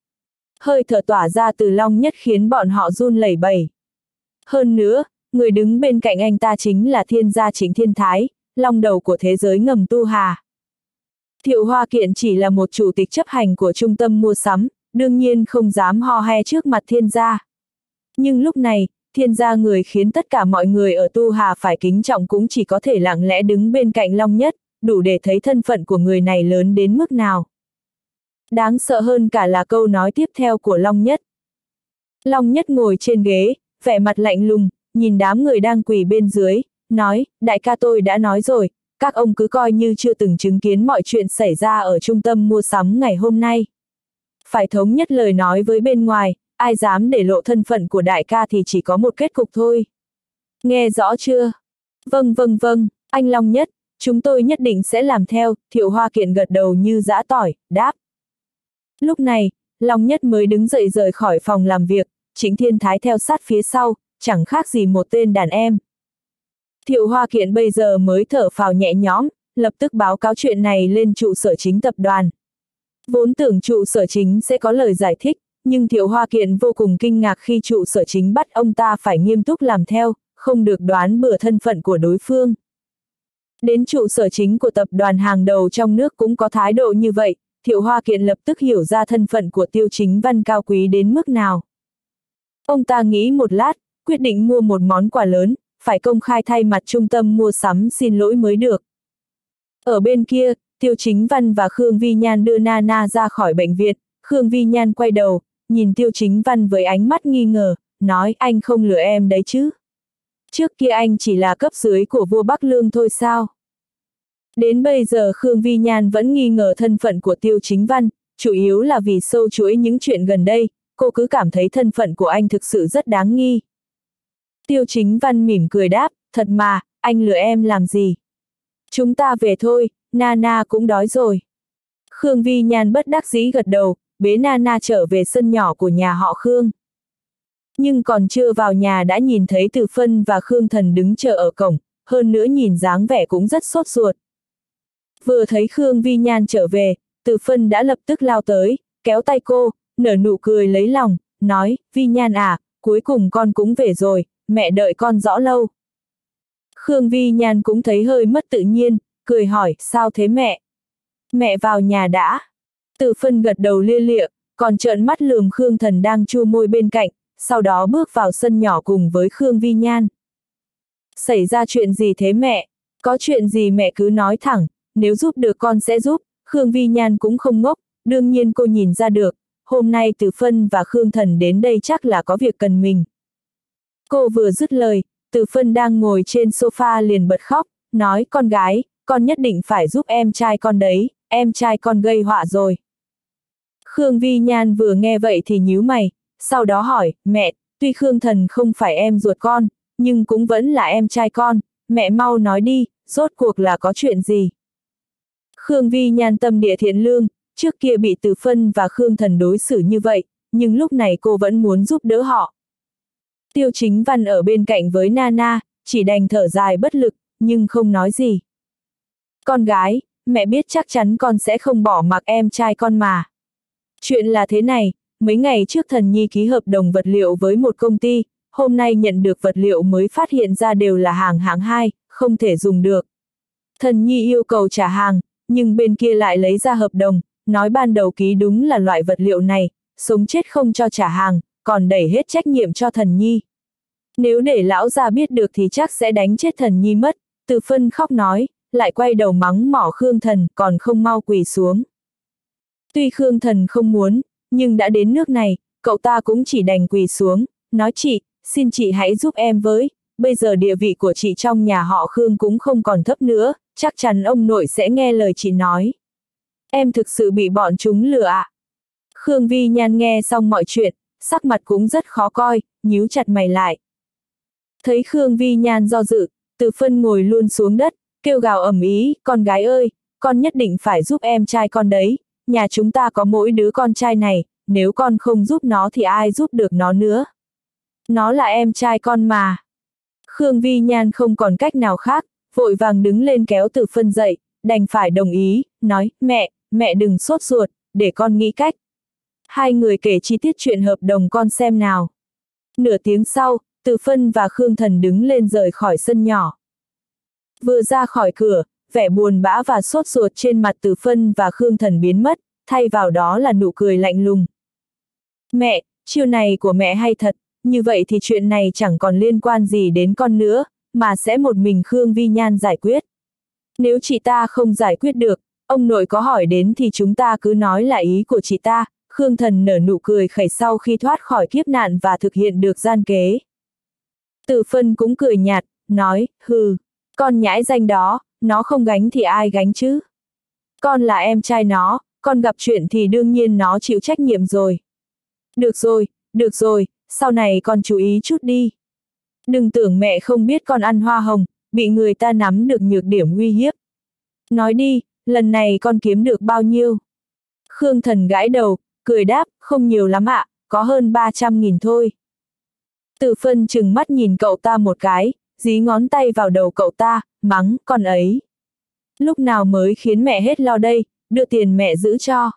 Hơi thở tỏa ra từ Long Nhất khiến bọn họ run lẩy bẩy. Hơn nữa, người đứng bên cạnh anh ta chính là thiên gia Trịnh Thiên Thái, long đầu của thế giới ngầm Tu Hà. Thiệu Hoa Kiện chỉ là một chủ tịch chấp hành của trung tâm mua sắm, đương nhiên không dám ho he trước mặt thiên gia. Nhưng lúc này, thiên gia người khiến tất cả mọi người ở Tu Hà phải kính trọng cũng chỉ có thể lặng lẽ đứng bên cạnh Long Nhất, đủ để thấy thân phận của người này lớn đến mức nào. Đáng sợ hơn cả là câu nói tiếp theo của Long Nhất. Long Nhất ngồi trên ghế, vẻ mặt lạnh lùng, nhìn đám người đang quỳ bên dưới, nói, đại ca tôi đã nói rồi, các ông cứ coi như chưa từng chứng kiến mọi chuyện xảy ra ở trung tâm mua sắm ngày hôm nay. Phải thống nhất lời nói với bên ngoài, ai dám để lộ thân phận của đại ca thì chỉ có một kết cục thôi. Nghe rõ chưa? Vâng vâng vâng, anh Long Nhất, chúng tôi nhất định sẽ làm theo, Thiệu Hoa Kiện gật đầu như giã tỏi, đáp. Lúc này, Long Nhất mới đứng dậy rời khỏi phòng làm việc, Trịnh Thiên Thái theo sát phía sau, chẳng khác gì một tên đàn em. Thiệu Hoa Kiện bây giờ mới thở phào nhẹ nhõm, lập tức báo cáo chuyện này lên trụ sở chính tập đoàn. Vốn tưởng trụ sở chính sẽ có lời giải thích, nhưng Thiệu Hoa Kiện vô cùng kinh ngạc khi trụ sở chính bắt ông ta phải nghiêm túc làm theo, không được đoán bừa thân phận của đối phương. Đến trụ sở chính của tập đoàn hàng đầu trong nước cũng có thái độ như vậy, Thiệu Hoa Kiện lập tức hiểu ra thân phận của Tiêu Chính Văn cao quý đến mức nào. Ông ta nghĩ một lát, quyết định mua một món quà lớn, phải công khai thay mặt trung tâm mua sắm xin lỗi mới được. Ở bên kia, Tiêu Chính Văn và Khương Vi Nhan đưa Nana ra khỏi bệnh viện, Khương Vi Nhan quay đầu, nhìn Tiêu Chính Văn với ánh mắt nghi ngờ, nói anh không lừa em đấy chứ. Trước kia anh chỉ là cấp dưới của vua Bắc Lương thôi sao? Đến bây giờ Khương Vi Nhan vẫn nghi ngờ thân phận của Tiêu Chính Văn, chủ yếu là vì sâu chuỗi những chuyện gần đây, cô cứ cảm thấy thân phận của anh thực sự rất đáng nghi. Tiêu Chính Văn mỉm cười đáp, thật mà, anh lừa em làm gì? Chúng ta về thôi, Nana cũng đói rồi. Khương Vi Nhan bất đắc dĩ gật đầu, bế Nana trở về sân nhỏ của nhà họ Khương. Nhưng còn chưa vào nhà đã nhìn thấy Từ Phân và Khương Thần đứng chờ ở cổng, hơn nữa nhìn dáng vẻ cũng rất sốt ruột. Vừa thấy Khương Vi Nhan trở về, Từ Phân đã lập tức lao tới, kéo tay cô, nở nụ cười lấy lòng, nói, Vi Nhan à, cuối cùng con cũng về rồi, mẹ đợi con rõ lâu. Khương Vi Nhan cũng thấy hơi mất tự nhiên, cười hỏi, sao thế mẹ? Mẹ vào nhà đã. Từ Phân gật đầu lia lịa, còn trợn mắt lườm Khương Thần đang chua môi bên cạnh, sau đó bước vào sân nhỏ cùng với Khương Vi Nhan. Xảy ra chuyện gì thế mẹ? Có chuyện gì mẹ cứ nói thẳng, nếu giúp được con sẽ giúp. Khương Vi Nhan cũng không ngốc, đương nhiên cô nhìn ra được, hôm nay Từ Phân và Khương Thần đến đây chắc là có việc cần mình. Cô vừa dứt lời, Từ Phân đang ngồi trên sofa liền bật khóc, nói con gái, con nhất định phải giúp em trai con đấy, em trai con gây họa rồi. Khương Vi Nhan vừa nghe vậy thì nhíu mày, sau đó hỏi, mẹ, tuy Khương Thần không phải em ruột con, nhưng cũng vẫn là em trai con, mẹ mau nói đi, rốt cuộc là có chuyện gì. Khương Vi Nhan tâm địa thiện lương, trước kia bị Từ Phân và Khương Thần đối xử như vậy, nhưng lúc này cô vẫn muốn giúp đỡ họ. Tiêu Chính Văn ở bên cạnh với Nana, chỉ đành thở dài bất lực, nhưng không nói gì. Con gái, mẹ biết chắc chắn con sẽ không bỏ mặc em trai con mà. Chuyện là thế này, mấy ngày trước Thần Nhi ký hợp đồng vật liệu với một công ty, hôm nay nhận được vật liệu mới phát hiện ra đều là hàng hạng hai, không thể dùng được. Thần Nhi yêu cầu trả hàng, nhưng bên kia lại lấy ra hợp đồng, nói ban đầu ký đúng là loại vật liệu này, sống chết không cho trả hàng, còn đẩy hết trách nhiệm cho Thần Nhi. Nếu để lão gia biết được thì chắc sẽ đánh chết Thần Nhi mất, Từ Phân khóc nói, lại quay đầu mắng mỏ Khương Thần còn không mau quỳ xuống. Tuy Khương Thần không muốn, nhưng đã đến nước này, cậu ta cũng chỉ đành quỳ xuống, nói chị, xin chị hãy giúp em với, bây giờ địa vị của chị trong nhà họ Khương cũng không còn thấp nữa, chắc chắn ông nội sẽ nghe lời chị nói. Em thực sự bị bọn chúng lừa ạ. À? Khương Vi Nhan nghe xong mọi chuyện, sắc mặt cũng rất khó coi, nhíu chặt mày lại. Thấy Khương Vi Nhan do dự, Từ Phân ngồi luôn xuống đất, kêu gào ầm ĩ, con gái ơi, con nhất định phải giúp em trai con đấy, nhà chúng ta có mỗi đứa con trai này, nếu con không giúp nó thì ai giúp được nó nữa. Nó là em trai con mà. Khương Vi Nhan không còn cách nào khác, vội vàng đứng lên kéo Từ Phân dậy, đành phải đồng ý, nói, mẹ, mẹ đừng sốt ruột, để con nghĩ cách. Hai người kể chi tiết chuyện hợp đồng con xem nào. Nửa tiếng sau, Từ Phân và Khương Thần đứng lên rời khỏi sân nhỏ. Vừa ra khỏi cửa, vẻ buồn bã và sốt ruột trên mặt Từ Phân và Khương Thần biến mất, thay vào đó là nụ cười lạnh lùng. Mẹ, chiêu này của mẹ hay thật, như vậy thì chuyện này chẳng còn liên quan gì đến con nữa, mà sẽ một mình Khương Vi Nhan giải quyết. Nếu chị ta không giải quyết được, ông nội có hỏi đến thì chúng ta cứ nói là ý của chị ta. Khương Thần nở nụ cười khẩy sau khi thoát khỏi kiếp nạn và thực hiện được gian kế. Từ Phân cũng cười nhạt, nói, hừ, con nhãi danh đó, nó không gánh thì ai gánh chứ? Con là em trai nó, con gặp chuyện thì đương nhiên nó chịu trách nhiệm rồi. Được rồi, được rồi, sau này con chú ý chút đi. Đừng tưởng mẹ không biết con ăn hoa hồng, bị người ta nắm được nhược điểm uy hiếp. Nói đi, lần này con kiếm được bao nhiêu? Khương Thần gãi đầu, cười đáp, không nhiều lắm ạ, có hơn ba trăm nghìn thôi. Từ Phân chừng mắt nhìn cậu ta một cái, dí ngón tay vào đầu cậu ta, mắng, con ấy. Lúc nào mới khiến mẹ hết lo đây, đưa tiền mẹ giữ cho.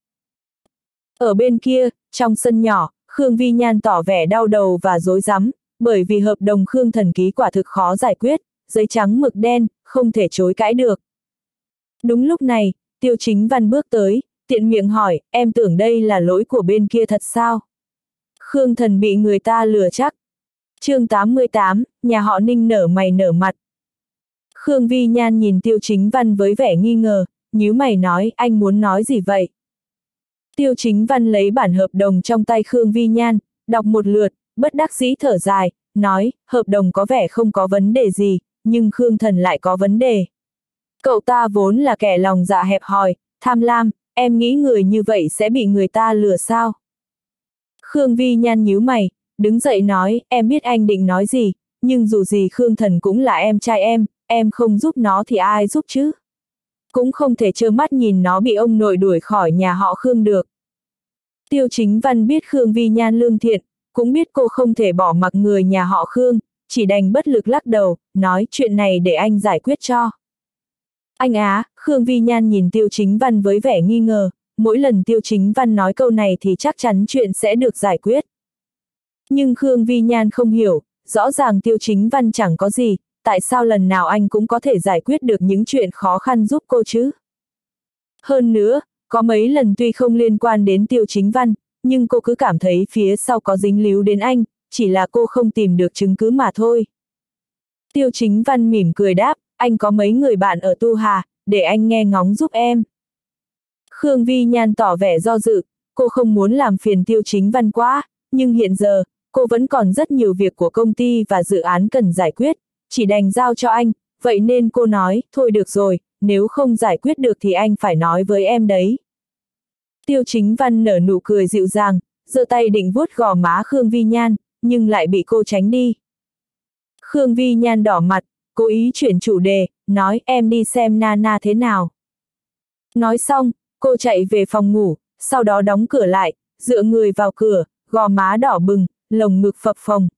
Ở bên kia, trong sân nhỏ, Khương Vi Nhan tỏ vẻ đau đầu và rối rắm, bởi vì hợp đồng Khương Thần ký quả thực khó giải quyết, giấy trắng mực đen, không thể chối cãi được. Đúng lúc này, Tiêu Chính Văn bước tới, tiện miệng hỏi, em tưởng đây là lỗi của bên kia thật sao? Khương Thần bị người ta lừa chắc. Chương tám mươi tám, nhà họ Ninh nở mày nở mặt. Khương Vi Nhan nhìn Tiêu Chính Văn với vẻ nghi ngờ, nhíu mày nói, anh muốn nói gì vậy? Tiêu Chính Văn lấy bản hợp đồng trong tay Khương Vi Nhan, đọc một lượt, bất đắc dĩ thở dài, nói, hợp đồng có vẻ không có vấn đề gì, nhưng Khương Thần lại có vấn đề. Cậu ta vốn là kẻ lòng dạ hẹp hòi, tham lam, em nghĩ người như vậy sẽ bị người ta lừa sao? Khương Vi Nhan nhíu mày, đứng dậy nói, em biết anh định nói gì, nhưng dù gì Khương Thần cũng là em trai em, em không giúp nó thì ai giúp chứ? Cũng không thể trơ mắt nhìn nó bị ông nội đuổi khỏi nhà họ Khương được. Tiêu Chính Văn biết Khương Vi Nhan lương thiện, cũng biết cô không thể bỏ mặc người nhà họ Khương, chỉ đành bất lực lắc đầu, nói chuyện này để anh giải quyết cho. Anh á, Khương Vi Nhan nhìn Tiêu Chính Văn với vẻ nghi ngờ, mỗi lần Tiêu Chính Văn nói câu này thì chắc chắn chuyện sẽ được giải quyết. Nhưng Khương Vi Nhan không hiểu, rõ ràng Tiêu Chính Văn chẳng có gì, tại sao lần nào anh cũng có thể giải quyết được những chuyện khó khăn giúp cô chứ? Hơn nữa, có mấy lần tuy không liên quan đến Tiêu Chính Văn, nhưng cô cứ cảm thấy phía sau có dính líu đến anh, chỉ là cô không tìm được chứng cứ mà thôi. Tiêu Chính Văn mỉm cười đáp, anh có mấy người bạn ở Tu Hà, để anh nghe ngóng giúp em. Khương Vi Nhan tỏ vẻ do dự, cô không muốn làm phiền Tiêu Chính Văn quá, nhưng hiện giờ, cô vẫn còn rất nhiều việc của công ty và dự án cần giải quyết, chỉ đành giao cho anh, vậy nên cô nói, thôi được rồi, nếu không giải quyết được thì anh phải nói với em đấy. Tiêu Chính Văn nở nụ cười dịu dàng, giơ tay định vuốt gò má Khương Vi Nhan, nhưng lại bị cô tránh đi. Khương Vi Nhan đỏ mặt, cố ý chuyển chủ đề, nói em đi xem Nana thế nào. Nói xong, cô chạy về phòng ngủ, sau đó đóng cửa lại, dựa người vào cửa, gò má đỏ bừng, lồng ngực phập phồng.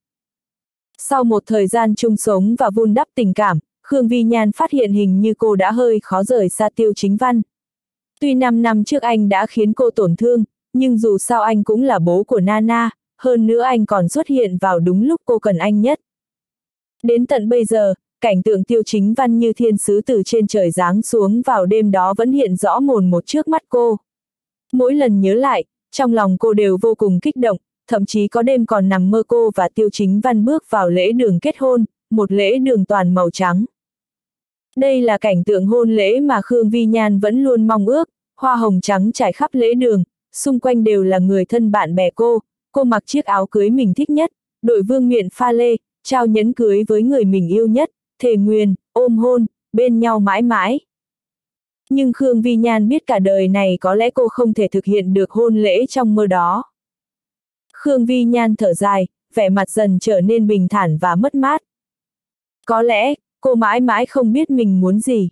Sau một thời gian chung sống và vun đắp tình cảm, Khương Vi Nhan phát hiện hình như cô đã hơi khó rời xa Tiêu Chính Văn. Tuy năm năm trước anh đã khiến cô tổn thương, nhưng dù sao anh cũng là bố của Nana, hơn nữa anh còn xuất hiện vào đúng lúc cô cần anh nhất. Đến tận bây giờ, cảnh tượng Tiêu Chính Văn như thiên sứ từ trên trời giáng xuống vào đêm đó vẫn hiện rõ mồn một trước mắt cô. Mỗi lần nhớ lại, trong lòng cô đều vô cùng kích động, thậm chí có đêm còn nằm mơ cô và Tiêu Chính Văn bước vào lễ đường kết hôn, một lễ đường toàn màu trắng. Đây là cảnh tượng hôn lễ mà Khương Vi Nhan vẫn luôn mong ước, hoa hồng trắng trải khắp lễ đường, xung quanh đều là người thân bạn bè cô, cô mặc chiếc áo cưới mình thích nhất, đội vương miện pha lê, trao nhẫn cưới với người mình yêu nhất, thề nguyền, ôm hôn, bên nhau mãi mãi. Nhưng Khương Vi Nhan biết cả đời này có lẽ cô không thể thực hiện được hôn lễ trong mơ đó. Khương Vi Nhan thở dài, vẻ mặt dần trở nên bình thản và mất mát. Có lẽ, cô mãi mãi không biết mình muốn gì.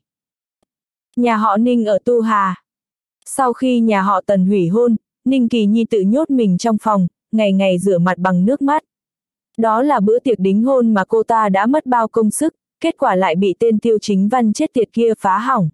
Nhà họ Ninh ở Tu Hà. Sau khi nhà họ Tần hủy hôn, Ninh Kỳ Nhi tự nhốt mình trong phòng, ngày ngày rửa mặt bằng nước mắt. Đó là bữa tiệc đính hôn mà cô ta đã mất bao công sức, kết quả lại bị tên Tiêu Chính Văn chết tiệt kia phá hỏng.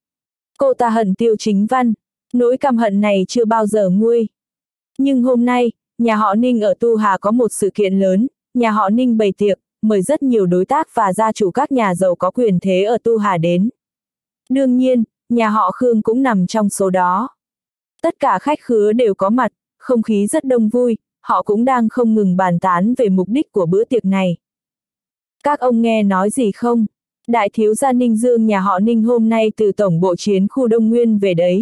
Cô ta hận Tiêu Chính Văn, nỗi căm hận này chưa bao giờ nguôi. Nhưng hôm nay, nhà họ Ninh ở Tu Hà có một sự kiện lớn, nhà họ Ninh bày tiệc, mời rất nhiều đối tác và gia chủ các nhà giàu có quyền thế ở Tu Hà đến. Đương nhiên, nhà họ Khương cũng nằm trong số đó. Tất cả khách khứa đều có mặt, không khí rất đông vui, họ cũng đang không ngừng bàn tán về mục đích của bữa tiệc này. Các ông nghe nói gì không? Đại thiếu gia Ninh Dương nhà họ Ninh hôm nay từ tổng bộ chiến khu Đông Nguyên về đấy.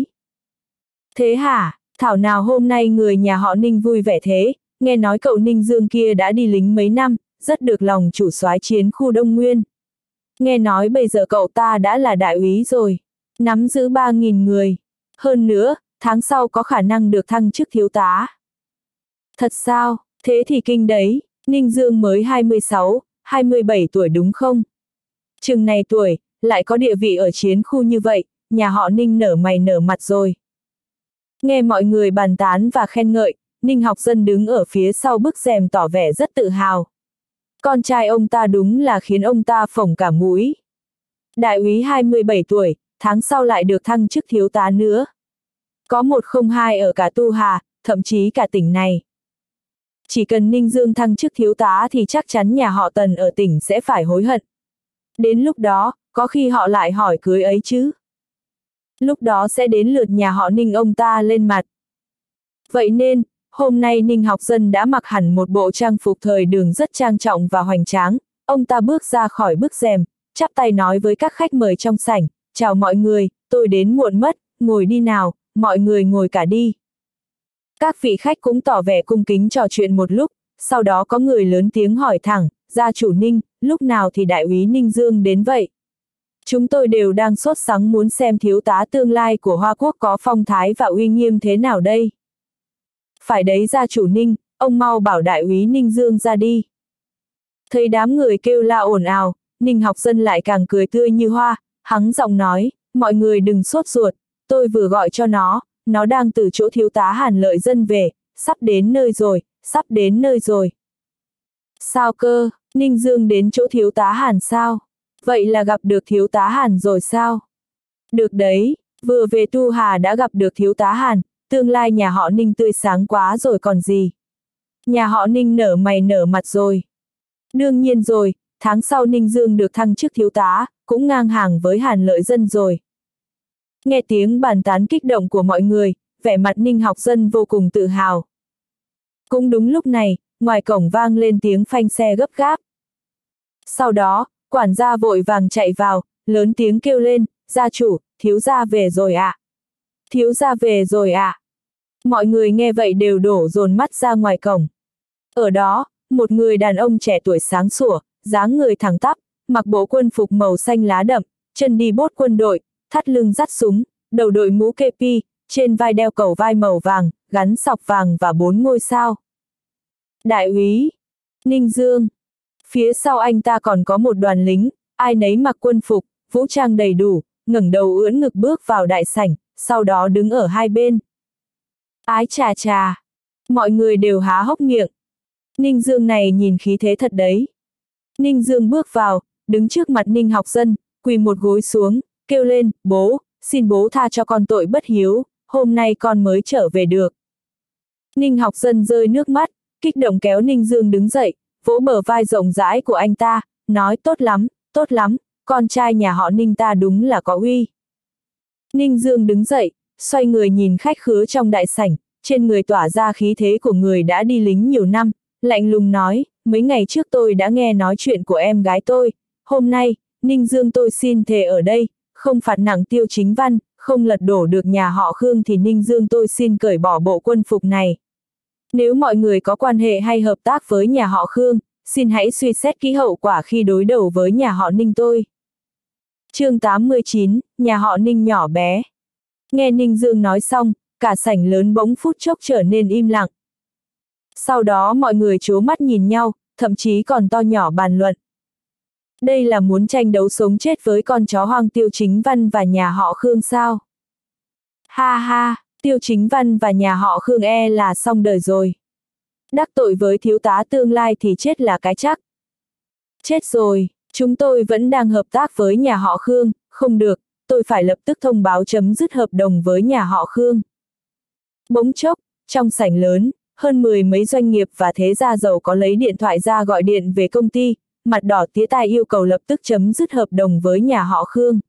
Thế hả? Thảo nào hôm nay người nhà họ Ninh vui vẻ thế, nghe nói cậu Ninh Dương kia đã đi lính mấy năm, rất được lòng chủ soái chiến khu Đông Nguyên. Nghe nói bây giờ cậu ta đã là đại úy rồi, nắm giữ ba nghìn người. Hơn nữa, tháng sau có khả năng được thăng chức thiếu tá. Thật sao? Thế thì kinh đấy, Ninh Dương mới hai mươi sáu, hai mươi bảy tuổi đúng không? Chừng này tuổi, lại có địa vị ở chiến khu như vậy, nhà họ Ninh nở mày nở mặt rồi. Nghe mọi người bàn tán và khen ngợi, Ninh Học Dân đứng ở phía sau bức rèm tỏ vẻ rất tự hào. Con trai ông ta đúng là khiến ông ta phồng cả mũi. Đại úy hai mươi bảy tuổi, tháng sau lại được thăng chức thiếu tá nữa. Có một không hai ở cả Tu Hà, thậm chí cả tỉnh này. Chỉ cần Ninh Dương thăng chức thiếu tá thì chắc chắn nhà họ Tần ở tỉnh sẽ phải hối hận. Đến lúc đó, có khi họ lại hỏi cưới ấy chứ. Lúc đó sẽ đến lượt nhà họ Ninh ông ta lên mặt. Vậy nên, hôm nay Ninh Học Dân đã mặc hẳn một bộ trang phục thời đường rất trang trọng và hoành tráng, ông ta bước ra khỏi bức rèm, chắp tay nói với các khách mời trong sảnh, chào mọi người, tôi đến muộn mất, ngồi đi nào, mọi người ngồi cả đi. Các vị khách cũng tỏ vẻ cung kính trò chuyện một lúc, sau đó có người lớn tiếng hỏi thẳng, gia chủ Ninh, lúc nào thì đại úy Ninh Dương đến vậy? Chúng tôi đều đang sốt sắng muốn xem thiếu tá tương lai của Hoa Quốc có phong thái và uy nghiêm thế nào đây. Phải đấy gia chủ Ninh, ông mau bảo đại úy Ninh Dương ra đi. Thấy đám người kêu la ồn ào, Ninh Học Dân lại càng cười tươi như hoa, hắng giọng nói, mọi người đừng sốt ruột, tôi vừa gọi cho nó, nó đang từ chỗ thiếu tá Hàn Lợi Dân về, sắp đến nơi rồi, sắp đến nơi rồi. Sao cơ, Ninh Dương đến chỗ thiếu tá Hàn sao? Vậy là gặp được thiếu tá Hàn rồi sao? Được đấy, vừa về Tu Hà đã gặp được thiếu tá Hàn, tương lai nhà họ Ninh tươi sáng quá rồi còn gì. Nhà họ Ninh nở mày nở mặt rồi. Đương nhiên rồi, tháng sau Ninh Dương được thăng chức thiếu tá, cũng ngang hàng với Hàn Lợi Dân rồi. Nghe tiếng bàn tán kích động của mọi người, vẻ mặt Ninh Học Dân vô cùng tự hào. Cũng đúng lúc này, ngoài cổng vang lên tiếng phanh xe gấp gáp. Sau đó, quản gia vội vàng chạy vào, lớn tiếng kêu lên, gia chủ, thiếu gia về rồi ạ. À? Thiếu gia về rồi ạ. À? Mọi người nghe vậy đều đổ dồn mắt ra ngoài cổng. Ở đó, một người đàn ông trẻ tuổi sáng sủa, dáng người thẳng tắp, mặc bộ quân phục màu xanh lá đậm, chân đi bốt quân đội, thắt lưng dắt súng, đầu đội mũ kepi, trên vai đeo cầu vai màu vàng, gắn sọc vàng và bốn ngôi sao. Đại úy Ninh Dương. Phía sau anh ta còn có một đoàn lính, ai nấy mặc quân phục, vũ trang đầy đủ, ngẩng đầu ưỡn ngực bước vào đại sảnh, sau đó đứng ở hai bên. Ái chà chà, mọi người đều há hốc miệng. Ninh Dương này nhìn khí thế thật đấy. Ninh Dương bước vào, đứng trước mặt Ninh Học Dân, quỳ một gối xuống, kêu lên, bố, xin bố tha cho con tội bất hiếu, hôm nay con mới trở về được. Ninh Học Dân rơi nước mắt, kích động kéo Ninh Dương đứng dậy, vỗ bờ vai rộng rãi của anh ta, nói tốt lắm, tốt lắm, con trai nhà họ Ninh ta đúng là có uy. Ninh Dương đứng dậy, xoay người nhìn khách khứa trong đại sảnh, trên người tỏa ra khí thế của người đã đi lính nhiều năm, lạnh lùng nói, mấy ngày trước tôi đã nghe nói chuyện của em gái tôi, hôm nay, Ninh Dương tôi xin thề ở đây, không phạt nặng Tiêu Chính Văn, không lật đổ được nhà họ Khương thì Ninh Dương tôi xin cởi bỏ bộ quân phục này. Nếu mọi người có quan hệ hay hợp tác với nhà họ Khương, xin hãy suy xét kỹ hậu quả khi đối đầu với nhà họ Ninh tôi. Chương tám mươi chín, nhà họ Ninh nhỏ bé. Nghe Ninh Dương nói xong, cả sảnh lớn bỗng phút chốc trở nên im lặng. Sau đó mọi người trố mắt nhìn nhau, thậm chí còn to nhỏ bàn luận. Đây là muốn tranh đấu sống chết với con chó hoang Tiêu Chính Văn và nhà họ Khương sao? Ha ha, Tiêu Chính Văn và nhà họ Khương e là xong đời rồi. Đắc tội với thiếu tá tương lai thì chết là cái chắc. Chết rồi, chúng tôi vẫn đang hợp tác với nhà họ Khương, không được, tôi phải lập tức thông báo chấm dứt hợp đồng với nhà họ Khương. Bỗng chốc, trong sảnh lớn, hơn mười mấy doanh nghiệp và thế gia giàu có lấy điện thoại ra gọi điện về công ty, mặt đỏ tía tai yêu cầu lập tức chấm dứt hợp đồng với nhà họ Khương.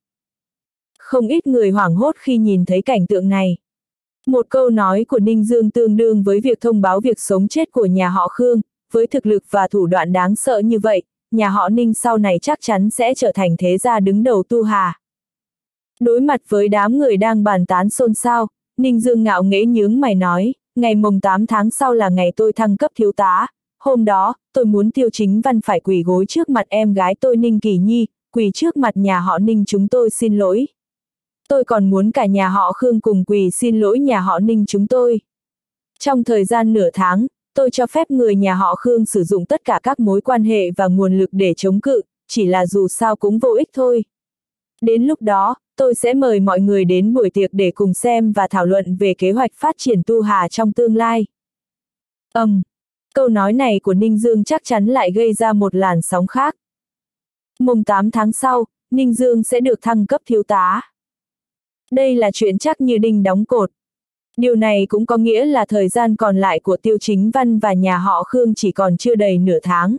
Không ít người hoảng hốt khi nhìn thấy cảnh tượng này. Một câu nói của Ninh Dương tương đương với việc thông báo việc sống chết của nhà họ Khương, với thực lực và thủ đoạn đáng sợ như vậy, nhà họ Ninh sau này chắc chắn sẽ trở thành thế gia đứng đầu Tu Hà. Đối mặt với đám người đang bàn tán xôn xao, Ninh Dương ngạo nghễ nhướng mày nói, ngày mồng tám tháng sau là ngày tôi thăng cấp thiếu tá, hôm đó, tôi muốn Tiêu Chính Văn phải quỳ gối trước mặt em gái tôi Ninh Kỳ Nhi, quỳ trước mặt nhà họ Ninh chúng tôi xin lỗi. Tôi còn muốn cả nhà họ Khương cùng quỳ xin lỗi nhà họ Ninh chúng tôi. Trong thời gian nửa tháng, tôi cho phép người nhà họ Khương sử dụng tất cả các mối quan hệ và nguồn lực để chống cự, chỉ là dù sao cũng vô ích thôi. Đến lúc đó, tôi sẽ mời mọi người đến buổi tiệc để cùng xem và thảo luận về kế hoạch phát triển Tu Hà trong tương lai. Ầm, um, câu nói này của Ninh Dương chắc chắn lại gây ra một làn sóng khác. Mùng tám tháng sau, Ninh Dương sẽ được thăng cấp thiếu tá. Đây là chuyện chắc như đinh đóng cột. Điều này cũng có nghĩa là thời gian còn lại của Tiêu Chính Văn và nhà họ Khương chỉ còn chưa đầy nửa tháng.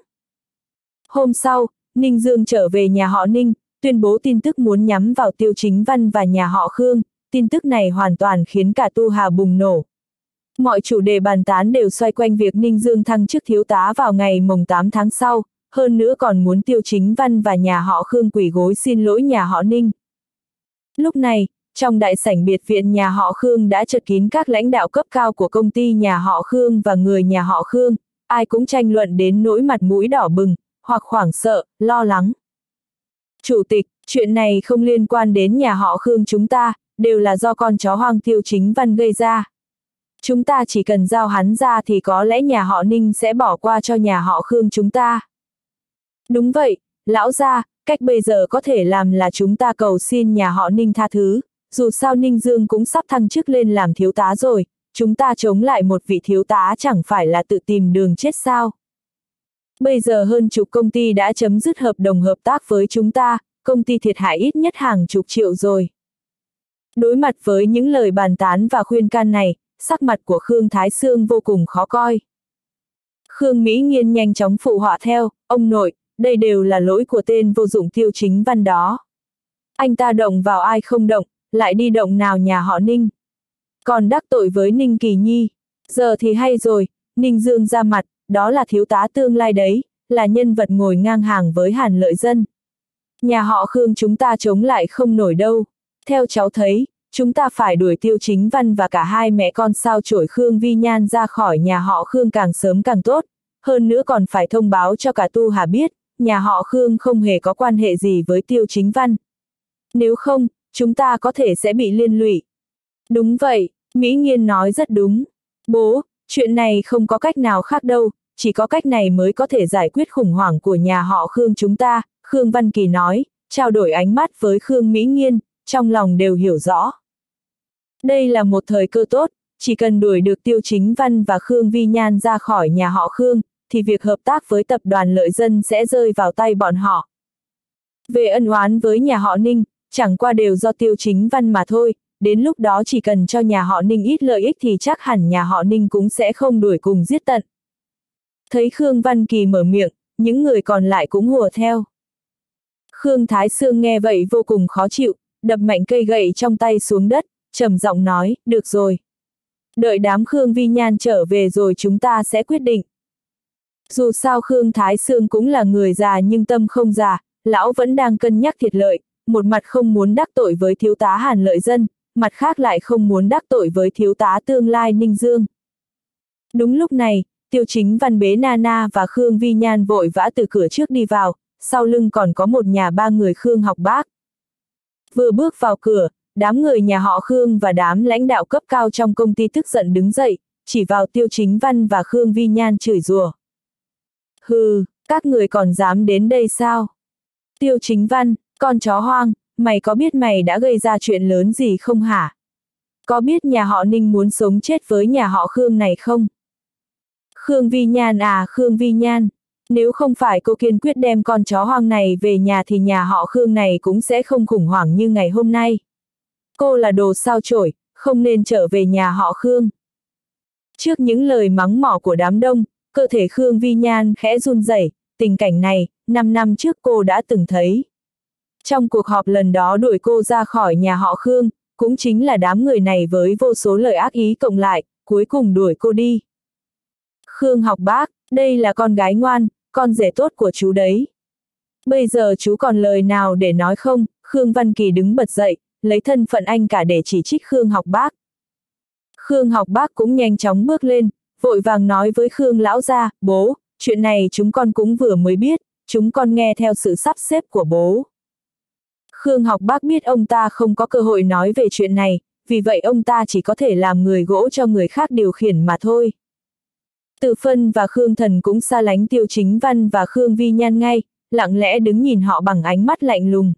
Hôm sau, Ninh Dương trở về nhà họ Ninh, tuyên bố tin tức muốn nhắm vào Tiêu Chính Văn và nhà họ Khương, tin tức này hoàn toàn khiến cả Tu Hà bùng nổ. Mọi chủ đề bàn tán đều xoay quanh việc Ninh Dương thăng chức thiếu tá vào ngày mồng tám tháng sau, hơn nữa còn muốn Tiêu Chính Văn và nhà họ Khương quỳ gối xin lỗi nhà họ Ninh. Lúc này, trong đại sảnh biệt viện nhà họ Khương đã chật kín các lãnh đạo cấp cao của công ty nhà họ Khương và người nhà họ Khương, ai cũng tranh luận đến nỗi mặt mũi đỏ bừng, hoặc hoảng sợ, lo lắng. Chủ tịch, chuyện này không liên quan đến nhà họ Khương chúng ta, đều là do con chó hoang Tiêu Chính Văn gây ra. Chúng ta chỉ cần giao hắn ra thì có lẽ nhà họ Ninh sẽ bỏ qua cho nhà họ Khương chúng ta. Đúng vậy, lão gia, cách bây giờ có thể làm là chúng ta cầu xin nhà họ Ninh tha thứ, dù sao Ninh Dương cũng sắp thăng chức lên làm thiếu tá rồi, chúng ta chống lại một vị thiếu tá chẳng phải là tự tìm đường chết sao. Bây giờ hơn chục công ty đã chấm dứt hợp đồng hợp tác với chúng ta, công ty thiệt hại ít nhất hàng chục triệu rồi. Đối mặt với những lời bàn tán và khuyên can này, sắc mặt của Khương Thái Sương vô cùng khó coi. Khương Mỹ Nghiên nhanh chóng phụ họa theo, ông nội, đây đều là lỗi của tên vô dụng Tiêu Chính Văn đó. Anh ta động vào ai không động, lại đi động nào nhà họ Ninh. Còn đắc tội với Ninh Kỳ Nhi, giờ thì hay rồi, Ninh Dương ra mặt, đó là thiếu tá tương lai đấy, là nhân vật ngồi ngang hàng với Hàn Lợi Dân. Nhà họ Khương chúng ta chống lại không nổi đâu. Theo cháu thấy, chúng ta phải đuổi Tiêu Chính Văn và cả hai mẹ con sao chổi Khương Vi Nhan ra khỏi nhà họ Khương càng sớm càng tốt, hơn nữa còn phải thông báo cho cả Tu Hà biết, nhà họ Khương không hề có quan hệ gì với Tiêu Chính Văn. Nếu không, chúng ta có thể sẽ bị liên lụy. Đúng vậy, Mỹ Nghiên nói rất đúng. Bố, chuyện này không có cách nào khác đâu, chỉ có cách này mới có thể giải quyết khủng hoảng của nhà họ Khương chúng ta, Khương Văn Kỳ nói, trao đổi ánh mắt với Khương Mỹ Nghiên, trong lòng đều hiểu rõ. Đây là một thời cơ tốt, chỉ cần đuổi được Tiêu Chính Văn và Khương Vi Nhan ra khỏi nhà họ Khương, thì việc hợp tác với tập đoàn Lợi Dân sẽ rơi vào tay bọn họ. Về ân oán với nhà họ Ninh, chẳng qua đều do Tiêu Chính Văn mà thôi, đến lúc đó chỉ cần cho nhà họ Ninh ít lợi ích thì chắc hẳn nhà họ Ninh cũng sẽ không đuổi cùng giết tận. Thấy Khương Văn Kỳ mở miệng, những người còn lại cũng hùa theo. Khương Thái Sương nghe vậy vô cùng khó chịu, đập mạnh cây gậy trong tay xuống đất, trầm giọng nói, được rồi. Đợi đám Khương Vi Nhan trở về rồi chúng ta sẽ quyết định. Dù sao Khương Thái Sương cũng là người già nhưng tâm không già, lão vẫn đang cân nhắc thiệt lợi, một mặt không muốn đắc tội với thiếu tá Hàn Lợi Dân, mặt khác lại không muốn đắc tội với thiếu tá tương lai Ninh Dương. Đúng lúc này, Tiêu Chính Văn bế Nana và Khương Vi Nhan vội vã từ cửa trước đi vào, sau lưng còn có một nhà ba người Khương Học Bác. Vừa bước vào cửa, đám người nhà họ Khương và đám lãnh đạo cấp cao trong công ty tức giận đứng dậy, chỉ vào Tiêu Chính Văn và Khương Vi Nhan chửi rủa. Hừ, các người còn dám đến đây sao? Tiêu Chính Văn, con chó hoang, mày có biết mày đã gây ra chuyện lớn gì không hả? Có biết nhà họ Ninh muốn sống chết với nhà họ Khương này không? Khương Vi Nhan à, Khương Vi Nhan, nếu không phải cô kiên quyết đem con chó hoang này về nhà thì nhà họ Khương này cũng sẽ không khủng hoảng như ngày hôm nay. Cô là đồ sao chổi, không nên trở về nhà họ Khương. Trước những lời mắng mỏ của đám đông, cơ thể Khương Vi Nhan khẽ run rẩy, tình cảnh này, năm năm trước cô đã từng thấy. Trong cuộc họp lần đó đuổi cô ra khỏi nhà họ Khương, cũng chính là đám người này với vô số lời ác ý cộng lại, cuối cùng đuổi cô đi. Khương Học Bác, đây là con gái ngoan, con rể tốt của chú đấy. Bây giờ chú còn lời nào để nói không? Khương Văn Kỳ đứng bật dậy, lấy thân phận anh cả để chỉ trích Khương Học Bác. Khương Học Bác cũng nhanh chóng bước lên, vội vàng nói với Khương lão gia, bố, chuyện này chúng con cũng vừa mới biết, chúng con nghe theo sự sắp xếp của bố. Khương Học Bác biết ông ta không có cơ hội nói về chuyện này, vì vậy ông ta chỉ có thể làm người gỗ cho người khác điều khiển mà thôi. Từ Phân và Khương Thần cũng xa lánh Tiêu Chính Văn và Khương Vi Nhan ngay, lặng lẽ đứng nhìn họ bằng ánh mắt lạnh lùng.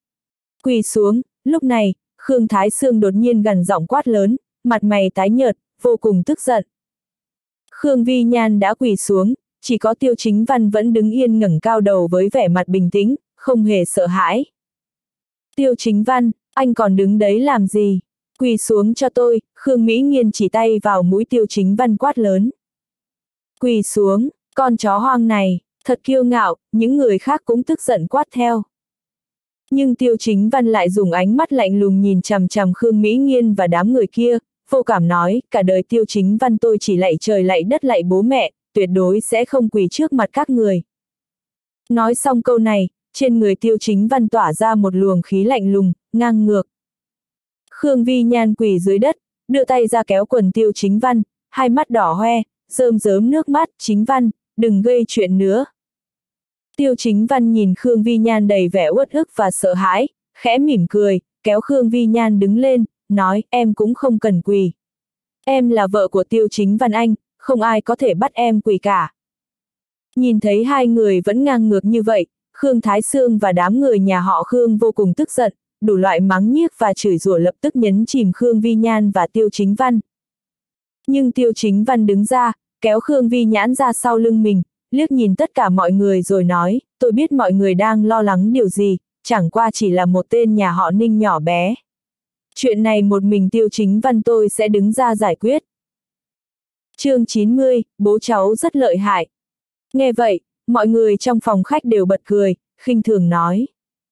Quỳ xuống, lúc này, Khương Thái Sương đột nhiên gằn giọng quát lớn, mặt mày tái nhợt, vô cùng tức giận. Khương Vi Nhan đã quỳ xuống, chỉ có Tiêu Chính Văn vẫn đứng yên ngẩng cao đầu với vẻ mặt bình tĩnh, không hề sợ hãi. Tiêu Chính Văn, anh còn đứng đấy làm gì? Quỳ xuống cho tôi, Khương Mỹ Nghiên chỉ tay vào mũi Tiêu Chính Văn quát lớn. Quỳ xuống, con chó hoang này, thật kiêu ngạo, những người khác cũng tức giận quát theo. Nhưng Tiêu Chính Văn lại dùng ánh mắt lạnh lùng nhìn chằm chằm Khương Mỹ Nghiên và đám người kia, vô cảm nói, cả đời Tiêu Chính Văn tôi chỉ lạy trời lạy đất lạy bố mẹ, tuyệt đối sẽ không quỳ trước mặt các người. Nói xong câu này, trên người Tiêu Chính Văn tỏa ra một luồng khí lạnh lùng, ngang ngược. Khương Vi Nhan quỳ dưới đất, đưa tay ra kéo quần Tiêu Chính Văn, hai mắt đỏ hoe, rơm rớm nước mắt, Chính Văn, đừng gây chuyện nữa. Tiêu Chính Văn nhìn Khương Vi Nhan đầy vẻ uất ức và sợ hãi, khẽ mỉm cười, kéo Khương Vi Nhan đứng lên, nói, em cũng không cần quỳ. Em là vợ của Tiêu Chính Văn anh, không ai có thể bắt em quỳ cả. Nhìn thấy hai người vẫn ngang ngược như vậy, Khương Thái Sương và đám người nhà họ Khương vô cùng tức giận, đủ loại mắng nhiếc và chửi rủa lập tức nhấn chìm Khương Vi Nhan và Tiêu Chính Văn. Nhưng Tiêu Chính Văn đứng ra, kéo Khương Vi Nhãn ra sau lưng mình, liếc nhìn tất cả mọi người rồi nói, tôi biết mọi người đang lo lắng điều gì, chẳng qua chỉ là một tên nhà họ Ninh nhỏ bé. Chuyện này một mình Tiêu Chính Văn tôi sẽ đứng ra giải quyết. Chương chín mươi, bố cháu rất lợi hại. Nghe vậy, mọi người trong phòng khách đều bật cười, khinh thường nói.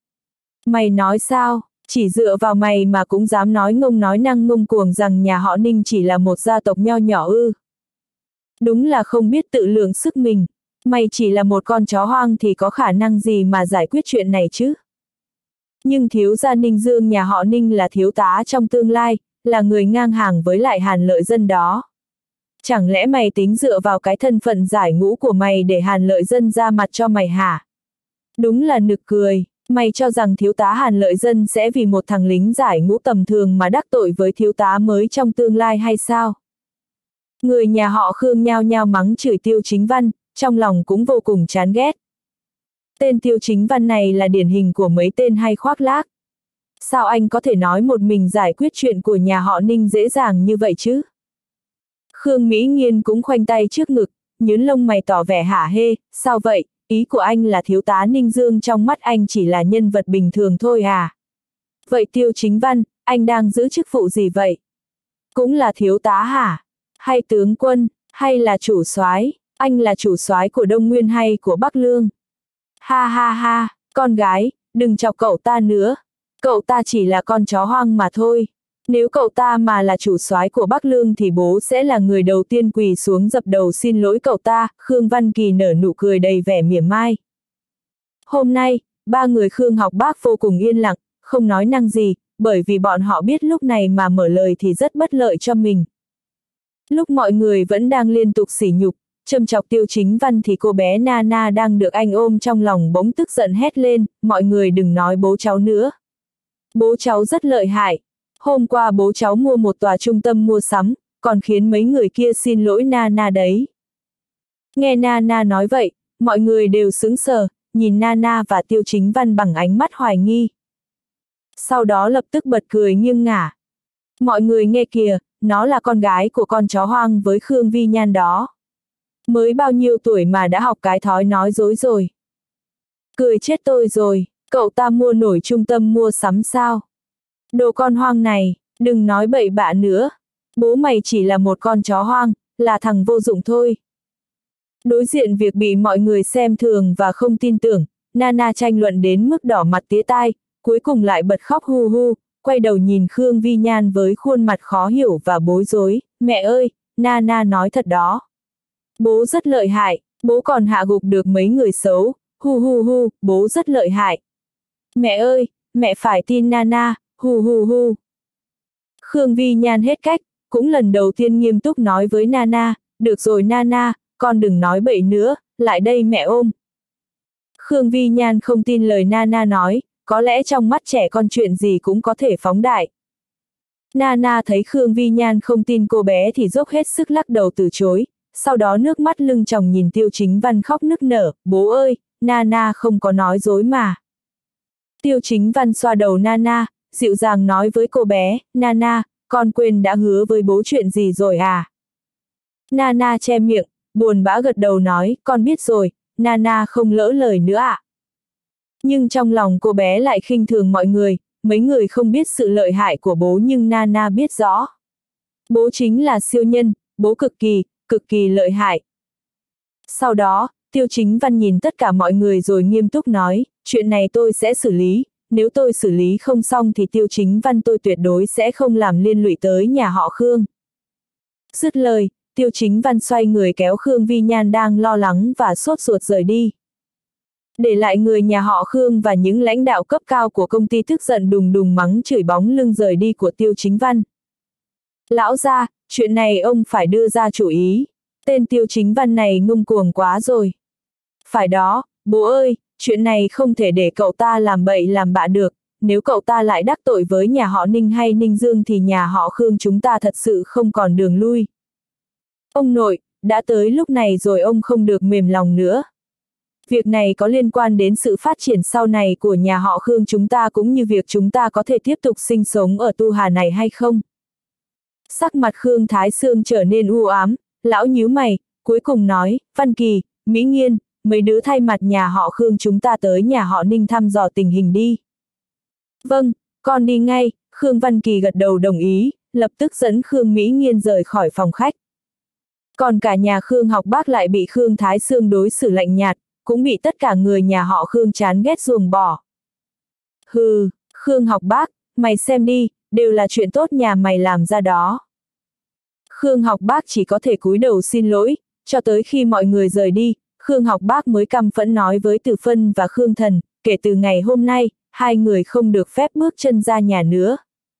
Mày nói sao, chỉ dựa vào mày mà cũng dám nói ngông nói năng ngông cuồng rằng nhà họ Ninh chỉ là một gia tộc nho nhỏ ư. Đúng là không biết tự lượng sức mình, mày chỉ là một con chó hoang thì có khả năng gì mà giải quyết chuyện này chứ. Nhưng thiếu gia Ninh Dương nhà họ Ninh là thiếu tá trong tương lai, là người ngang hàng với lại Hàn Lợi Dân đó. Chẳng lẽ mày tính dựa vào cái thân phận giải ngũ của mày để Hàn Lợi Dân ra mặt cho mày hả? Đúng là nực cười, mày cho rằng thiếu tá Hàn Lợi Dân sẽ vì một thằng lính giải ngũ tầm thường mà đắc tội với thiếu tá mới trong tương lai hay sao? Người nhà họ Khương nhao nhao mắng chửi Tiêu Chính Văn, trong lòng cũng vô cùng chán ghét. Tên Tiêu Chính Văn này là điển hình của mấy tên hay khoác lác. Sao anh có thể nói một mình giải quyết chuyện của nhà họ Ninh dễ dàng như vậy chứ? Khương Mỹ Nghiên cũng khoanh tay trước ngực, nhướng lông mày tỏ vẻ hả hê, sao vậy, ý của anh là thiếu tá Ninh Dương trong mắt anh chỉ là nhân vật bình thường thôi à? Vậy Tiêu Chính Văn, anh đang giữ chức vụ gì vậy? Cũng là thiếu tá hả? Hay tướng quân, hay là chủ soái? Anh là chủ soái của Đông Nguyên hay của Bắc Lương? Ha ha ha, con gái, đừng chọc cậu ta nữa. Cậu ta chỉ là con chó hoang mà thôi. Nếu cậu ta mà là chủ soái của Bắc Lương thì bố sẽ là người đầu tiên quỳ xuống dập đầu xin lỗi cậu ta. Khương Văn Kỳ nở nụ cười đầy vẻ mỉa mai. Hôm nay, ba người Khương Học Bác vô cùng yên lặng, không nói năng gì, bởi vì bọn họ biết lúc này mà mở lời thì rất bất lợi cho mình. Lúc mọi người vẫn đang liên tục sỉ nhục, châm chọc Tiêu Chính Văn thì cô bé Nana đang được anh ôm trong lòng bỗng tức giận hét lên, mọi người đừng nói bố cháu nữa. Bố cháu rất lợi hại. Hôm qua bố cháu mua một tòa trung tâm mua sắm, còn khiến mấy người kia xin lỗi Nana đấy. Nghe Nana nói vậy, mọi người đều sững sờ, nhìn Nana và Tiêu Chính Văn bằng ánh mắt hoài nghi. Sau đó lập tức bật cười nghiêng ngả. Mọi người nghe kìa, nó là con gái của con chó hoang với Khương Vi Nhan đó. Mới bao nhiêu tuổi mà đã học cái thói nói dối rồi. Cười chết tôi rồi, cậu ta mua nổi trung tâm mua sắm sao? Đồ con hoang này, đừng nói bậy bạ nữa. Bố mày chỉ là một con chó hoang, là thằng vô dụng thôi. Đối diện việc bị mọi người xem thường và không tin tưởng, Nana tranh luận đến mức đỏ mặt tía tai, cuối cùng lại bật khóc hu hu, quay đầu nhìn Khương Vi Nhan với khuôn mặt khó hiểu và bối rối. Mẹ ơi, Nana nói thật đó. Bố rất lợi hại, bố còn hạ gục được mấy người xấu, hu hu hu, bố rất lợi hại. Mẹ ơi, mẹ phải tin Nana, hu hu hu. Khương Vi Nhan hết cách, cũng lần đầu tiên nghiêm túc nói với Nana, được rồi Nana, con đừng nói bậy nữa, lại đây mẹ ôm. Khương Vi Nhan không tin lời Nana nói, có lẽ trong mắt trẻ con chuyện gì cũng có thể phóng đại. Nana thấy Khương Vi Nhan không tin cô bé thì dốc hết sức lắc đầu từ chối, sau đó nước mắt lưng tròng nhìn Tiêu Chính Văn khóc nức nở, bố ơi, Nana không có nói dối mà. Tiêu Chính Văn xoa đầu Nana, dịu dàng nói với cô bé, Nana, con quên đã hứa với bố chuyện gì rồi à? Nana che miệng, buồn bã gật đầu nói, con biết rồi, Nana không lỡ lời nữa ạ. À? Nhưng trong lòng cô bé lại khinh thường mọi người, mấy người không biết sự lợi hại của bố nhưng Nana biết rõ. Bố chính là siêu nhân, bố cực kỳ, cực kỳ lợi hại. Sau đó, Tiêu Chính Văn nhìn tất cả mọi người rồi nghiêm túc nói, chuyện này tôi sẽ xử lý, nếu tôi xử lý không xong thì Tiêu Chính Văn tôi tuyệt đối sẽ không làm liên lụy tới nhà họ Khương. Dứt lời, Tiêu Chính Văn xoay người kéo Khương Vi Nhan đang lo lắng và sốt ruột rời đi. Để lại người nhà họ Khương và những lãnh đạo cấp cao của công ty tức giận đùng đùng mắng chửi bóng lưng rời đi của Tiêu Chính Văn. Lão gia, chuyện này ông phải đưa ra chủ ý. Tên Tiêu Chính Văn này ngông cuồng quá rồi. Phải đó, bố ơi, chuyện này không thể để cậu ta làm bậy làm bạ được, nếu cậu ta lại đắc tội với nhà họ Ninh hay Ninh Dương thì nhà họ Khương chúng ta thật sự không còn đường lui. Ông nội, đã tới lúc này rồi ông không được mềm lòng nữa. Việc này có liên quan đến sự phát triển sau này của nhà họ Khương chúng ta cũng như việc chúng ta có thể tiếp tục sinh sống ở Tu Hà này hay không. Sắc mặt Khương Thái Sương trở nên u ám, lão nhíu mày, cuối cùng nói, Văn Kỳ, Mỹ Nghiên, mấy đứa thay mặt nhà họ Khương chúng ta tới nhà họ Ninh thăm dò tình hình đi. Vâng, con đi ngay, Khương Văn Kỳ gật đầu đồng ý, lập tức dẫn Khương Mỹ Nghiên rời khỏi phòng khách. Còn cả nhà Khương Học Bác lại bị Khương Thái Sương đối xử lạnh nhạt, cũng bị tất cả người nhà họ Khương chán ghét ruồng bỏ. Hừ, Khương Học Bác, mày xem đi, đều là chuyện tốt nhà mày làm ra đó. Khương Học Bác chỉ có thể cúi đầu xin lỗi, cho tới khi mọi người rời đi, Khương Học Bác mới căm phẫn nói với Từ Phân và Khương Thần, kể từ ngày hôm nay, hai người không được phép bước chân ra nhà nữa.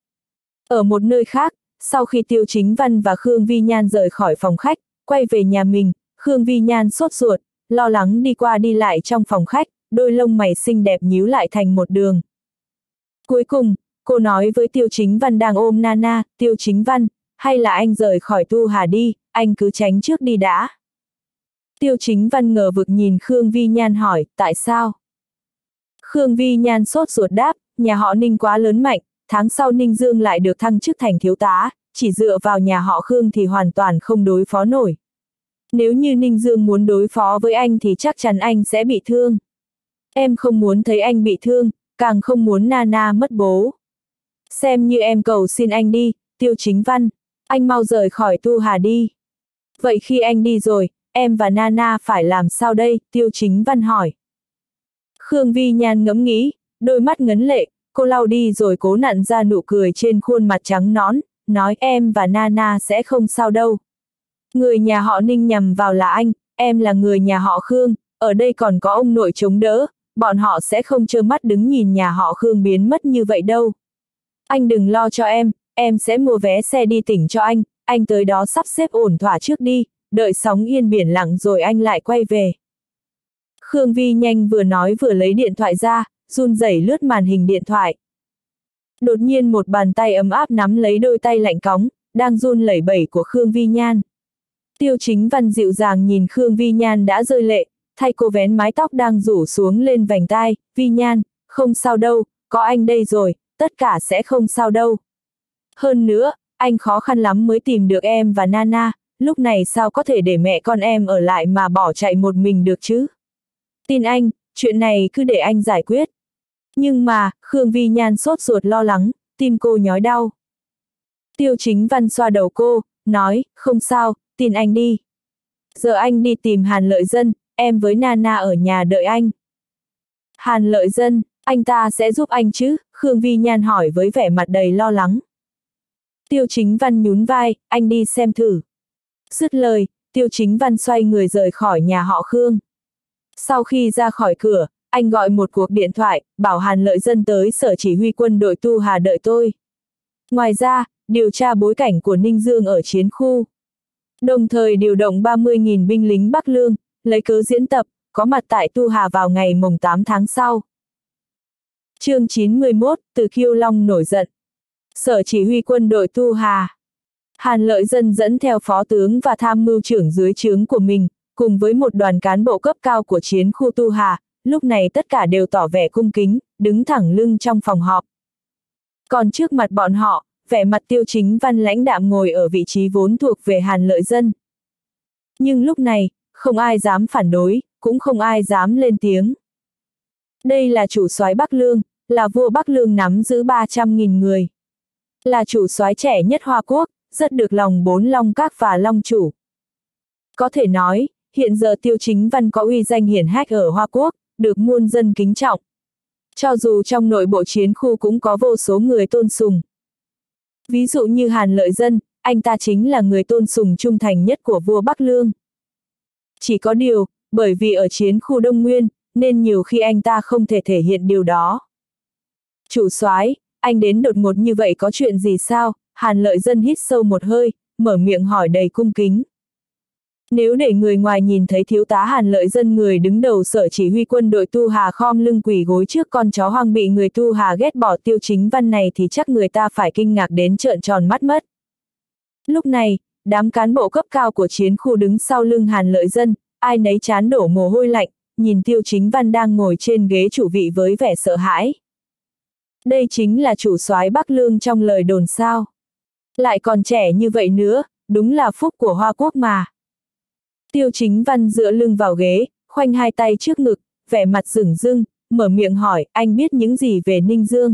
Ở một nơi khác, sau khi Tiêu Chính Văn và Khương Vi Nhan rời khỏi phòng khách, quay về nhà mình, Khương Vi Nhan sốt ruột, lo lắng đi qua đi lại trong phòng khách, đôi lông mày xinh đẹp nhíu lại thành một đường. Cuối cùng, cô nói với Tiêu Chính Văn đang ôm Nana, Tiêu Chính Văn, hay là anh rời khỏi Tu Hà đi, anh cứ tránh trước đi đã. Tiêu Chính Văn ngờ vực nhìn Khương Vi Nhan hỏi, tại sao? Khương Vi Nhan sốt ruột đáp, nhà họ Ninh quá lớn mạnh, tháng sau Ninh Dương lại được thăng chức thành thiếu tá, chỉ dựa vào nhà họ Khương thì hoàn toàn không đối phó nổi. Nếu như Ninh Dương muốn đối phó với anh thì chắc chắn anh sẽ bị thương. Em không muốn thấy anh bị thương, càng không muốn Nana mất bố. Xem như em cầu xin anh đi, Tiêu Chính Văn, anh mau rời khỏi Tu Hà đi. Vậy khi anh đi rồi, em và Nana phải làm sao đây, Tiêu Chính Văn hỏi. Khương Vi Nhan ngẫm nghĩ, đôi mắt ngấn lệ, cô lau đi rồi cố nặn ra nụ cười trên khuôn mặt trắng nõn, nói em và Nana sẽ không sao đâu. Người nhà họ Ninh nhằm vào là anh, em là người nhà họ Khương, ở đây còn có ông nội chống đỡ, bọn họ sẽ không trơ mắt đứng nhìn nhà họ Khương biến mất như vậy đâu. Anh đừng lo cho em, em sẽ mua vé xe đi tỉnh cho anh, anh tới đó sắp xếp ổn thỏa trước đi, đợi sóng yên biển lặng rồi anh lại quay về. Khương Vi nhanh vừa nói vừa lấy điện thoại ra, run rẩy lướt màn hình điện thoại. Đột nhiên một bàn tay ấm áp nắm lấy đôi tay lạnh cóng, đang run lẩy bẩy của Khương Vi Nhan. Tiêu Chính Văn dịu dàng nhìn Khương Vi Nhan đã rơi lệ, thay cô vén mái tóc đang rủ xuống lên vành tai, Vi Nhan, không sao đâu, có anh đây rồi, tất cả sẽ không sao đâu. Hơn nữa, anh khó khăn lắm mới tìm được em và Nana, lúc này sao có thể để mẹ con em ở lại mà bỏ chạy một mình được chứ? Tin anh, chuyện này cứ để anh giải quyết. Nhưng mà, Khương Vi Nhan sốt ruột lo lắng, tim cô nhói đau. Tiêu Chính Văn xoa đầu cô, nói, không sao, tin anh đi. Giờ anh đi tìm Hàn Lợi Dân, em với Nana ở nhà đợi anh. Hàn Lợi Dân, anh ta sẽ giúp anh chứ? Khương Vi Nhan hỏi với vẻ mặt đầy lo lắng. Tiêu Chính Văn nhún vai, anh đi xem thử. Dứt lời, Tiêu Chính Văn xoay người rời khỏi nhà họ Khương. Sau khi ra khỏi cửa, anh gọi một cuộc điện thoại, bảo Hàn Lợi Dân tới sở chỉ huy quân đội Tu Hà đợi tôi. Ngoài ra, điều tra bối cảnh của Ninh Dương ở chiến khu. Đồng thời điều động ba mươi nghìn binh lính Bắc Lương, lấy cớ diễn tập, có mặt tại Tu Hà vào ngày mồng tám tháng sau. Chương chín mươi mốt, Từ Kiêu Long nổi giận. Sở chỉ huy quân đội Tu Hà. Hàn Lợi Dân dẫn theo phó tướng và tham mưu trưởng dưới trướng của mình, cùng với một đoàn cán bộ cấp cao của chiến khu Tu Hà, lúc này tất cả đều tỏ vẻ cung kính, đứng thẳng lưng trong phòng họp. Còn trước mặt bọn họ, vẻ mặt Tiêu Chính Văn lãnh đạm ngồi ở vị trí vốn thuộc về Hàn Lợi Dân. Nhưng lúc này, không ai dám phản đối, cũng không ai dám lên tiếng. Đây là chủ soái Bắc Lương, là vua Bắc Lương nắm giữ ba trăm nghìn người. Là chủ soái trẻ nhất Hoa Quốc, rất được lòng bốn Long Các và Long Chủ. Có thể nói, hiện giờ Tiêu Chính Văn có uy danh hiển hách ở Hoa Quốc, được muôn dân kính trọng. Cho dù trong nội bộ chiến khu cũng có vô số người tôn sùng. Ví dụ như Hàn Lợi Dân, anh ta chính là người tôn sùng trung thành nhất của vua Bắc Lương. Chỉ có điều, bởi vì ở chiến khu Đông Nguyên, nên nhiều khi anh ta không thể thể hiện điều đó. Chủ soái, anh đến đột ngột như vậy có chuyện gì sao? Hàn Lợi Dân hít sâu một hơi, mở miệng hỏi đầy cung kính. Nếu để người ngoài nhìn thấy thiếu tá Hàn Lợi Dân người đứng đầu sở chỉ huy quân đội Tu Hà khom lưng quỳ gối trước con chó hoang bị người Tu Hà ghét bỏ Tiêu Chính Văn này thì chắc người ta phải kinh ngạc đến trợn tròn mắt mất. Lúc này, đám cán bộ cấp cao của chiến khu đứng sau lưng Hàn Lợi Dân, ai nấy trán đổ mồ hôi lạnh, nhìn Tiêu Chính Văn đang ngồi trên ghế chủ vị với vẻ sợ hãi. Đây chính là chủ soái Bắc Lương trong lời đồn sao. Lại còn trẻ như vậy nữa, đúng là phúc của Hoa Quốc mà. Tiêu Chính Văn dựa lưng vào ghế, khoanh hai tay trước ngực, vẻ mặt dửng dưng, mở miệng hỏi, anh biết những gì về Ninh Dương?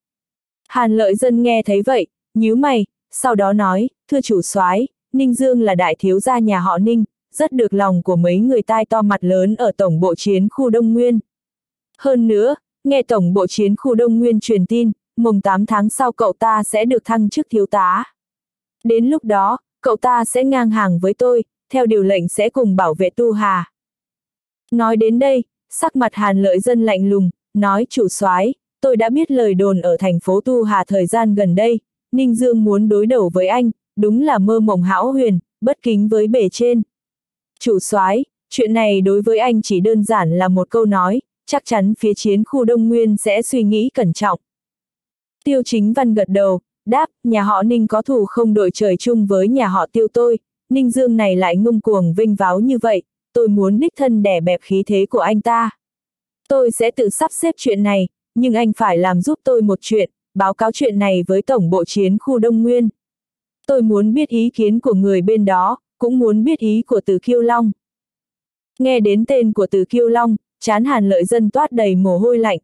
Hàn Lợi Dân nghe thấy vậy, nhíu mày, sau đó nói, thưa chủ soái, Ninh Dương là đại thiếu gia nhà họ Ninh, rất được lòng của mấy người tai to mặt lớn ở tổng bộ chiến khu Đông Nguyên. Hơn nữa, nghe tổng bộ chiến khu Đông Nguyên truyền tin, mùng tám tháng sau cậu ta sẽ được thăng chức thiếu tá. Đến lúc đó, cậu ta sẽ ngang hàng với tôi, theo điều lệnh sẽ cùng bảo vệ Tu Hà. Nói đến đây, sắc mặt Hàn Lợi Dân lạnh lùng, nói chủ soái, tôi đã biết lời đồn ở thành phố Tu Hà thời gian gần đây, Ninh Dương muốn đối đầu với anh, đúng là mơ mộng hão huyền, bất kính với bề trên. Chủ soái, chuyện này đối với anh chỉ đơn giản là một câu nói, chắc chắn phía chiến khu Đông Nguyên sẽ suy nghĩ cẩn trọng. Tiêu Chính Văn gật đầu, đáp, nhà họ Ninh có thù không đội trời chung với nhà họ Tiêu tôi, Ninh Dương này lại ngông cuồng vinh váo như vậy, tôi muốn đích thân đè bẹp khí thế của anh ta. Tôi sẽ tự sắp xếp chuyện này, nhưng anh phải làm giúp tôi một chuyện, báo cáo chuyện này với Tổng bộ chiến khu Đông Nguyên. Tôi muốn biết ý kiến của người bên đó, cũng muốn biết ý của Từ Kiêu Long. Nghe đến tên của Từ Kiêu Long, trán Hàn Lợi Dân toát đầy mồ hôi lạnh.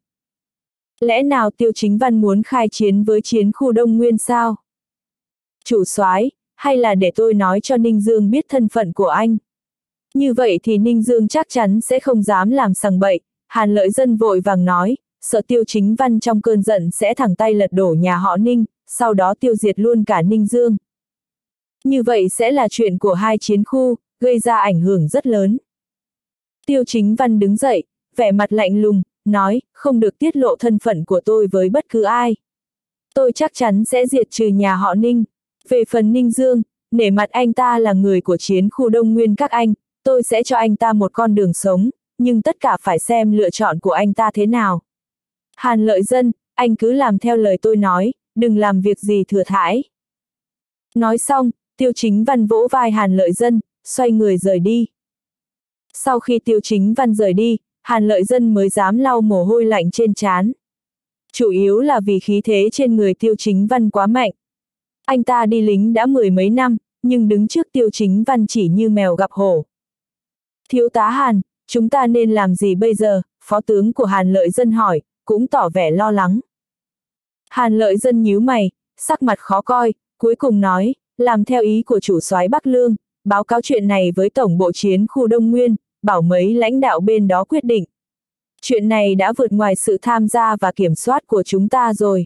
Lẽ nào Tiêu Chính Văn muốn khai chiến với chiến khu Đông Nguyên sao? Chủ soái, hay là để tôi nói cho Ninh Dương biết thân phận của anh? Như vậy thì Ninh Dương chắc chắn sẽ không dám làm sằng bậy. Hàn Lợi Dân vội vàng nói, sợ Tiêu Chính Văn trong cơn giận sẽ thẳng tay lật đổ nhà họ Ninh, sau đó tiêu diệt luôn cả Ninh Dương. Như vậy sẽ là chuyện của hai chiến khu, gây ra ảnh hưởng rất lớn. Tiêu Chính Văn đứng dậy, vẻ mặt lạnh lùng, nói, không được tiết lộ thân phận của tôi với bất cứ ai. Tôi chắc chắn sẽ diệt trừ nhà họ Ninh. Về phần Ninh Dương, nể mặt anh ta là người của chiến khu Đông Nguyên các anh, tôi sẽ cho anh ta một con đường sống, nhưng tất cả phải xem lựa chọn của anh ta thế nào. Hàn Lợi Dân, anh cứ làm theo lời tôi nói, đừng làm việc gì thừa thãi. Nói xong, Tiêu Chính Văn vỗ vai Hàn Lợi Dân, xoay người rời đi. Sau khi Tiêu Chính Văn rời đi, Hàn Lợi Dân mới dám lau mồ hôi lạnh trên trán. Chủ yếu là vì khí thế trên người Tiêu Chính Văn quá mạnh. Anh ta đi lính đã mười mấy năm, nhưng đứng trước Tiêu Chính Văn chỉ như mèo gặp hổ. Thiếu tá Hàn, chúng ta nên làm gì bây giờ? Phó tướng của Hàn Lợi Dân hỏi, cũng tỏ vẻ lo lắng. Hàn Lợi Dân nhíu mày, sắc mặt khó coi, cuối cùng nói, làm theo ý của chủ soái Bắc Lương, báo cáo chuyện này với Tổng bộ chiến khu Đông Nguyên, bảo mấy lãnh đạo bên đó quyết định. Chuyện này đã vượt ngoài sự tham gia và kiểm soát của chúng ta rồi.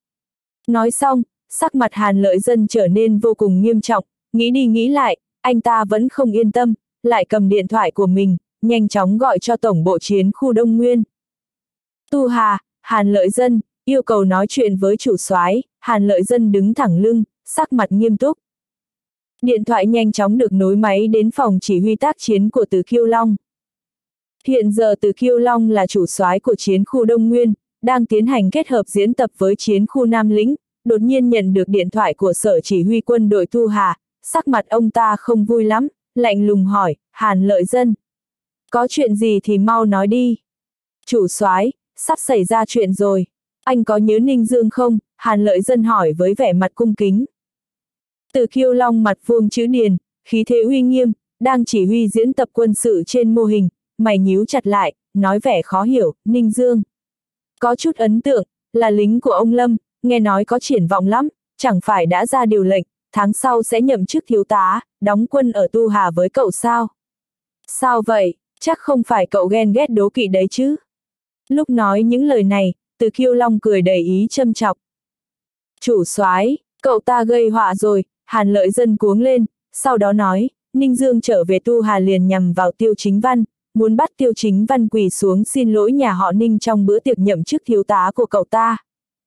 Nói xong, sắc mặt Hàn Lợi Dân trở nên vô cùng nghiêm trọng, nghĩ đi nghĩ lại, anh ta vẫn không yên tâm, lại cầm điện thoại của mình, nhanh chóng gọi cho Tổng bộ chiến khu Đông Nguyên. Tu Hà, Hàn Lợi Dân, yêu cầu nói chuyện với chủ soái. Hàn Lợi Dân đứng thẳng lưng, sắc mặt nghiêm túc. Điện thoại nhanh chóng được nối máy đến phòng chỉ huy tác chiến của Từ Kiêu Long. Hiện giờ Từ Kiêu Long là chủ soái của chiến khu Đông Nguyên, đang tiến hành kết hợp diễn tập với chiến khu Nam Lĩnh, đột nhiên nhận được điện thoại của sở chỉ huy quân đội Tu Hà, sắc mặt ông ta không vui lắm, lạnh lùng hỏi, Hàn Lợi Dân. Có chuyện gì thì mau nói đi. Chủ soái, sắp xảy ra chuyện rồi. Anh có nhớ Ninh Dương không? Hàn Lợi Dân hỏi với vẻ mặt cung kính. Từ Kiêu Long mặt vuông chữ điền, khí thế uy nghiêm, đang chỉ huy diễn tập quân sự trên mô hình, mày nhíu chặt lại, nói vẻ khó hiểu, Ninh Dương. Có chút ấn tượng, là lính của ông Lâm, nghe nói có triển vọng lắm, chẳng phải đã ra điều lệnh, tháng sau sẽ nhậm chức thiếu tá, đóng quân ở Tu Hà với cậu sao? Sao vậy, chắc không phải cậu ghen ghét đố kỵ đấy chứ? Lúc nói những lời này, Từ Kiêu Long cười đầy ý châm chọc. Chủ soái, cậu ta gây họa rồi. Hàn Lợi Dân cuống lên, sau đó nói, Ninh Dương trở về Tu Hà liền nhằm vào Tiêu Chính Văn, muốn bắt Tiêu Chính Văn quỳ xuống xin lỗi nhà họ Ninh trong bữa tiệc nhậm chức thiếu tá của cậu ta.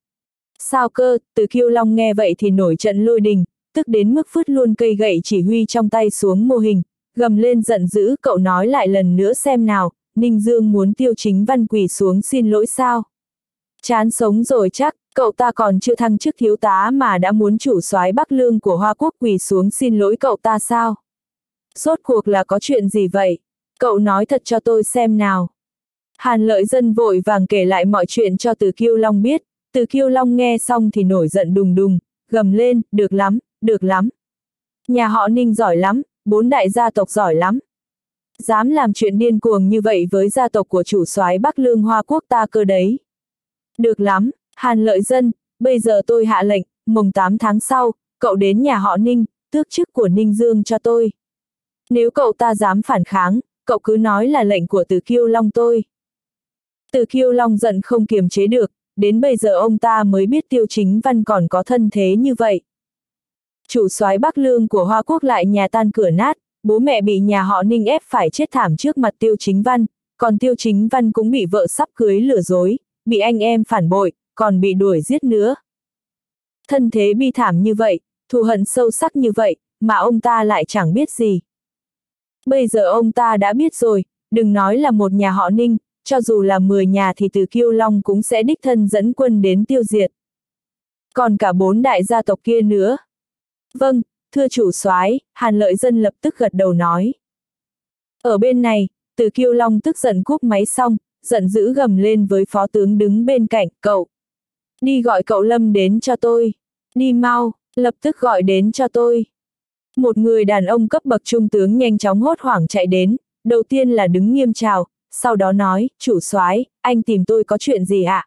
Sao cơ? Từ Kiêu Long nghe vậy thì nổi trận lôi đình, tức đến mức vứt luôn cây gậy chỉ huy trong tay xuống mô hình, gầm lên giận dữ, cậu nói lại lần nữa xem nào, Ninh Dương muốn Tiêu Chính Văn quỳ xuống xin lỗi sao? Chán sống rồi chắc. Cậu ta còn chưa thăng chức thiếu tá mà đã muốn chủ soái Bắc Lương của Hoa Quốc quỳ xuống xin lỗi cậu ta sao? Rốt cuộc là có chuyện gì vậy? Cậu nói thật cho tôi xem nào. Hàn Lợi Dân vội vàng kể lại mọi chuyện cho Từ Kiêu Long biết, Từ Kiêu Long nghe xong thì nổi giận đùng đùng, gầm lên, được lắm, được lắm. Nhà họ Ninh giỏi lắm, bốn đại gia tộc giỏi lắm. Dám làm chuyện điên cuồng như vậy với gia tộc của chủ soái Bắc Lương Hoa Quốc ta cơ đấy. Được lắm. Hàn Lợi Dân, bây giờ tôi hạ lệnh, mùng tám tháng sau, cậu đến nhà họ Ninh, tước chức của Ninh Dương cho tôi. Nếu cậu ta dám phản kháng, cậu cứ nói là lệnh của Từ Kiêu Long tôi. Từ Kiêu Long giận không kiềm chế được, đến bây giờ ông ta mới biết Tiêu Chính Văn còn có thân thế như vậy. Chủ soái Bắc Lương của Hoa Quốc lại nhà tan cửa nát, bố mẹ bị nhà họ Ninh ép phải chết thảm trước mặt Tiêu Chính Văn, còn Tiêu Chính Văn cũng bị vợ sắp cưới lừa dối. bị anh em phản bội, còn bị đuổi giết nữa. Thân thế bi thảm như vậy, thù hận sâu sắc như vậy, mà ông ta lại chẳng biết gì. Bây giờ ông ta đã biết rồi, đừng nói là một nhà họ Ninh, cho dù là mười nhà thì Từ Kiêu Long cũng sẽ đích thân dẫn quân đến tiêu diệt. Còn cả bốn đại gia tộc kia nữa. Vâng, thưa chủ soái, Hàn Lợi Dân lập tức gật đầu nói. Ở bên này, Từ Kiêu Long tức giận cúp máy xong, giận dữ gầm lên với phó tướng đứng bên cạnh, cậu. Đi gọi cậu Lâm đến cho tôi. Đi mau, lập tức gọi đến cho tôi. Một người đàn ông cấp bậc trung tướng nhanh chóng hốt hoảng chạy đến, đầu tiên là đứng nghiêm chào, sau đó nói, chủ soái, anh tìm tôi có chuyện gì ạ?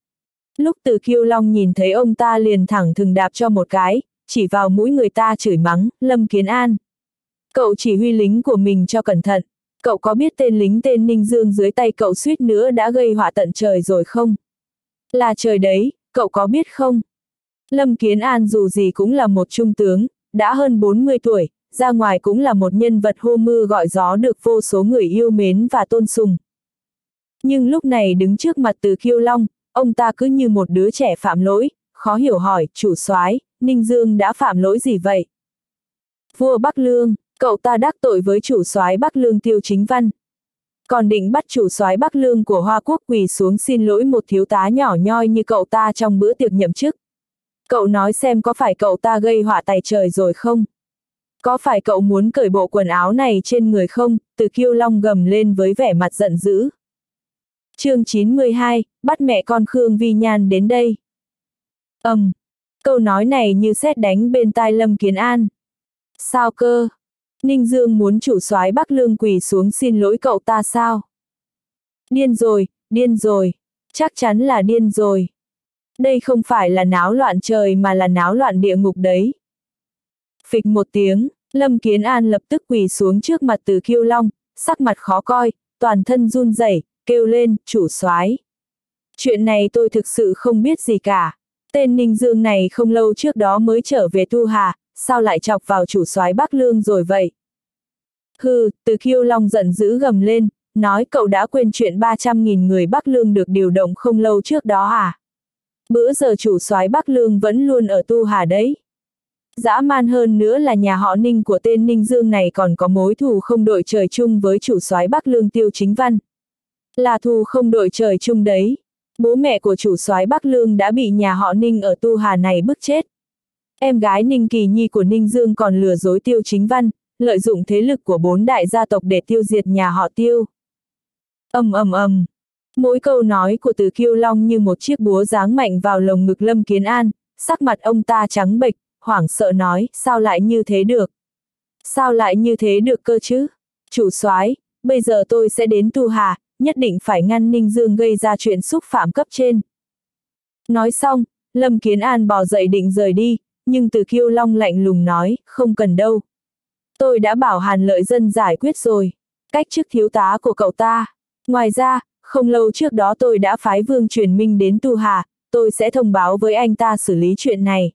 Lúc Từ Kiêu Long nhìn thấy ông ta liền thẳng thừng đạp cho một cái, chỉ vào mũi người ta chửi mắng, Lâm Kiến An. Cậu chỉ huy lính của mình cho cẩn thận, cậu có biết tên lính tên Ninh Dương dưới tay cậu suýt nữa đã gây họa tận trời rồi không? Là trời đấy, cậu có biết không? Lâm Kiến An dù gì cũng là một trung tướng, đã hơn bốn mươi tuổi, ra ngoài cũng là một nhân vật hô mưa gọi gió được vô số người yêu mến và tôn sùng. Nhưng lúc này đứng trước mặt Từ Kiêu Long, ông ta cứ như một đứa trẻ phạm lỗi, khó hiểu hỏi, chủ soái, Ninh Dương đã phạm lỗi gì vậy? Vua Bắc Lương, cậu ta đắc tội với chủ soái Bắc Lương Tiêu Chính Văn. Còn định bắt chủ soái Bắc Lương của Hoa Quốc quỳ xuống xin lỗi một thiếu tá nhỏ nhoi như cậu ta trong bữa tiệc nhậm chức. Cậu nói xem có phải cậu ta gây họa tày trời rồi không? Có phải cậu muốn cởi bộ quần áo này trên người không? Từ Kiêu Long gầm lên với vẻ mặt giận dữ. Chương chín mươi hai, bắt mẹ con Khương Vi Nhan đến đây. Ầm, um, câu nói này như sét đánh bên tai Lâm Kiến An. Sao cơ? Ninh Dương muốn chủ soái Bắc Lương quỳ xuống xin lỗi cậu ta sao? Điên rồi, điên rồi, chắc chắn là điên rồi. Đây không phải là náo loạn trời mà là náo loạn địa ngục đấy. Phịch một tiếng, Lâm Kiến An lập tức quỳ xuống trước mặt Từ Kiêu Long, sắc mặt khó coi, toàn thân run rẩy, kêu lên, chủ soái. Chuyện này tôi thực sự không biết gì cả. Tên Ninh Dương này không lâu trước đó mới trở về Tu Hà, sao lại chọc vào chủ soái Bắc Lương rồi vậy? Hừ, Từ Kiêu Long giận dữ gầm lên, nói cậu đã quên chuyện ba trăm nghìn người Bắc Lương được điều động không lâu trước đó à? Bữa giờ chủ soái Bắc Lương vẫn luôn ở Tu Hà đấy. Dã man hơn nữa là nhà họ Ninh của tên Ninh Dương này còn có mối thù không đội trời chung với chủ soái Bắc Lương Tiêu Chính Văn. Là thù không đội trời chung đấy. Bố mẹ của chủ soái Bắc Lương đã bị nhà họ Ninh ở Tu Hà này bức chết. Em gái Ninh Kỳ Nhi của Ninh Dương còn lừa dối Tiêu Chính Văn, lợi dụng thế lực của bốn đại gia tộc để tiêu diệt nhà họ Tiêu. Ầm ầm ầm. Mỗi câu nói của Từ Kiêu Long như một chiếc búa giáng mạnh vào lồng ngực Lâm Kiến An, sắc mặt ông ta trắng bệch, hoảng sợ nói, sao lại như thế được? Sao lại như thế được cơ chứ? Chủ soái, bây giờ tôi sẽ đến Tu Hà, nhất định phải ngăn Ninh Dương gây ra chuyện xúc phạm cấp trên. Nói xong, Lâm Kiến An bò dậy định rời đi, nhưng Từ Kiêu Long lạnh lùng nói, không cần đâu. Tôi đã bảo Hàn Lợi Dân giải quyết rồi, cách chức thiếu tá của cậu ta. Ngoài ra, không lâu trước đó tôi đã phái Vương Truyền Minh đến Tu Hà, tôi sẽ thông báo với anh ta xử lý chuyện này.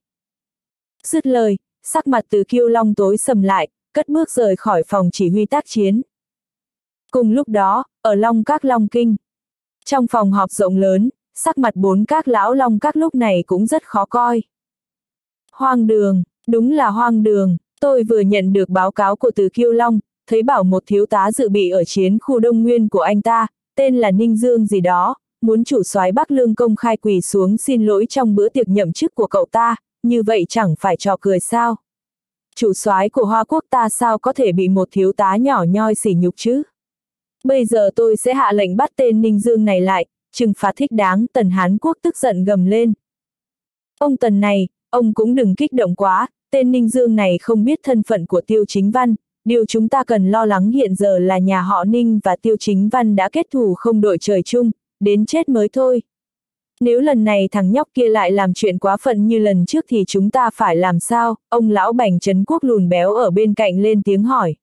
Dứt lời, sắc mặt Từ Kiêu Long tối sầm lại, cất bước rời khỏi phòng chỉ huy tác chiến. Cùng lúc đó, ở Long Các Long Kinh, trong phòng họp rộng lớn, sắc mặt bốn các lão Long Các lúc này cũng rất khó coi. Hoang đường, đúng là hoang đường, tôi vừa nhận được báo cáo của Từ Kiêu Long, thấy bảo một thiếu tá dự bị ở chiến khu Đông Nguyên của anh ta, tên là Ninh Dương gì đó, muốn chủ soái Bắc Lương công khai quỳ xuống xin lỗi trong bữa tiệc nhậm chức của cậu ta, như vậy chẳng phải trò cười sao? Chủ soái của Hoa Quốc ta sao có thể bị một thiếu tá nhỏ nhoi sỉ nhục chứ? Bây giờ tôi sẽ hạ lệnh bắt tên Ninh Dương này lại, trừng phạt thích đáng. Tần Hán Quốc tức giận gầm lên. Ông Tần này, ông cũng đừng kích động quá, tên Ninh Dương này không biết thân phận của Tiêu Chính Văn, điều chúng ta cần lo lắng hiện giờ là nhà họ Ninh và Tiêu Chính Văn đã kết thù không đội trời chung, đến chết mới thôi. Nếu lần này thằng nhóc kia lại làm chuyện quá phận như lần trước thì chúng ta phải làm sao? Ông lão Bành Trấn Quốc lùn béo ở bên cạnh lên tiếng hỏi.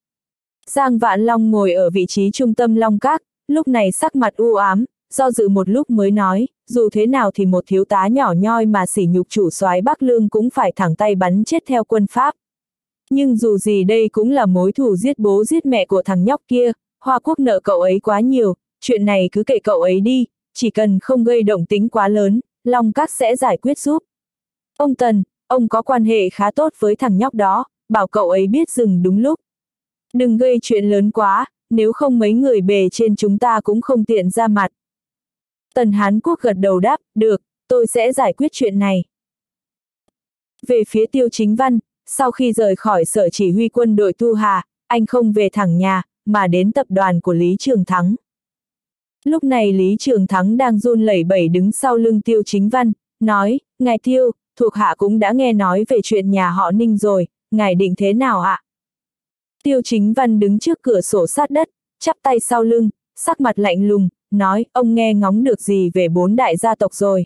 Giang Vạn Long ngồi ở vị trí trung tâm Long Các, lúc này sắc mặt u ám, do dự một lúc mới nói, dù thế nào thì một thiếu tá nhỏ nhoi mà sỉ nhục chủ soái Bắc Lương cũng phải thẳng tay bắn chết theo quân pháp. Nhưng dù gì đây cũng là mối thù giết bố giết mẹ của thằng nhóc kia, Hoa Quốc nợ cậu ấy quá nhiều, chuyện này cứ kệ cậu ấy đi, chỉ cần không gây động tĩnh quá lớn, Long Các sẽ giải quyết giúp. Ông Tần, ông có quan hệ khá tốt với thằng nhóc đó, bảo cậu ấy biết dừng đúng lúc. Đừng gây chuyện lớn quá, nếu không mấy người bề trên chúng ta cũng không tiện ra mặt. Tần Hán Quốc gật đầu đáp, được, tôi sẽ giải quyết chuyện này. Về phía Tiêu Chính Văn, sau khi rời khỏi sở chỉ huy quân đội Thu Hà, anh không về thẳng nhà, mà đến tập đoàn của Lý Trường Thắng. Lúc này Lý Trường Thắng đang run lẩy bẩy đứng sau lưng Tiêu Chính Văn, nói, ngài Tiêu, thuộc hạ cũng đã nghe nói về chuyện nhà họ Ninh rồi, ngài định thế nào ạ? Tiêu Chính Văn đứng trước cửa sổ sát đất, chắp tay sau lưng, sắc mặt lạnh lùng, nói, ông nghe ngóng được gì về bốn đại gia tộc rồi?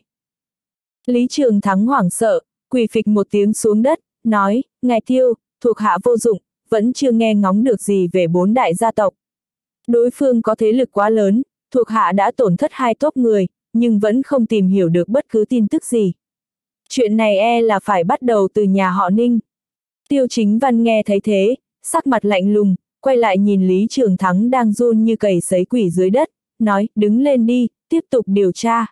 Lý Trường Thắng hoảng sợ, quỳ phịch một tiếng xuống đất, nói, ngài Tiêu, thuộc hạ vô dụng, vẫn chưa nghe ngóng được gì về bốn đại gia tộc. Đối phương có thế lực quá lớn, thuộc hạ đã tổn thất hai tốp người, nhưng vẫn không tìm hiểu được bất cứ tin tức gì. Chuyện này e là phải bắt đầu từ nhà họ Ninh. Tiêu Chính Văn nghe thấy thế, sắc mặt lạnh lùng, quay lại nhìn Lý Trường Thắng đang run như cầy sấy quỷ dưới đất, nói, đứng lên đi, tiếp tục điều tra.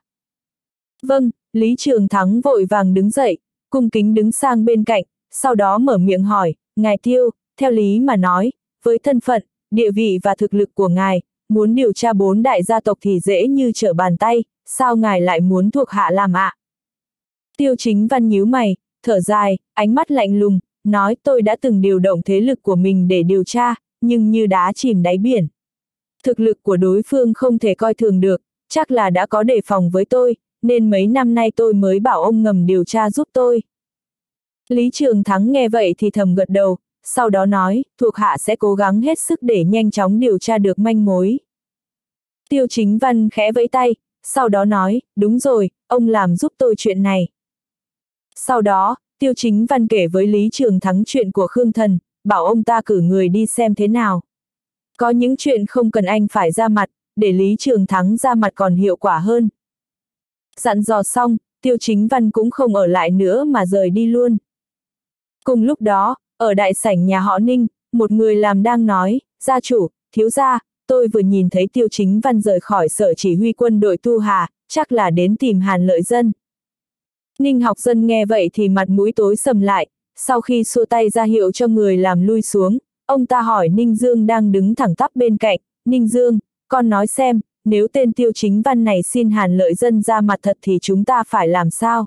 Vâng, Lý Trường Thắng vội vàng đứng dậy, cung kính đứng sang bên cạnh, sau đó mở miệng hỏi, ngài Tiêu, theo lý mà nói, với thân phận, địa vị và thực lực của ngài, muốn điều tra bốn đại gia tộc thì dễ như trở bàn tay, sao ngài lại muốn thuộc hạ làm ạ? Tiêu Chính Văn nhíu mày, thở dài, ánh mắt lạnh lùng, nói tôi đã từng điều động thế lực của mình để điều tra, nhưng như đá chìm đáy biển. Thực lực của đối phương không thể coi thường được, chắc là đã có đề phòng với tôi, nên mấy năm nay tôi mới bảo ông ngầm điều tra giúp tôi. Lý Trường Thắng nghe vậy thì thầm gật đầu, sau đó nói, thuộc hạ sẽ cố gắng hết sức để nhanh chóng điều tra được manh mối. Tiêu Chính Văn khẽ vẫy tay, sau đó nói, đúng rồi, ông làm giúp tôi chuyện này. Sau đó, Tiêu Chính Văn kể với Lý Trường Thắng chuyện của Khương Thần, bảo ông ta cử người đi xem thế nào. Có những chuyện không cần anh phải ra mặt, để Lý Trường Thắng ra mặt còn hiệu quả hơn. Dặn dò xong, Tiêu Chính Văn cũng không ở lại nữa mà rời đi luôn. Cùng lúc đó, ở đại sảnh nhà họ Ninh, một người làm đang nói, gia chủ, thiếu gia, tôi vừa nhìn thấy Tiêu Chính Văn rời khỏi sở chỉ huy quân đội Thu Hà, chắc là đến tìm Hàn Lợi Dân. Ninh Học Dân nghe vậy thì mặt mũi tối sầm lại, sau khi xua tay ra hiệu cho người làm lui xuống, ông ta hỏi Ninh Dương đang đứng thẳng tắp bên cạnh, Ninh Dương, con nói xem, nếu tên Tiêu Chính Văn này xin Hàn Lợi Dân ra mặt thật thì chúng ta phải làm sao?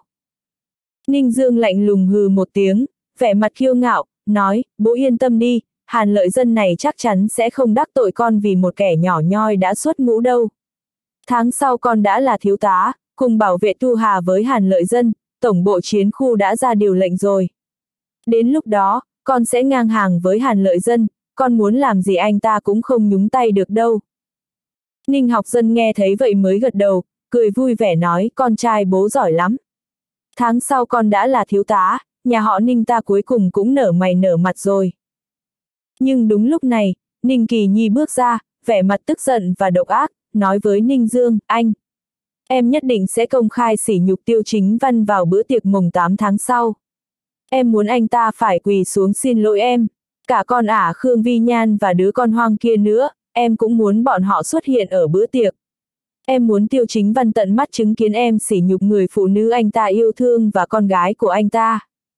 Ninh Dương lạnh lùng hừ một tiếng, vẻ mặt kiêu ngạo, nói, bố yên tâm đi, Hàn Lợi Dân này chắc chắn sẽ không đắc tội con vì một kẻ nhỏ nhoi đã xuất ngũ đâu. Tháng sau con đã là thiếu tá, cùng bảo vệ Thu Hà với Hàn Lợi Dân, tổng bộ chiến khu đã ra điều lệnh rồi. Đến lúc đó, con sẽ ngang hàng với Hàn Lợi Dân, con muốn làm gì anh ta cũng không nhúng tay được đâu. Ninh Học Dân nghe thấy vậy mới gật đầu, cười vui vẻ nói, con trai bố giỏi lắm. Tháng sau con đã là thiếu tá, nhà họ Ninh ta cuối cùng cũng nở mày nở mặt rồi. Nhưng đúng lúc này, Ninh Kỳ Nhi bước ra, vẻ mặt tức giận và độc ác, nói với Ninh Dương, anh. Em nhất định sẽ công khai sỉ nhục Tiêu Chính Văn vào bữa tiệc mùng tám tháng sau. Em muốn anh ta phải quỳ xuống xin lỗi em. Cả con ả Khương Vi Nhan và đứa con hoang kia nữa, em cũng muốn bọn họ xuất hiện ở bữa tiệc. Em muốn Tiêu Chính Văn tận mắt chứng kiến em sỉ nhục người phụ nữ anh ta yêu thương và con gái của anh ta.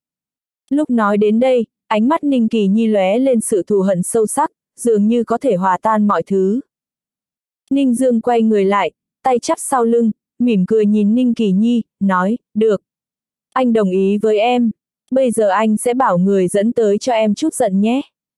Lúc nói đến đây, ánh mắt Ninh Kỳ Nhi lóe lên sự thù hận sâu sắc, dường như có thể hòa tan mọi thứ. Ninh Dương quay người lại, tay chắp sau lưng, mỉm cười nhìn Ninh Kỳ Nhi, nói, được. Anh đồng ý với em, bây giờ anh sẽ bảo người dẫn tới cho em chút giận nhé.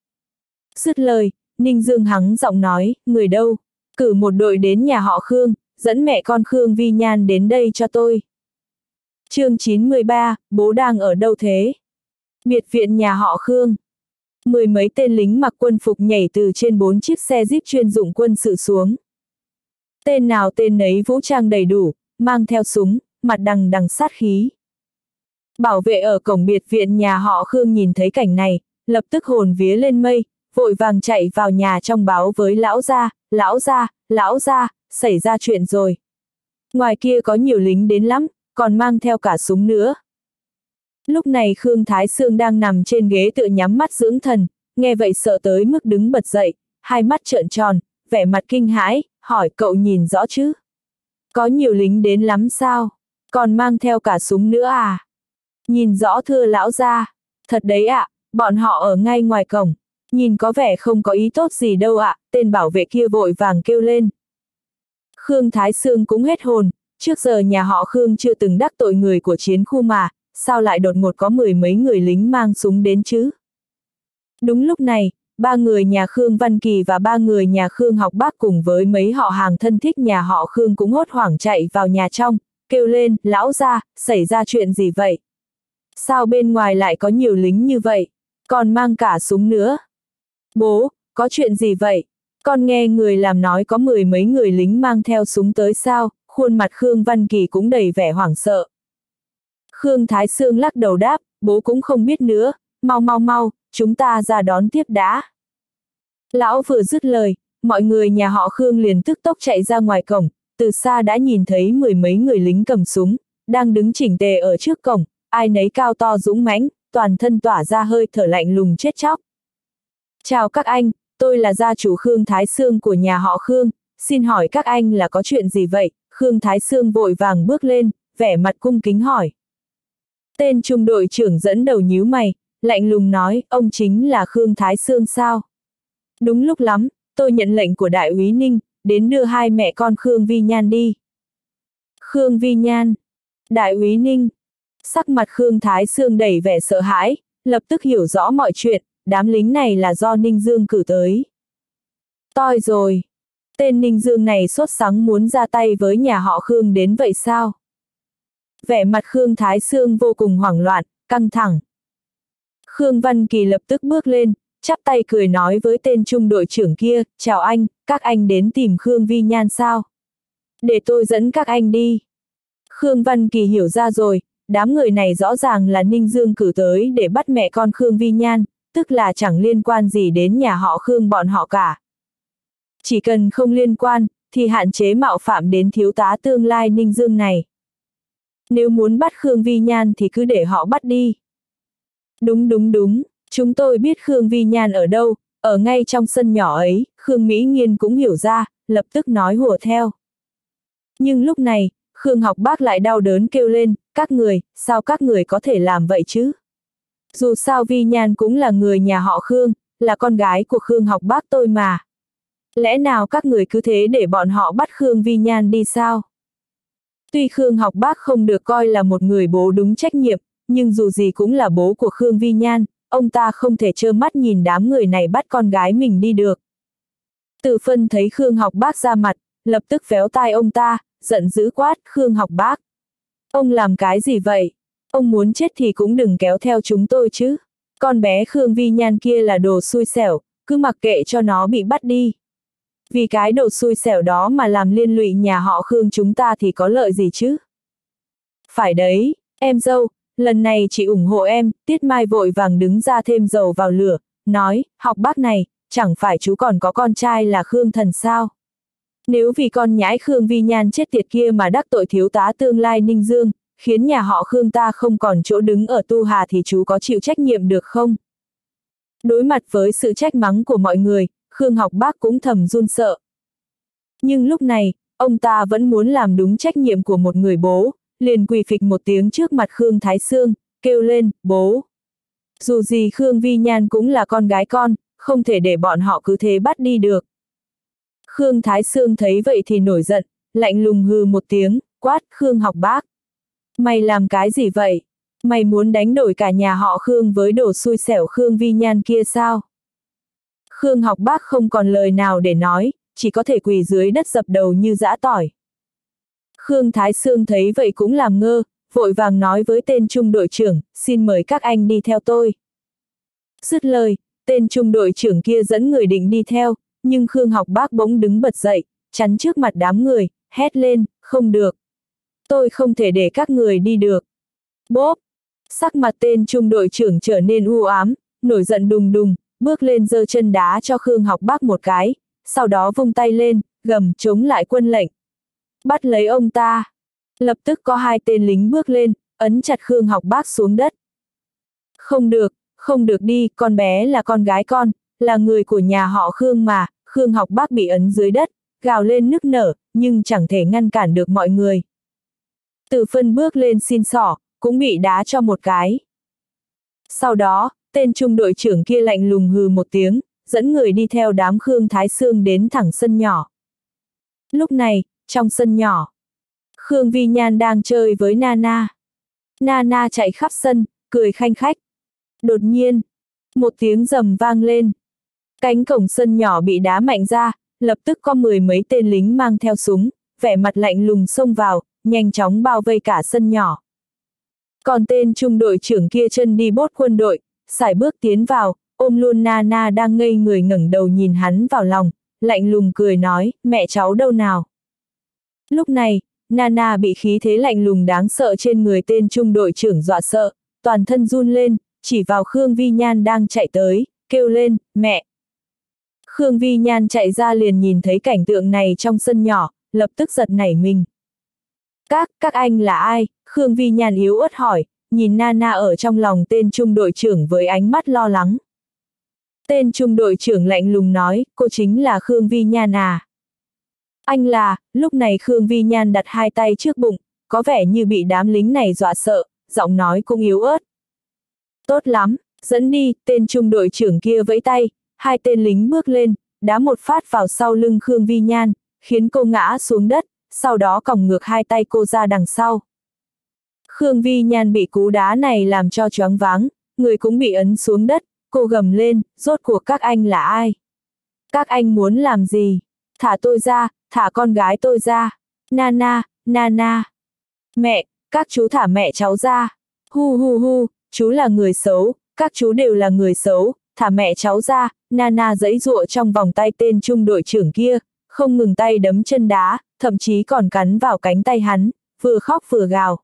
Dứt lời, Ninh Dương hắng giọng nói, người đâu? Cử một đội đến nhà họ Khương, dẫn mẹ con Khương Vi Nhan đến đây cho tôi. Chương chín mươi ba, bố đang ở đâu thế? Biệt viện nhà họ Khương. Mười mấy tên lính mặc quân phục nhảy từ trên bốn chiếc xe jeep chuyên dụng quân sự xuống. Tên nào tên nấy vũ trang đầy đủ, mang theo súng, mặt đằng đằng sát khí. Bảo vệ ở cổng biệt viện nhà họ Khương nhìn thấy cảnh này, lập tức hồn vía lên mây, vội vàng chạy vào nhà trong báo với lão gia, lão gia, lão gia, xảy ra chuyện rồi. Ngoài kia có nhiều lính đến lắm, còn mang theo cả súng nữa. Lúc này Khương Thái Sương đang nằm trên ghế tựa nhắm mắt dưỡng thần, nghe vậy sợ tới mức đứng bật dậy, hai mắt trợn tròn, vẻ mặt kinh hãi, hỏi cậu nhìn rõ chứ? Có nhiều lính đến lắm sao? Còn mang theo cả súng nữa à? Nhìn rõ thưa lão gia. Thật đấy ạ, bọn họ ở ngay ngoài cổng. Nhìn có vẻ không có ý tốt gì đâu ạ, tên bảo vệ kia vội vàng kêu lên. Khương Thái Sương cũng hết hồn, trước giờ nhà họ Khương chưa từng đắc tội người của chiến khu mà, sao lại đột ngột có mười mấy người lính mang súng đến chứ? Đúng lúc này, ba người nhà Khương Văn Kỳ và ba người nhà Khương Học Bác cùng với mấy họ hàng thân thích nhà họ Khương cũng hốt hoảng chạy vào nhà trong, kêu lên, lão gia, xảy ra chuyện gì vậy? Sao bên ngoài lại có nhiều lính như vậy? Còn mang cả súng nữa. Bố, có chuyện gì vậy? Con nghe người làm nói có mười mấy người lính mang theo súng tới sao? Khuôn mặt Khương Văn Kỳ cũng đầy vẻ hoảng sợ. Khương Thái Sương lắc đầu đáp, bố cũng không biết nữa, mau mau mau, chúng ta ra đón tiếp đã. Lão vừa dứt lời, mọi người nhà họ Khương liền tức tốc chạy ra ngoài cổng, từ xa đã nhìn thấy mười mấy người lính cầm súng, đang đứng chỉnh tề ở trước cổng, ai nấy cao to dũng mãnh, toàn thân tỏa ra hơi thở lạnh lùng chết chóc. Chào các anh, tôi là gia chủ Khương Thái Sương của nhà họ Khương, xin hỏi các anh là có chuyện gì vậy? Khương Thái Sương vội vàng bước lên, vẻ mặt cung kính hỏi. Tên trung đội trưởng dẫn đầu nhíu mày, lạnh lùng nói, ông chính là Khương Thái Sương sao? Đúng lúc lắm, tôi nhận lệnh của đại úy Ninh, đến đưa hai mẹ con Khương Vi Nhan đi. Khương Vi Nhan, đại úy Ninh, sắc mặt Khương Thái Sương đầy vẻ sợ hãi, lập tức hiểu rõ mọi chuyện, đám lính này là do Ninh Dương cử tới. Toi rồi, tên Ninh Dương này sốt sắng muốn ra tay với nhà họ Khương đến vậy sao? Vẻ mặt Khương Thái Sương vô cùng hoảng loạn, căng thẳng. Khương Văn Kỳ lập tức bước lên, chắp tay cười nói với tên trung đội trưởng kia, chào anh, các anh đến tìm Khương Vi Nhan sao? Để tôi dẫn các anh đi. Khương Văn Kỳ hiểu ra rồi, đám người này rõ ràng là Ninh Dương cử tới để bắt mẹ con Khương Vi Nhan, tức là chẳng liên quan gì đến nhà họ Khương bọn họ cả. Chỉ cần không liên quan, thì hạn chế mạo phạm đến thiếu tá tương lai Ninh Dương này. Nếu muốn bắt Khương Vi Nhan thì cứ để họ bắt đi. Đúng đúng đúng, chúng tôi biết Khương Vi Nhan ở đâu, ở ngay trong sân nhỏ ấy, Khương Mỹ Nghiên cũng hiểu ra, lập tức nói hùa theo. Nhưng lúc này, Khương Học Bác lại đau đớn kêu lên, các người, sao các người có thể làm vậy chứ? Dù sao Vi Nhan cũng là người nhà họ Khương, là con gái của Khương Học Bác tôi mà. Lẽ nào các người cứ thế để bọn họ bắt Khương Vi Nhan đi sao? Tuy Khương Học Bác không được coi là một người bố đúng trách nhiệm, nhưng dù gì cũng là bố của Khương Vi Nhan, ông ta không thể trơ mắt nhìn đám người này bắt con gái mình đi được. Từ Phân thấy Khương Học Bác ra mặt, lập tức véo tai ông ta, giận dữ quát, Khương Học Bác. Ông làm cái gì vậy? Ông muốn chết thì cũng đừng kéo theo chúng tôi chứ. Con bé Khương Vi Nhan kia là đồ xui xẻo, cứ mặc kệ cho nó bị bắt đi. Vì cái đồ xui xẻo đó mà làm liên lụy nhà họ Khương chúng ta thì có lợi gì chứ? Phải đấy, em dâu, lần này chị ủng hộ em, Tiết Mai vội vàng đứng ra thêm dầu vào lửa, nói, Học Bác này, chẳng phải chú còn có con trai là Khương Thần sao? Nếu vì con nhãi Khương Vi Nhan chết tiệt kia mà đắc tội thiếu tá tương lai Ninh Dương, khiến nhà họ Khương ta không còn chỗ đứng ở Tu Hà thì chú có chịu trách nhiệm được không? Đối mặt với sự trách mắng của mọi người, Khương Học Bác cũng thầm run sợ. Nhưng lúc này, ông ta vẫn muốn làm đúng trách nhiệm của một người bố, liền quỳ phịch một tiếng trước mặt Khương Thái Sương, kêu lên, bố. Dù gì Khương Vi Nhan cũng là con gái con, không thể để bọn họ cứ thế bắt đi được. Khương Thái Sương thấy vậy thì nổi giận, lạnh lùng hừ một tiếng, quát, Khương Học Bác. Mày làm cái gì vậy? Mày muốn đánh đổi cả nhà họ Khương với đồ xui xẻo Khương Vi Nhan kia sao? Khương Học Bác không còn lời nào để nói, chỉ có thể quỳ dưới đất dập đầu như giã tỏi. Khương Thái Sương thấy vậy cũng làm ngơ, vội vàng nói với tên trung đội trưởng, xin mời các anh đi theo tôi. Dứt lời, tên trung đội trưởng kia dẫn người định đi theo, nhưng Khương Học Bác bỗng đứng bật dậy, chắn trước mặt đám người, hét lên, không được. Tôi không thể để các người đi được. Bốp! Sắc mặt tên trung đội trưởng trở nên u ám, nổi giận đùng đùng, bước lên giơ chân đá cho Khương Học Bác một cái, sau đó vung tay lên, gầm chống lại quân lệnh. Bắt lấy ông ta. Lập tức có hai tên lính bước lên, ấn chặt Khương Học Bác xuống đất. Không được, không được đi, con bé là con gái con, là người của nhà họ Khương mà. Khương Học Bác bị ấn dưới đất, gào lên nức nở, nhưng chẳng thể ngăn cản được mọi người. Từ Phân bước lên xin xỏ, cũng bị đá cho một cái. Sau đó, tên trung đội trưởng kia lạnh lùng hừ một tiếng, dẫn người đi theo đám Khương Thái Sương đến thẳng sân nhỏ. Lúc này, trong sân nhỏ, Khương Vi Nhan đang chơi với Nana. Nana chạy khắp sân, cười khanh khách. Đột nhiên, một tiếng rầm vang lên. Cánh cổng sân nhỏ bị đá mạnh ra, lập tức có mười mấy tên lính mang theo súng, vẻ mặt lạnh lùng xông vào, nhanh chóng bao vây cả sân nhỏ. Còn tên trung đội trưởng kia chân đi bốt quân đội, sải bước tiến vào, ôm luôn Nana đang ngây người ngẩng đầu nhìn hắn vào lòng, lạnh lùng cười nói, mẹ cháu đâu nào. Lúc này, Nana bị khí thế lạnh lùng đáng sợ trên người tên trung đội trưởng dọa sợ, toàn thân run lên, chỉ vào Khương Vi Nhan đang chạy tới, kêu lên, mẹ. Khương Vi Nhan chạy ra liền nhìn thấy cảnh tượng này trong sân nhỏ, lập tức giật nảy mình. Các, các anh là ai? Khương Vi Nhan yếu ớt hỏi, nhìn Nana ở trong lòng tên trung đội trưởng với ánh mắt lo lắng. Tên trung đội trưởng lạnh lùng nói, cô chính là Khương Vi Nhan à? Anh là, lúc này Khương Vi Nhan đặt hai tay trước bụng, có vẻ như bị đám lính này dọa sợ, giọng nói cũng yếu ớt. Tốt lắm, dẫn đi, tên trung đội trưởng kia vẫy tay, hai tên lính bước lên, đá một phát vào sau lưng Khương Vi Nhan, khiến cô ngã xuống đất, sau đó còng ngược hai tay cô ra đằng sau. Khương Vi Nhan bị cú đá này làm cho choáng váng, người cũng bị ấn xuống đất, cô gầm lên, rốt cuộc các anh là ai? Các anh muốn làm gì? Thả tôi ra, thả con gái tôi ra. Nana, Nana. Mẹ, các chú thả mẹ cháu ra. Hu hu hu, chú là người xấu, các chú đều là người xấu, thả mẹ cháu ra. Nana giãy giụa trong vòng tay tên trung đội trưởng kia, không ngừng tay đấm chân đá, thậm chí còn cắn vào cánh tay hắn, vừa khóc vừa gào.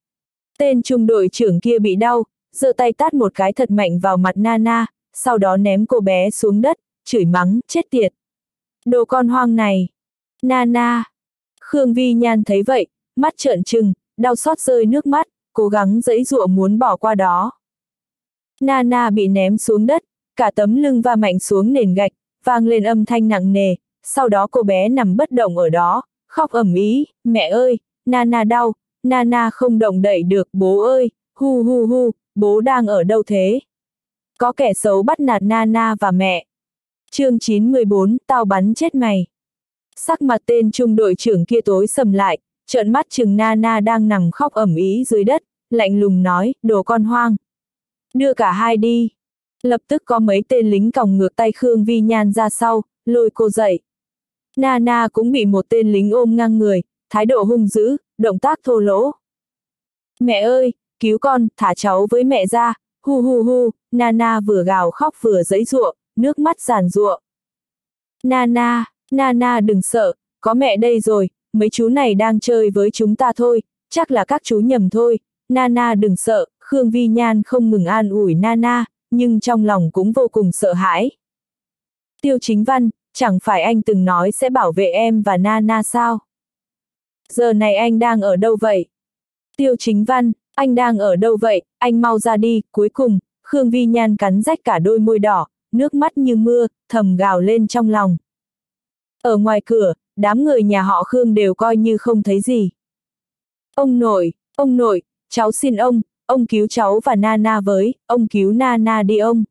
Tên trung đội trưởng kia bị đau, giơ tay tát một cái thật mạnh vào mặt Nana, sau đó ném cô bé xuống đất, chửi mắng, chết tiệt. Đồ con hoang này. Nana. Khương Vi Nhan thấy vậy, mắt trợn trừng, đau xót rơi nước mắt, cố gắng giãy giụa muốn bỏ qua đó. Nana bị ném xuống đất, cả tấm lưng va mạnh xuống nền gạch, vang lên âm thanh nặng nề, sau đó cô bé nằm bất động ở đó, khóc ầm ĩ, mẹ ơi, Nana đau, Nana không động đậy được, bố ơi, hu hu hu, bố đang ở đâu thế? Có kẻ xấu bắt nạt Nana và mẹ. Chương chín mươi bốn, tao bắn chết mày. Sắc mặt tên trung đội trưởng kia tối sầm lại, trợn mắt chừng Nana đang nằm khóc ầm ĩ dưới đất, lạnh lùng nói, đồ con hoang. Đưa cả hai đi. Lập tức có mấy tên lính còng ngược tay Khương Vi Nhan ra sau, lôi cô dậy. Nana cũng bị một tên lính ôm ngang người, thái độ hung dữ, động tác thô lỗ. Mẹ ơi, cứu con, thả cháu với mẹ ra, hu hu hu, Nana vừa gào khóc vừa giãy giụa, nước mắt giàn giụa. Nana, Nana đừng sợ, có mẹ đây rồi, mấy chú này đang chơi với chúng ta thôi, chắc là các chú nhầm thôi, Nana đừng sợ, Khương Vi Nhan không ngừng an ủi Nana, nhưng trong lòng cũng vô cùng sợ hãi. Tiêu Chính Văn, chẳng phải anh từng nói sẽ bảo vệ em và Nana sao? Giờ này anh đang ở đâu vậy? Tiêu Chính Văn, anh đang ở đâu vậy, anh mau ra đi, cuối cùng, Khương Vi Nhan cắn rách cả đôi môi đỏ, nước mắt như mưa, thầm gào lên trong lòng. Ở ngoài cửa, đám người nhà họ Khương đều coi như không thấy gì. Ông nội, ông nội, cháu xin ông, ông cứu cháu và Nana với, ông cứu Nana đi ông.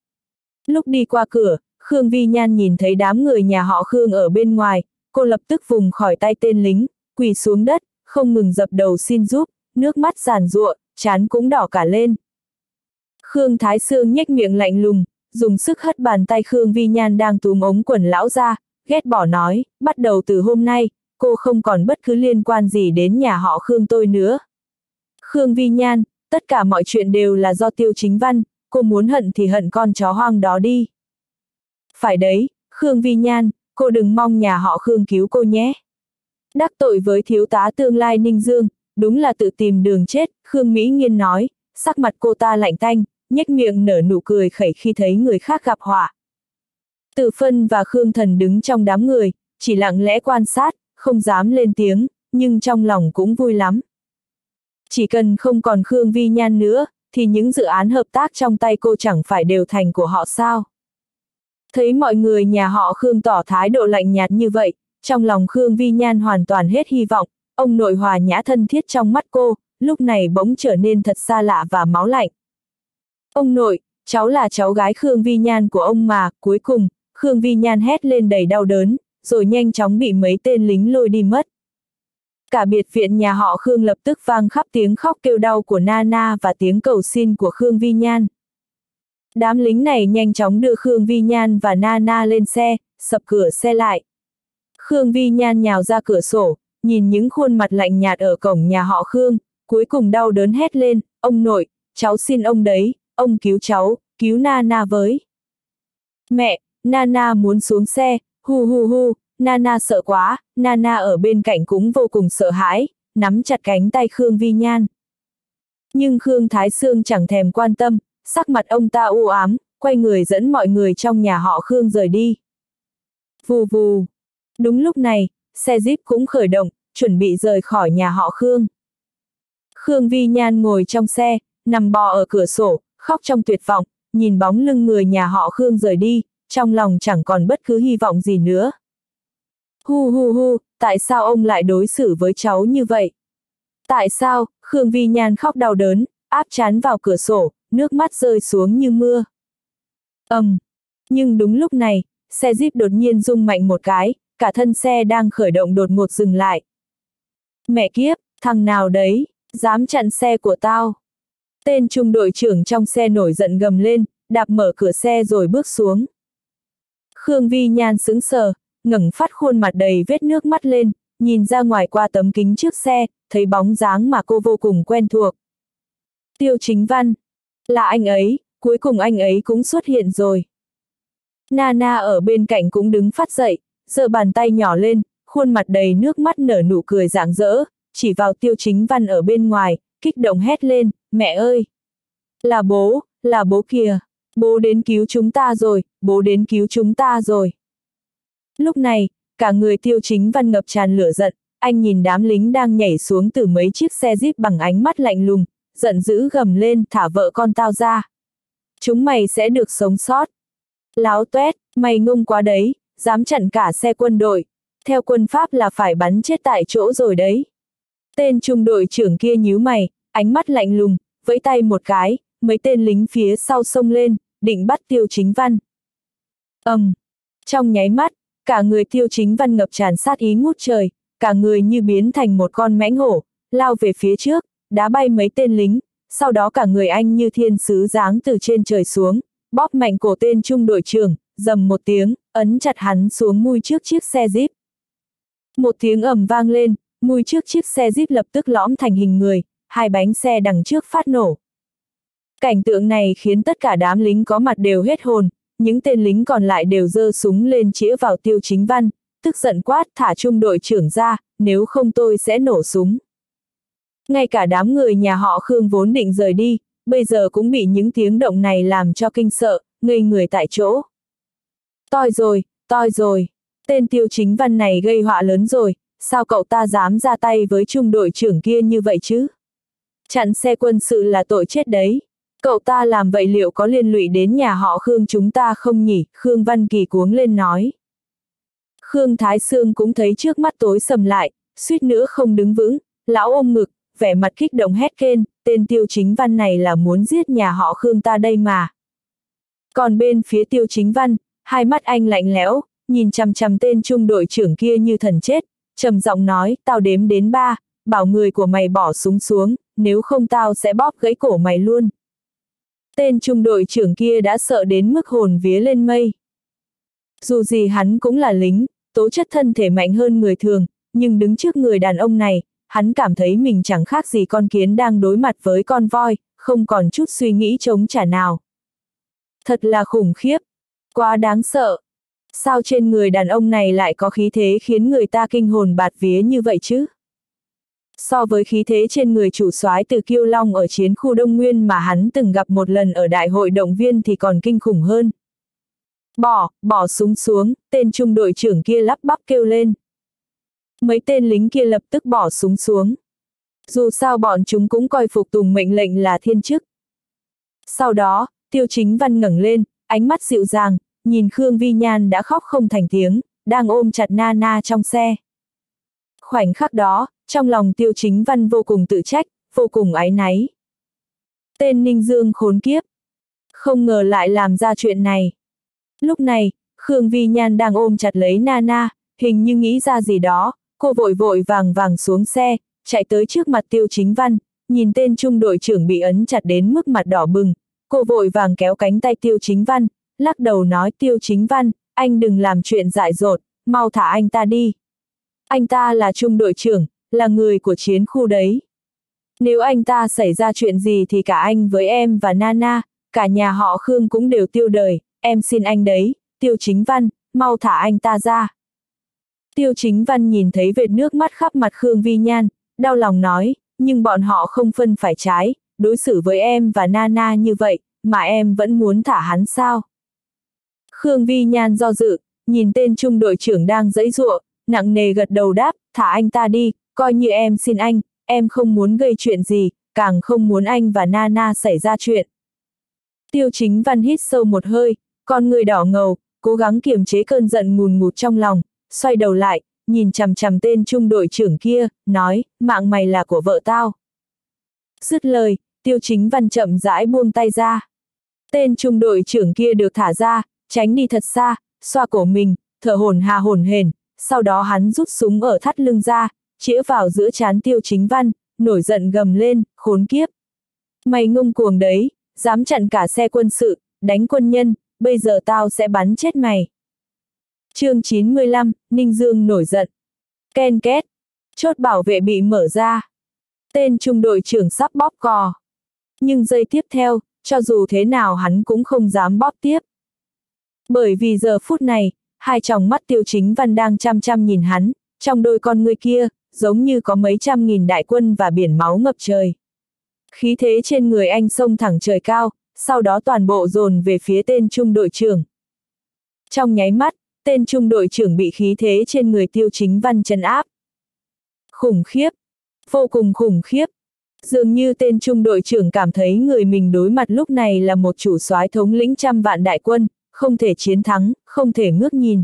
Lúc đi qua cửa, Khương Vi Nhan nhìn thấy đám người nhà họ Khương ở bên ngoài, cô lập tức vùng khỏi tay tên lính, quỳ xuống đất, không ngừng dập đầu xin giúp, nước mắt giàn giụa, trán cũng đỏ cả lên. Khương Thái Sương nhếch miệng lạnh lùng, dùng sức hất bàn tay Khương Vi Nhan đang túm ống quần lão ra, ghét bỏ nói, bắt đầu từ hôm nay, cô không còn bất cứ liên quan gì đến nhà họ Khương tôi nữa. Khương Vi Nhan, tất cả mọi chuyện đều là do Tiêu Chính Văn, cô muốn hận thì hận con chó hoang đó đi. Phải đấy, Khương Vi Nhan, cô đừng mong nhà họ Khương cứu cô nhé. Đắc tội với thiếu tá tương lai Ninh Dương, đúng là tự tìm đường chết, Khương Mỹ Nghiên nói, sắc mặt cô ta lạnh tanh, nhếch miệng nở nụ cười khẩy khi thấy người khác gặp họa. Từ Phân và Khương Thần đứng trong đám người, chỉ lặng lẽ quan sát, không dám lên tiếng, nhưng trong lòng cũng vui lắm. Chỉ cần không còn Khương Vi Nhan nữa, thì những dự án hợp tác trong tay cô chẳng phải đều thành của họ sao? Thấy mọi người nhà họ Khương tỏ thái độ lạnh nhạt như vậy, trong lòng Khương Vi Nhan hoàn toàn hết hy vọng, ông nội hòa nhã thân thiết trong mắt cô, lúc này bỗng trở nên thật xa lạ và máu lạnh. Ông nội, cháu là cháu gái Khương Vi Nhan của ông mà, cuối cùng, Khương Vi Nhan hét lên đầy đau đớn, rồi nhanh chóng bị mấy tên lính lôi đi mất. Cả biệt viện nhà họ Khương lập tức vang khắp tiếng khóc kêu đau của Nana và tiếng cầu xin của Khương Vi Nhan. Đám lính này nhanh chóng đưa Khương Vi Nhan và Nana lên xe, sập cửa xe lại. Khương Vi Nhan nhào ra cửa sổ, nhìn những khuôn mặt lạnh nhạt ở cổng nhà họ Khương, cuối cùng đau đớn hét lên, ông nội, cháu xin ông đấy, ông cứu cháu, cứu Nana với. Mẹ, Nana muốn xuống xe, hu hu hu, Nana sợ quá, Nana ở bên cạnh cũng vô cùng sợ hãi, nắm chặt cánh tay Khương Vi Nhan. Nhưng Khương Thái Sương chẳng thèm quan tâm, sắc mặt ông ta u ám, quay người dẫn mọi người trong nhà họ Khương rời đi. Vù vù. Đúng lúc này, xe Jeep cũng khởi động, chuẩn bị rời khỏi nhà họ Khương. Khương Vi Nhan ngồi trong xe, nằm bò ở cửa sổ, khóc trong tuyệt vọng, nhìn bóng lưng người nhà họ Khương rời đi, trong lòng chẳng còn bất cứ hy vọng gì nữa. Hu hu hu, tại sao ông lại đối xử với cháu như vậy? Tại sao? Khương Vi Nhan khóc đau đớn, áp trán vào cửa sổ, nước mắt rơi xuống như mưa. Ầm. Um. Nhưng đúng lúc này, xe Jeep đột nhiên rung mạnh một cái, cả thân xe đang khởi động đột ngột dừng lại. Mẹ kiếp, thằng nào đấy, dám chặn xe của tao. Tên trung đội trưởng trong xe nổi giận gầm lên, đạp mở cửa xe rồi bước xuống. Khương Vi Nhan sững sờ, ngẩng phát khuôn mặt đầy vết nước mắt lên, nhìn ra ngoài qua tấm kính trước xe, thấy bóng dáng mà cô vô cùng quen thuộc. Tiêu Chính Văn. Là anh ấy, cuối cùng anh ấy cũng xuất hiện rồi. Nana ở bên cạnh cũng đứng phát dậy, giơ bàn tay nhỏ lên, khuôn mặt đầy nước mắt nở nụ cười rạng rỡ, chỉ vào Tiêu Chính Văn ở bên ngoài, kích động hét lên, mẹ ơi! Là bố, là bố kìa! Bố đến cứu chúng ta rồi, bố đến cứu chúng ta rồi! Lúc này, cả người Tiêu Chính Văn ngập tràn lửa giận, anh nhìn đám lính đang nhảy xuống từ mấy chiếc xe Jeep bằng ánh mắt lạnh lùng, giận dữ gầm lên, thả vợ con tao ra! Chúng mày sẽ được sống sót! Láo tuét, mày ngung quá đấy, dám chặn cả xe quân đội, theo quân pháp là phải bắn chết tại chỗ rồi đấy. Tên trung đội trưởng kia nhíu mày, ánh mắt lạnh lùng, vẫy tay một cái, mấy tên lính phía sau xông lên, định bắt Tiêu Chính Văn. Ầm. Um. Trong nháy mắt, cả người Tiêu Chính Văn ngập tràn sát ý ngút trời, cả người như biến thành một con mãnh hổ, lao về phía trước, đá bay mấy tên lính, sau đó cả người anh như thiên sứ giáng từ trên trời xuống, bóp mạnh cổ tên trung đội trưởng, rầm một tiếng, ấn chặt hắn xuống mui trước chiếc xe Jeep. Một tiếng ầm vang lên, mui trước chiếc xe Jeep lập tức lõm thành hình người, hai bánh xe đằng trước phát nổ. Cảnh tượng này khiến tất cả đám lính có mặt đều hết hồn, những tên lính còn lại đều giơ súng lên chĩa vào Tiêu Chính Văn, tức giận quát thả trung đội trưởng ra, nếu không tôi sẽ nổ súng. Ngay cả đám người nhà họ Khương vốn định rời đi, bây giờ cũng bị những tiếng động này làm cho kinh sợ, ngây người tại chỗ. Toi rồi, toi rồi, tên Tiêu Chính Văn này gây họa lớn rồi, sao cậu ta dám ra tay với trung đội trưởng kia như vậy chứ? Chặn xe quân sự là tội chết đấy. Cậu ta làm vậy liệu có liên lụy đến nhà họ Khương chúng ta không nhỉ? Khương Văn Kỳ cuống lên nói. Khương Thái Sương cũng thấy trước mắt tối sầm lại, suýt nữa không đứng vững, lão ôm ngực, vẻ mặt kích động hét lên, tên Tiêu Chính Văn này là muốn giết nhà họ Khương ta đây mà. Còn bên phía Tiêu Chính Văn, hai mắt anh lạnh lẽo, nhìn chằm chằm tên trung đội trưởng kia như thần chết, trầm giọng nói, tao đếm đến ba, bảo người của mày bỏ súng xuống, nếu không tao sẽ bóp gãy cổ mày luôn. Tên trung đội trưởng kia đã sợ đến mức hồn vía lên mây. Dù gì hắn cũng là lính, tố chất thân thể mạnh hơn người thường, nhưng đứng trước người đàn ông này, hắn cảm thấy mình chẳng khác gì con kiến đang đối mặt với con voi, không còn chút suy nghĩ chống trả nào. Thật là khủng khiếp, quá đáng sợ. Sao trên người đàn ông này lại có khí thế khiến người ta kinh hồn bạt vía như vậy chứ? So với khí thế trên người chủ soái từ Kiêu Long ở chiến khu Đông Nguyên mà hắn từng gặp một lần ở đại hội động viên thì còn kinh khủng hơn. Bỏ, bỏ súng xuống, tên trung đội trưởng kia lắp bắp kêu lên. Mấy tên lính kia lập tức bỏ súng xuống. Dù sao bọn chúng cũng coi phục tùng mệnh lệnh là thiên chức. Sau đó, Tiêu Chính Văn ngẩng lên, ánh mắt dịu dàng, nhìn Khương Vi Nhan đã khóc không thành tiếng, đang ôm chặt Nana trong xe. Khoảnh khắc đó, trong lòng Tiêu Chính Văn vô cùng tự trách, vô cùng áy náy. Tên Ninh Dương khốn kiếp. Không ngờ lại làm ra chuyện này. Lúc này, Khương Vi Nhan đang ôm chặt lấy Nana, hình như nghĩ ra gì đó, cô vội vội vàng vàng xuống xe, chạy tới trước mặt Tiêu Chính Văn, nhìn tên trung đội trưởng bị ấn chặt đến mức mặt đỏ bừng, cô vội vàng kéo cánh tay Tiêu Chính Văn, lắc đầu nói Tiêu Chính Văn, anh đừng làm chuyện dại dột, mau thả anh ta đi. Anh ta là trung đội trưởng, là người của chiến khu đấy. Nếu anh ta xảy ra chuyện gì thì cả anh với em và Nana, cả nhà họ Khương cũng đều tiêu đời, em xin anh đấy, Tiêu Chính Văn, mau thả anh ta ra. Tiêu Chính Văn nhìn thấy vệt nước mắt khắp mặt Khương Vi Nhan, đau lòng nói, nhưng bọn họ không phân phải trái, đối xử với em và Nana như vậy, mà em vẫn muốn thả hắn sao? Khương Vi Nhan do dự, nhìn tên trung đội trưởng đang giãy giụa, nặng nề gật đầu đáp, thả anh ta đi, coi như em xin anh, em không muốn gây chuyện gì, càng không muốn anh và Nana xảy ra chuyện. Tiêu Chính Văn hít sâu một hơi, con người đỏ ngầu, cố gắng kiềm chế cơn giận ngùn ngụt trong lòng, xoay đầu lại, nhìn chằm chằm tên trung đội trưởng kia, nói, mạng mày là của vợ tao. Dứt lời, Tiêu Chính Văn chậm rãi buông tay ra. Tên trung đội trưởng kia được thả ra, tránh đi thật xa, xoa cổ mình, thở hổn hà hổn hển, sau đó hắn rút súng ở thắt lưng ra, chĩa vào giữa trán Tiêu Chính Văn, nổi giận gầm lên, khốn kiếp. Mày ngông cuồng đấy, dám chặn cả xe quân sự, đánh quân nhân, bây giờ tao sẽ bắn chết mày. Chương chín mươi lăm, Ninh Dương nổi giận. Ken két, chốt bảo vệ bị mở ra. Tên trung đội trưởng sắp bóp cò. Nhưng giây tiếp theo, cho dù thế nào hắn cũng không dám bóp tiếp. Bởi vì giờ phút này, hai tròng mắt Tiêu Chính Văn đang chăm chăm nhìn hắn, trong đôi con ngươi kia, giống như có mấy trăm nghìn đại quân và biển máu ngập trời. Khí thế trên người anh xông thẳng trời cao, sau đó toàn bộ dồn về phía tên trung đội trưởng. Trong nháy mắt, tên trung đội trưởng bị khí thế trên người Tiêu Chính Văn trấn áp. Khủng khiếp, vô cùng khủng khiếp. Dường như tên trung đội trưởng cảm thấy người mình đối mặt lúc này là một chủ soái thống lĩnh trăm vạn đại quân, không thể chiến thắng, không thể ngước nhìn.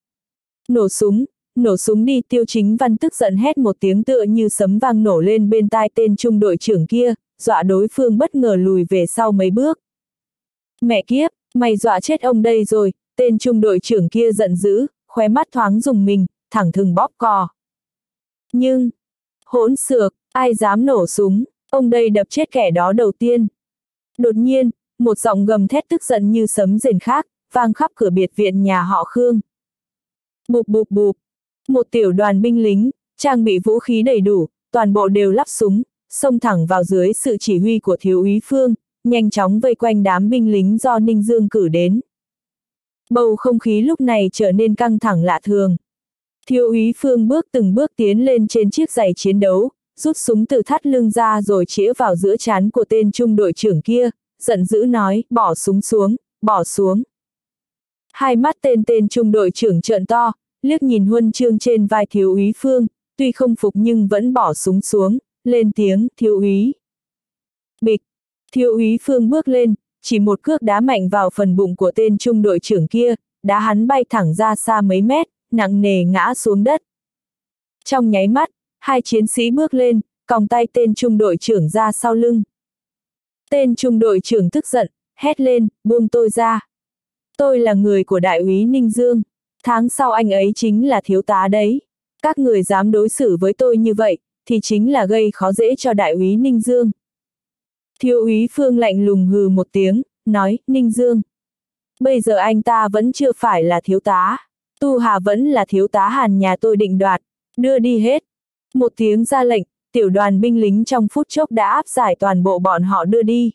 Nổ súng, nổ súng đi, Tiêu Chính Văn tức giận hét một tiếng tựa như sấm vang nổ lên bên tai tên trung đội trưởng kia, dọa đối phương bất ngờ lùi về sau mấy bước. Mẹ kiếp, mày dọa chết ông đây rồi, tên trung đội trưởng kia giận dữ, khóe mắt thoáng rùng mình, thẳng thừng bóp cò. Nhưng, hỗn xược, ai dám nổ súng, ông đây đập chết kẻ đó đầu tiên. Đột nhiên, một giọng gầm thét tức giận như sấm rền khác, vang khắp cửa biệt viện nhà họ Khương. Bụp bụp bụp, một tiểu đoàn binh lính, trang bị vũ khí đầy đủ, toàn bộ đều lắp súng, xông thẳng vào dưới sự chỉ huy của thiếu úy Phương, nhanh chóng vây quanh đám binh lính do Ninh Dương cử đến. Bầu không khí lúc này trở nên căng thẳng lạ thường. Thiếu úy Phương bước từng bước tiến lên trên chiếc giày chiến đấu, rút súng từ thắt lưng ra rồi chĩa vào giữa trán của tên trung đội trưởng kia, giận dữ nói, bỏ súng xuống, bỏ xuống. Hai mắt tên tên trung đội trưởng trợn to, liếc nhìn huân chương trên vai thiếu úy Phương, tuy không phục nhưng vẫn bỏ súng xuống, lên tiếng, thiếu úy. Bịch, thiếu úy Phương bước lên, chỉ một cước đá mạnh vào phần bụng của tên trung đội trưởng kia, đá hắn bay thẳng ra xa mấy mét, nặng nề ngã xuống đất. Trong nháy mắt, hai chiến sĩ bước lên, còng tay tên trung đội trưởng ra sau lưng. Tên trung đội trưởng tức giận, hét lên, buông tôi ra. Tôi là người của đại úy Ninh Dương, tháng sau anh ấy chính là thiếu tá đấy. Các người dám đối xử với tôi như vậy, thì chính là gây khó dễ cho đại úy Ninh Dương. Thiếu úy Phương lạnh lùng hừ một tiếng, nói, Ninh Dương. Bây giờ anh ta vẫn chưa phải là thiếu tá. Tu Hà vẫn là thiếu tá Hàn nhà tôi định đoạt, đưa đi hết. Một tiếng ra lệnh, tiểu đoàn binh lính trong phút chốc đã áp giải toàn bộ bọn họ đưa đi.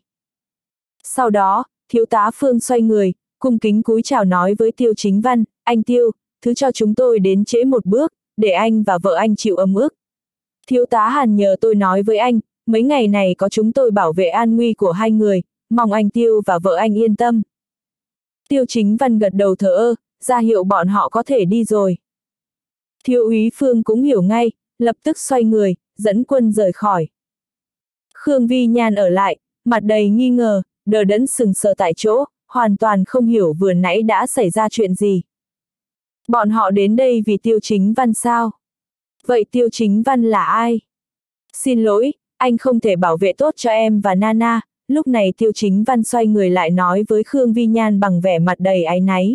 Sau đó, thiếu tá Phương xoay người, cung kính cúi chào nói với Tiêu Chính Văn, anh Tiêu, thứ cho chúng tôi đến trễ một bước, để anh và vợ anh chịu ấm ức. Thiếu tá Hàn nhờ tôi nói với anh, mấy ngày này có chúng tôi bảo vệ an nguy của hai người, mong anh Tiêu và vợ anh yên tâm. Tiêu Chính Văn gật đầu thờ ơ, ra hiệu bọn họ có thể đi rồi. Thiếu úy Phương cũng hiểu ngay, lập tức xoay người, dẫn quân rời khỏi. Khương Vi Nhan ở lại, mặt đầy nghi ngờ, đờ đẫn sừng sờ tại chỗ, hoàn toàn không hiểu vừa nãy đã xảy ra chuyện gì. Bọn họ đến đây vì Tiêu Chính Văn sao? Vậy Tiêu Chính Văn là ai? Xin lỗi, anh không thể bảo vệ tốt cho em và Nana. Lúc này Tiêu Chính Văn xoay người lại nói với Khương Vi Nhan bằng vẻ mặt đầy áy náy.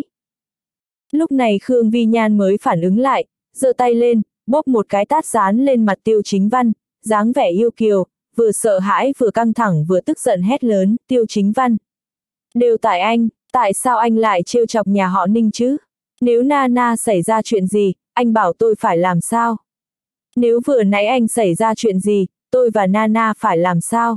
Lúc này Khương Vi Nhan mới phản ứng lại, giơ tay lên, bóp một cái tát dán lên mặt Tiêu Chính Văn, dáng vẻ yêu kiều, vừa sợ hãi vừa căng thẳng vừa tức giận hét lớn, Tiêu Chính Văn. Đều tại anh, tại sao anh lại trêu chọc nhà họ Ninh chứ? Nếu Nana xảy ra chuyện gì, anh bảo tôi phải làm sao? Nếu vừa nãy anh xảy ra chuyện gì, tôi và Nana phải làm sao?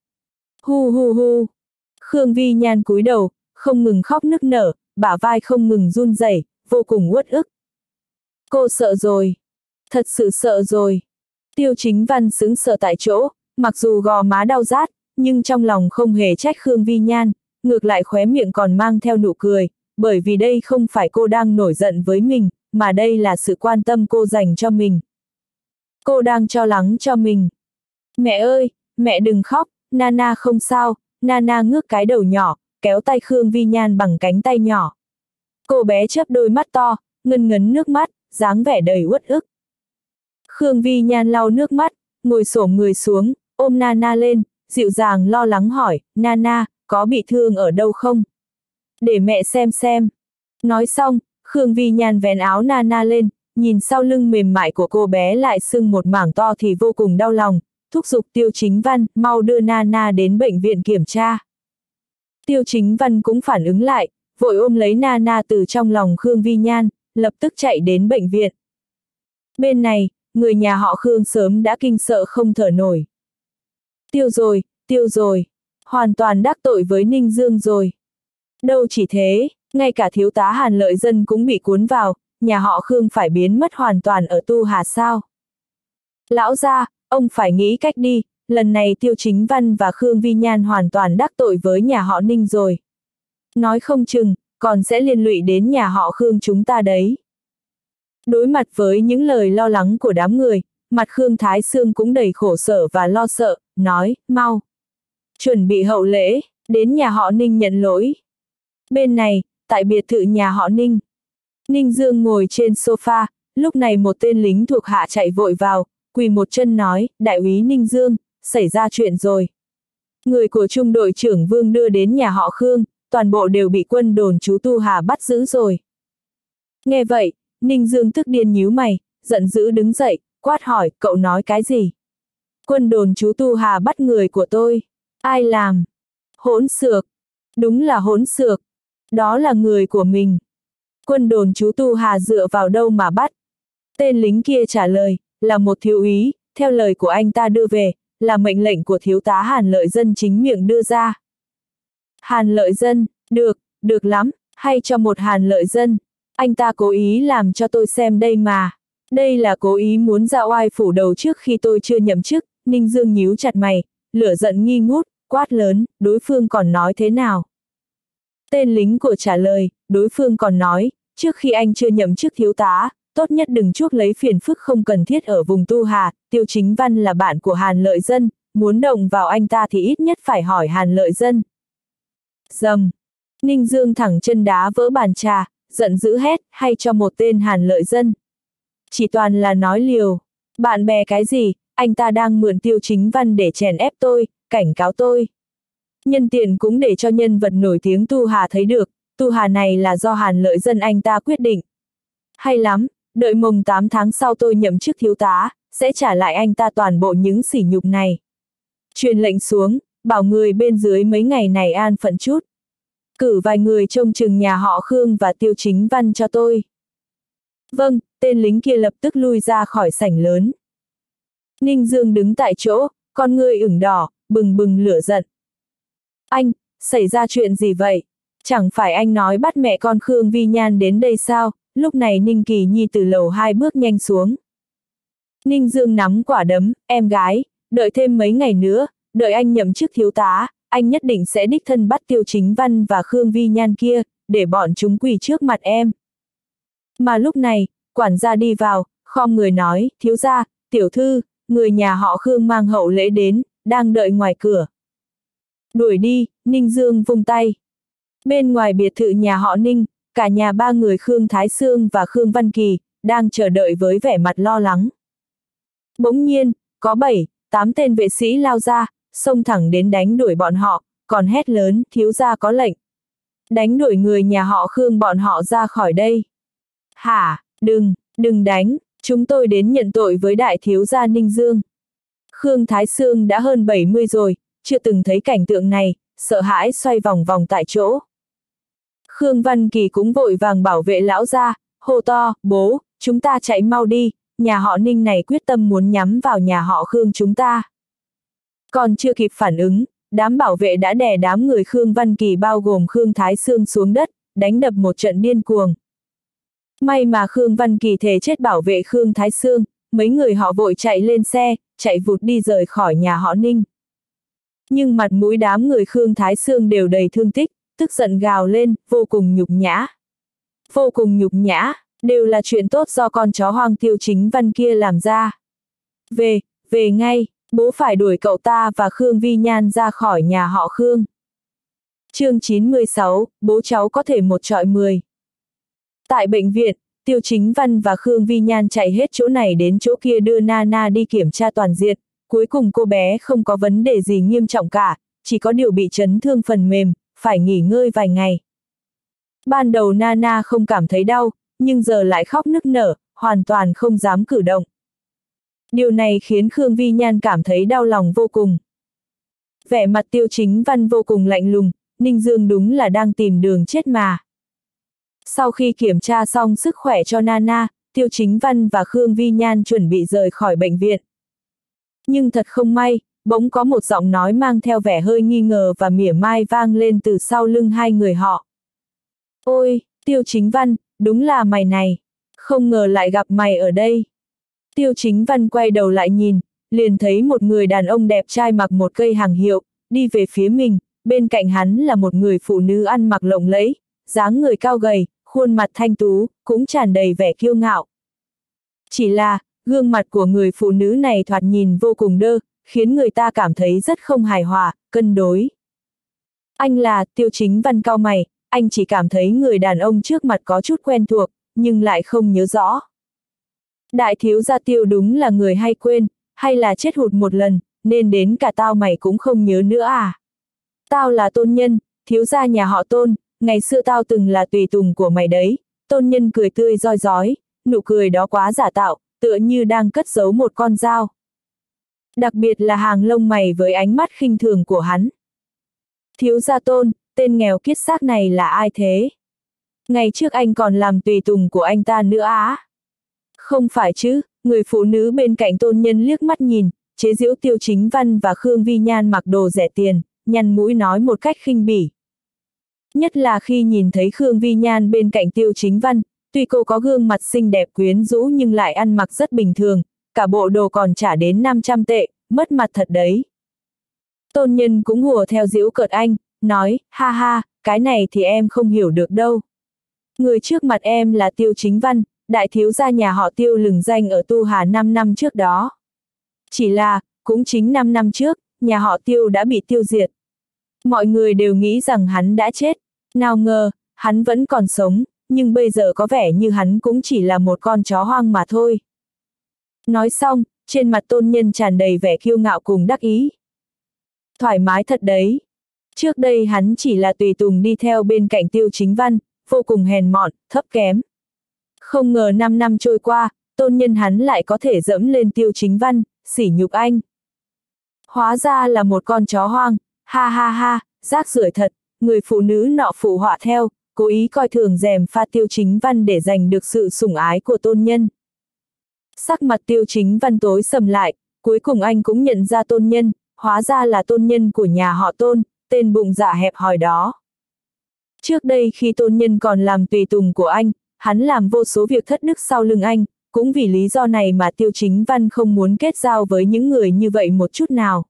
Hu hu hu. Khương Vi Nhan cúi đầu, không ngừng khóc nức nở, bả vai không ngừng run rẩy, vô cùng uất ức. Cô sợ rồi. Thật sự sợ rồi. Tiêu Chính Văn sững sờ tại chỗ, mặc dù gò má đau rát, nhưng trong lòng không hề trách Khương Vi Nhan, ngược lại khóe miệng còn mang theo nụ cười, bởi vì đây không phải cô đang nổi giận với mình, mà đây là sự quan tâm cô dành cho mình. Cô đang lo lắng cho mình. Mẹ ơi, mẹ đừng khóc, Nana không sao. Nana ngước cái đầu nhỏ, kéo tay Khương Vi Nhan bằng cánh tay nhỏ. Cô bé chớp đôi mắt to, ngân ngấn nước mắt, dáng vẻ đầy uất ức. Khương Vi Nhan lau nước mắt, ngồi xổm người xuống, ôm Nana lên, dịu dàng lo lắng hỏi, Nana, có bị thương ở đâu không? Để mẹ xem xem. Nói xong, Khương Vi Nhan vén áo Nana lên, nhìn sau lưng mềm mại của cô bé lại sưng một mảng to thì vô cùng đau lòng, thúc giục Tiêu Chính Văn, mau đưa Nana đến bệnh viện kiểm tra. Tiêu Chính Văn cũng phản ứng lại, vội ôm lấy Nana từ trong lòng Khương Vi Nhan, lập tức chạy đến bệnh viện. Bên này, người nhà họ Khương sớm đã kinh sợ không thở nổi. Tiêu rồi, tiêu rồi, hoàn toàn đắc tội với Ninh Dương rồi. Đâu chỉ thế, ngay cả thiếu tá Hàn Lợi Dân cũng bị cuốn vào, nhà họ Khương phải biến mất hoàn toàn ở Tu Hà sao? Lão gia, ông phải nghĩ cách đi, lần này Tiêu Chính Văn và Khương Vi Nhan hoàn toàn đắc tội với nhà họ Ninh rồi. Nói không chừng, còn sẽ liên lụy đến nhà họ Khương chúng ta đấy. Đối mặt với những lời lo lắng của đám người, mặt Khương Thái Sương cũng đầy khổ sở và lo sợ, nói, mau. Chuẩn bị hậu lễ, đến nhà họ Ninh nhận lỗi. Bên này, tại biệt thự nhà họ Ninh. Ninh Dương ngồi trên sofa, lúc này một tên lính thuộc hạ chạy vội vào, quỳ một chân nói, đại úy Ninh Dương, xảy ra chuyện rồi. Người của trung đội trưởng Vương đưa đến nhà họ Khương, toàn bộ đều bị quân đồn trú Tu Hà bắt giữ rồi. Nghe vậy, Ninh Dương tức điên nhíu mày, giận dữ đứng dậy, quát hỏi, cậu nói cái gì? Quân đồn trú Tu Hà bắt người của tôi. Ai làm? Hỗn xược. Đúng là hỗn xược. Đó là người của mình. Quân đồn trú Tu Hà dựa vào đâu mà bắt? Tên lính kia trả lời, là một thiếu úy, theo lời của anh ta đưa về, là mệnh lệnh của thiếu tá Hàn Lợi Dân chính miệng đưa ra. Hàn Lợi Dân, được, được lắm, hay cho một Hàn Lợi Dân. Anh ta cố ý làm cho tôi xem đây mà. Đây là cố ý muốn ra oai phủ đầu trước khi tôi chưa nhậm chức. Ninh Dương nhíu chặt mày, lửa giận nghi ngút, quát lớn, đối phương còn nói thế nào? Tên lính của trả lời, đối phương còn nói, trước khi anh chưa nhậm chức thiếu tá, tốt nhất đừng chuốc lấy phiền phức không cần thiết ở vùng Tu Hà. Tiêu Chính Văn là bạn của Hàn Lợi Dân, muốn động vào anh ta thì ít nhất phải hỏi Hàn Lợi Dân. Dầm. Ninh Dương thẳng chân đá vỡ bàn trà, giận dữ hét, hay cho một tên Hàn Lợi Dân. Chỉ toàn là nói liều. Bạn bè cái gì, anh ta đang mượn Tiêu Chính Văn để chèn ép tôi, cảnh cáo tôi. Nhân tiện cũng để cho nhân vật nổi tiếng Tu Hà thấy được, Tu Hà này là do Hàn Lợi Dân anh ta quyết định. Hay lắm, đợi mồng tám tháng sau tôi nhậm chức thiếu tá, sẽ trả lại anh ta toàn bộ những sỉ nhục này. Truyền lệnh xuống, bảo người bên dưới mấy ngày này an phận chút. Cử vài người trông chừng nhà họ Khương và Tiêu Chính Văn cho tôi. Vâng, tên lính kia lập tức lui ra khỏi sảnh lớn. Ninh Dương đứng tại chỗ, con ngươi ửng đỏ, bừng bừng lửa giận. Anh, xảy ra chuyện gì vậy? Chẳng phải anh nói bắt mẹ con Khương Vi Nhan đến đây sao? Lúc này Ninh Kỳ Nhi từ lầu hai bước nhanh xuống. Ninh Dương nắm quả đấm, em gái, đợi thêm mấy ngày nữa, đợi anh nhậm chức thiếu tá, anh nhất định sẽ đích thân bắt Tiêu Chính Văn và Khương Vi Nhan kia, để bọn chúng quỳ trước mặt em. Mà lúc này, quản gia đi vào, khom người nói, thiếu gia, tiểu thư, người nhà họ Khương mang hậu lễ đến, đang đợi ngoài cửa. Đuổi đi, Ninh Dương vung tay. Bên ngoài biệt thự nhà họ Ninh, cả nhà ba người Khương Thái Sương và Khương Văn Kỳ, đang chờ đợi với vẻ mặt lo lắng. Bỗng nhiên, có bảy, tám tên vệ sĩ lao ra, xông thẳng đến đánh đuổi bọn họ, còn hét lớn, thiếu gia có lệnh. Đánh đuổi người nhà họ Khương bọn họ ra khỏi đây. Hả, đừng, đừng đánh, chúng tôi đến nhận tội với đại thiếu gia Ninh Dương. Khương Thái Sương đã hơn bảy mươi rồi, chưa từng thấy cảnh tượng này, sợ hãi xoay vòng vòng tại chỗ. Khương Văn Kỳ cũng vội vàng bảo vệ lão gia, hô to, bố, chúng ta chạy mau đi, nhà họ Ninh này quyết tâm muốn nhắm vào nhà họ Khương chúng ta. Còn chưa kịp phản ứng, đám bảo vệ đã đè đám người Khương Văn Kỳ bao gồm Khương Thái Sương xuống đất, đánh đập một trận điên cuồng. May mà Khương Văn Kỳ thề chết bảo vệ Khương Thái Sương, mấy người họ vội chạy lên xe, chạy vụt đi rời khỏi nhà họ Ninh. Nhưng mặt mũi đám người Khương Thái Sương đều đầy thương tích, tức giận gào lên, vô cùng nhục nhã. Vô cùng nhục nhã, đều là chuyện tốt do con chó hoang Tiêu Chính Văn kia làm ra. Về, về ngay, bố phải đuổi cậu ta và Khương Vi Nhan ra khỏi nhà họ Khương. Chương chín mươi sáu, bố cháu có thể một trọi mười. Tại bệnh viện, Tiêu Chính Văn và Khương Vi Nhan chạy hết chỗ này đến chỗ kia đưa Nana đi kiểm tra toàn diện, cuối cùng cô bé không có vấn đề gì nghiêm trọng cả, chỉ có điều bị chấn thương phần mềm, phải nghỉ ngơi vài ngày. Ban đầu Nana không cảm thấy đau, nhưng giờ lại khóc nức nở, hoàn toàn không dám cử động. Điều này khiến Khương Vi Nhan cảm thấy đau lòng vô cùng. Vẻ mặt Tiêu Chính Văn vô cùng lạnh lùng, Ninh Dương đúng là đang tìm đường chết mà. Sau khi kiểm tra xong sức khỏe cho Nana, Tiêu Chính Văn và Khương Vi Nhan chuẩn bị rời khỏi bệnh viện. Nhưng thật không may, bỗng có một giọng nói mang theo vẻ hơi nghi ngờ và mỉa mai vang lên từ sau lưng hai người họ. Ôi, Tiêu Chính Văn, đúng là mày này, không ngờ lại gặp mày ở đây. Tiêu Chính Văn quay đầu lại nhìn, liền thấy một người đàn ông đẹp trai mặc một cây hàng hiệu, đi về phía mình, bên cạnh hắn là một người phụ nữ ăn mặc lộng lẫy, dáng người cao gầy, khuôn mặt thanh tú, cũng tràn đầy vẻ kiêu ngạo. Chỉ là, gương mặt của người phụ nữ này thoạt nhìn vô cùng đơ, khiến người ta cảm thấy rất không hài hòa, cân đối. Anh là, Tiêu Chính Văn cau mày, anh chỉ cảm thấy người đàn ông trước mặt có chút quen thuộc, nhưng lại không nhớ rõ. Đại thiếu gia Tiêu đúng là người hay quên, hay là chết hụt một lần, nên đến cả tao mày cũng không nhớ nữa à. Tao là Tôn Nhân, thiếu gia nhà họ Tôn, ngày xưa tao từng là tùy tùng của mày đấy. Tôn Nhân cười tươi roi rói, nụ cười đó quá giả tạo, tựa như đang cất giấu một con dao. Đặc biệt là hàng lông mày với ánh mắt khinh thường của hắn. Thiếu gia Tôn, tên nghèo kiết xác này là ai thế? Ngày trước anh còn làm tùy tùng của anh ta nữa á? Không phải chứ, người phụ nữ bên cạnh Tôn Nhân liếc mắt nhìn, chế giễu Tiêu Chính Văn và Khương Vi Nhan mặc đồ rẻ tiền, nhăn mũi nói một cách khinh bỉ. Nhất là khi nhìn thấy Khương Vi Nhan bên cạnh Tiêu Chính Văn, tuy cô có gương mặt xinh đẹp quyến rũ nhưng lại ăn mặc rất bình thường, cả bộ đồ còn trả đến năm trăm tệ, mất mặt thật đấy. Tôn Nhân cũng hùa theo giễu cợt anh, nói, ha ha, cái này thì em không hiểu được đâu. Người trước mặt em là Tiêu Chính Văn, đại thiếu gia nhà họ Tiêu lừng danh ở Tu Hà năm năm trước đó. Chỉ là, cũng chính năm năm trước, nhà họ Tiêu đã bị tiêu diệt. Mọi người đều nghĩ rằng hắn đã chết, nào ngờ, hắn vẫn còn sống, nhưng bây giờ có vẻ như hắn cũng chỉ là một con chó hoang mà thôi. Nói xong, trên mặt Tôn Nhân tràn đầy vẻ kiêu ngạo cùng đắc ý. Thoải mái thật đấy. Trước đây hắn chỉ là tùy tùng đi theo bên cạnh Tiêu Chính Văn, vô cùng hèn mọn, thấp kém. Không ngờ năm năm trôi qua, Tôn Nhân hắn lại có thể dẫm lên Tiêu Chính Văn, sỉ nhục anh. Hóa ra là một con chó hoang, ha ha ha, rác rưởi thật, người phụ nữ nọ phụ họa theo, cố ý coi thường gièm pha Tiêu Chính Văn để giành được sự sủng ái của Tôn Nhân. Sắc mặt Tiêu Chính Văn tối sầm lại, cuối cùng anh cũng nhận ra Tôn Nhân, hóa ra là Tôn Nhân của nhà họ Tôn, tên bụng dạ hẹp hòi đó. Trước đây khi Tôn Nhân còn làm tùy tùng của anh, hắn làm vô số việc thất đức sau lưng anh, cũng vì lý do này mà Tiêu Chính Văn không muốn kết giao với những người như vậy một chút nào.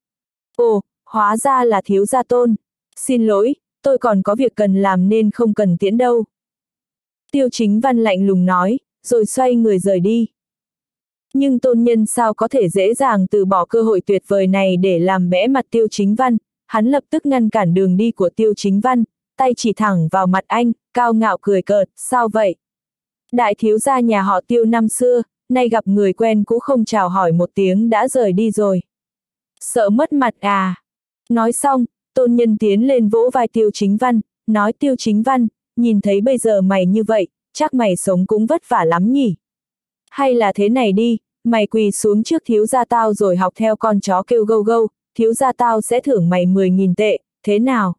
Ồ, hóa ra là thiếu gia Tôn. Xin lỗi, tôi còn có việc cần làm nên không cần tiễn đâu. Tiêu Chính Văn lạnh lùng nói, rồi xoay người rời đi. Nhưng Tôn Nhân sao có thể dễ dàng từ bỏ cơ hội tuyệt vời này để làm bẽ mặt Tiêu Chính Văn, hắn lập tức ngăn cản đường đi của Tiêu Chính Văn, tay chỉ thẳng vào mặt anh, cao ngạo cười cợt, sao vậy? Đại thiếu gia nhà họ Tiêu năm xưa, nay gặp người quen cũ không chào hỏi một tiếng đã rời đi rồi. Sợ mất mặt à? Nói xong, Tôn Nhân tiến lên vỗ vai Tiêu Chính Văn, nói Tiêu Chính Văn, nhìn thấy bây giờ mày như vậy, chắc mày sống cũng vất vả lắm nhỉ? Hay là thế này đi, mày quỳ xuống trước thiếu gia tao rồi học theo con chó kêu gâu gâu, thiếu gia tao sẽ thưởng mày mười nghìn tệ, thế nào?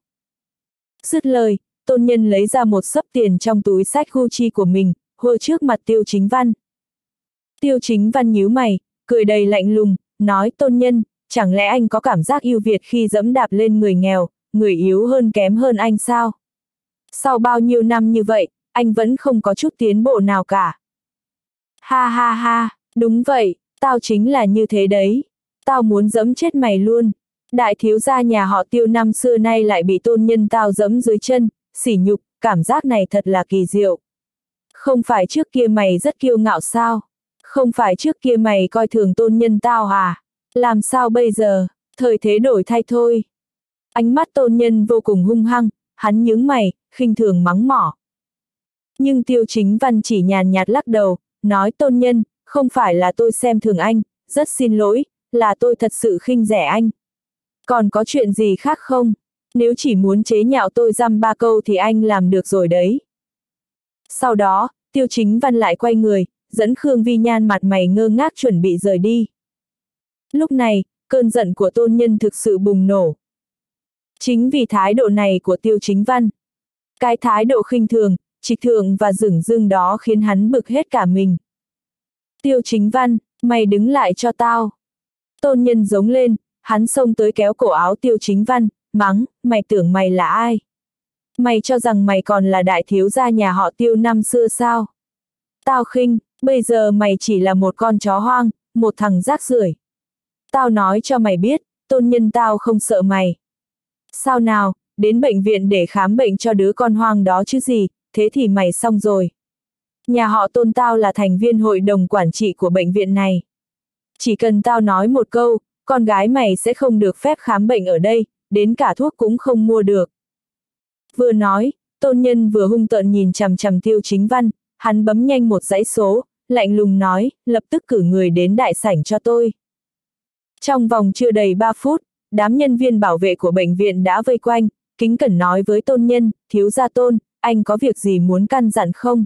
Dứt lời, Tôn Nhân lấy ra một xấp tiền trong túi sách Gucci của mình, hô trước mặt Tiêu Chính Văn. Tiêu Chính Văn nhíu mày, cười đầy lạnh lùng, nói Tôn Nhân, chẳng lẽ anh có cảm giác ưu việt khi dẫm đạp lên người nghèo, người yếu hơn kém hơn anh sao? Sau bao nhiêu năm như vậy, anh vẫn không có chút tiến bộ nào cả. Ha ha ha, đúng vậy, tao chính là như thế đấy. Tao muốn dẫm chết mày luôn. Đại thiếu gia nhà họ Tiêu năm xưa nay lại bị Tôn Nhân tao dẫm dưới chân, sỉ nhục, cảm giác này thật là kỳ diệu. Không phải trước kia mày rất kiêu ngạo sao? Không phải trước kia mày coi thường Tôn Nhân tao à? Làm sao bây giờ? Thời thế đổi thay thôi. Ánh mắt Tôn Nhân vô cùng hung hăng, hắn nhướng mày, khinh thường mắng mỏ. Nhưng Tiêu Chính Văn chỉ nhàn nhạt lắc đầu, nói Tôn Nhân, không phải là tôi xem thường anh, rất xin lỗi, là tôi thật sự khinh rẻ anh. Còn có chuyện gì khác không? Nếu chỉ muốn chế nhạo tôi dăm ba câu thì anh làm được rồi đấy. Sau đó, Tiêu Chính Văn lại quay người, dẫn Khương Vi Nhan mặt mày ngơ ngác chuẩn bị rời đi. Lúc này, cơn giận của Tôn Nhân thực sự bùng nổ. Chính vì thái độ này của Tiêu Chính Văn. Cái thái độ khinh thường, trịch thượng và dửng dưng đó khiến hắn bực hết cả mình. Tiêu Chính Văn, mày đứng lại cho tao. Tôn Nhân giống lên, hắn xông tới kéo cổ áo Tiêu Chính Văn, mắng, mày tưởng mày là ai? Mày cho rằng mày còn là đại thiếu gia nhà họ Tiêu năm xưa sao? Tao khinh, bây giờ mày chỉ là một con chó hoang, một thằng rác rưởi. Tao nói cho mày biết, Tôn Nhân tao không sợ mày. Sao nào, đến bệnh viện để khám bệnh cho đứa con hoang đó chứ gì, thế thì mày xong rồi. Nhà họ Tôn tao là thành viên hội đồng quản trị của bệnh viện này. Chỉ cần tao nói một câu, con gái mày sẽ không được phép khám bệnh ở đây, đến cả thuốc cũng không mua được. Vừa nói, Tôn Nhân vừa hung tợn nhìn chằm chằm Tiêu Chính Văn, hắn bấm nhanh một dãy số, lạnh lùng nói, lập tức cử người đến đại sảnh cho tôi. Trong vòng chưa đầy ba phút, đám nhân viên bảo vệ của bệnh viện đã vây quanh, kính cẩn nói với Tôn Nhân, thiếu gia Tôn, anh có việc gì muốn căn dặn không?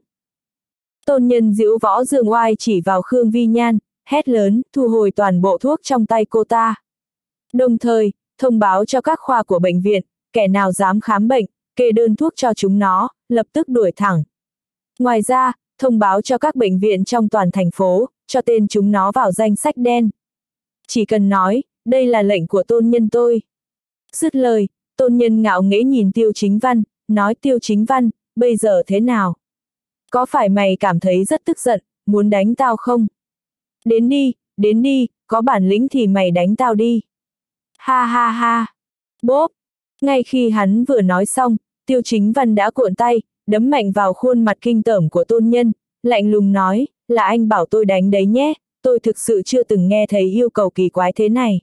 Tôn Nhân diễu võ dương oai chỉ vào Khương Vi Nhan, hét lớn, thu hồi toàn bộ thuốc trong tay cô ta. Đồng thời, thông báo cho các khoa của bệnh viện, kẻ nào dám khám bệnh, kê đơn thuốc cho chúng nó, lập tức đuổi thẳng. Ngoài ra, thông báo cho các bệnh viện trong toàn thành phố, cho tên chúng nó vào danh sách đen. Chỉ cần nói, đây là lệnh của Tôn Nhân tôi. Dứt lời, Tôn Nhân ngạo nghễ nhìn Tiêu Chính Văn, nói Tiêu Chính Văn, bây giờ thế nào? Có phải mày cảm thấy rất tức giận, muốn đánh tao không? Đến đi, đến đi, có bản lĩnh thì mày đánh tao đi. Ha ha ha. Bốp. Ngay khi hắn vừa nói xong, Tiêu Chính Văn đã cuộn tay, đấm mạnh vào khuôn mặt kinh tởm của Tôn Nhân, lạnh lùng nói, là anh bảo tôi đánh đấy nhé, tôi thực sự chưa từng nghe thấy yêu cầu kỳ quái thế này.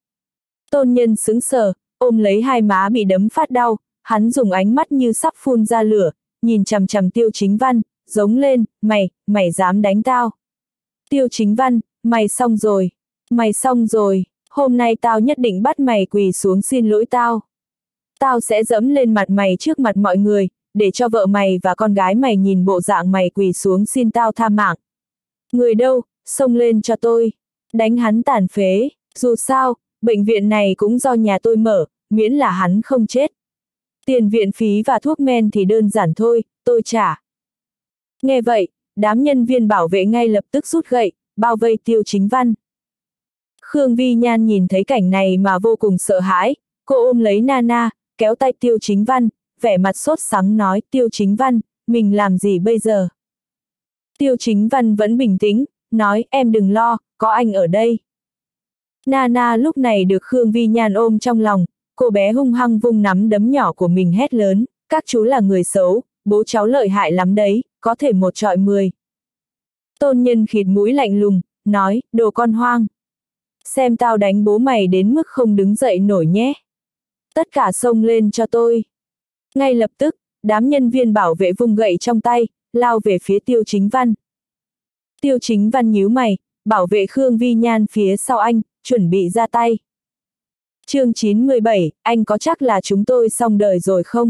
Tôn Nhân sững sờ, ôm lấy hai má bị đấm phát đau, hắn dùng ánh mắt như sắp phun ra lửa, nhìn chằm chằm Tiêu Chính Văn, giống lên, mày, mày dám đánh tao. Tiêu Chính Văn, mày xong rồi, mày xong rồi, hôm nay tao nhất định bắt mày quỳ xuống xin lỗi tao. Tao sẽ dẫm lên mặt mày trước mặt mọi người, để cho vợ mày và con gái mày nhìn bộ dạng mày quỳ xuống xin tao tha mạng. Người đâu, xông lên cho tôi, đánh hắn tàn phế, dù sao, bệnh viện này cũng do nhà tôi mở, miễn là hắn không chết. Tiền viện phí và thuốc men thì đơn giản thôi, tôi trả. Nghe vậy, đám nhân viên bảo vệ ngay lập tức rút gậy, bao vây Tiêu Chính Văn. Khương Vi Nhan nhìn thấy cảnh này mà vô cùng sợ hãi, cô ôm lấy Nana, kéo tay Tiêu Chính Văn, vẻ mặt sốt sắng nói Tiêu Chính Văn, mình làm gì bây giờ? Tiêu Chính Văn vẫn bình tĩnh, nói em đừng lo, có anh ở đây. Nana lúc này được Khương Vi Nhan ôm trong lòng, cô bé hung hăng vung nắm đấm nhỏ của mình hét lớn, các chú là người xấu, bố cháu lợi hại lắm đấy, có thể một trọi mười. Tôn Nhân khịt mũi lạnh lùng, nói, đồ con hoang. Xem tao đánh bố mày đến mức không đứng dậy nổi nhé. Tất cả xông lên cho tôi. Ngay lập tức, đám nhân viên bảo vệ vung gậy trong tay, lao về phía Tiêu Chính Văn. Tiêu Chính Văn nhíu mày, bảo vệ Khương Vi Nhan phía sau anh, chuẩn bị ra tay. chương chín mươi bảy, anh có chắc là chúng tôi xong đời rồi không?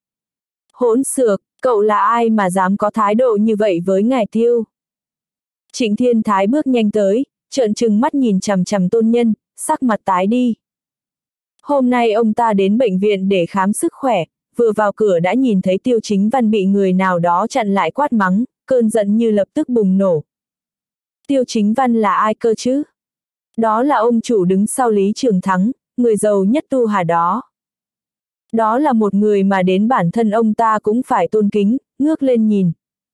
Hỗn xược, cậu là ai mà dám có thái độ như vậy với ngài Tiêu? Trịnh Thiên Thái bước nhanh tới, trợn trừng mắt nhìn chằm chằm Tôn Nhân, sắc mặt tái đi. Hôm nay ông ta đến bệnh viện để khám sức khỏe, vừa vào cửa đã nhìn thấy Tiêu Chính Văn bị người nào đó chặn lại quát mắng, cơn giận như lập tức bùng nổ. Tiêu Chính Văn là ai cơ chứ? Đó là ông chủ đứng sau Lý Trường Thắng, người giàu nhất Tu Hà đó. Đó là một người mà đến bản thân ông ta cũng phải tôn kính, ngước lên nhìn.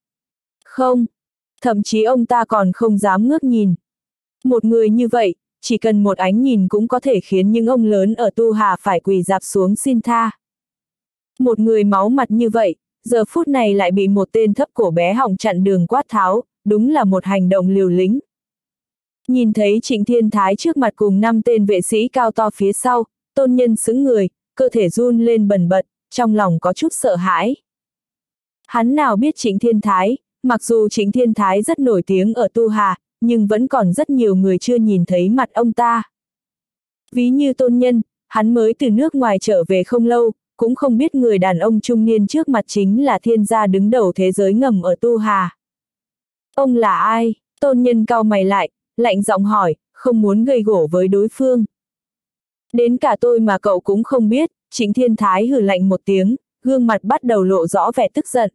Không, thậm chí ông ta còn không dám ngước nhìn. Một người như vậy, chỉ cần một ánh nhìn cũng có thể khiến những ông lớn ở Tu Hà phải quỳ rạp xuống xin tha. Một người máu mặt như vậy, giờ phút này lại bị một tên thấp cổ bé họng chặn đường quát tháo, đúng là một hành động liều lĩnh. Nhìn thấy Trịnh Thiên Thái trước mặt cùng năm tên vệ sĩ cao to phía sau, Tôn Nhân sững người, cơ thể run lên bần bật, trong lòng có chút sợ hãi. Hắn nào biết Trịnh Thiên Thái, mặc dù Trịnh Thiên Thái rất nổi tiếng ở Tu Hà, nhưng vẫn còn rất nhiều người chưa nhìn thấy mặt ông ta. Ví như Tôn Nhân, hắn mới từ nước ngoài trở về không lâu, cũng không biết người đàn ông trung niên trước mặt chính là thiên gia đứng đầu thế giới ngầm ở Tu Hà. Ông là ai? Tôn Nhân cau mày lại, lạnh giọng hỏi, không muốn gây gổ với đối phương. Đến cả tôi mà cậu cũng không biết, Trịnh Thiên Thái hừ lạnh một tiếng, gương mặt bắt đầu lộ rõ vẻ tức giận.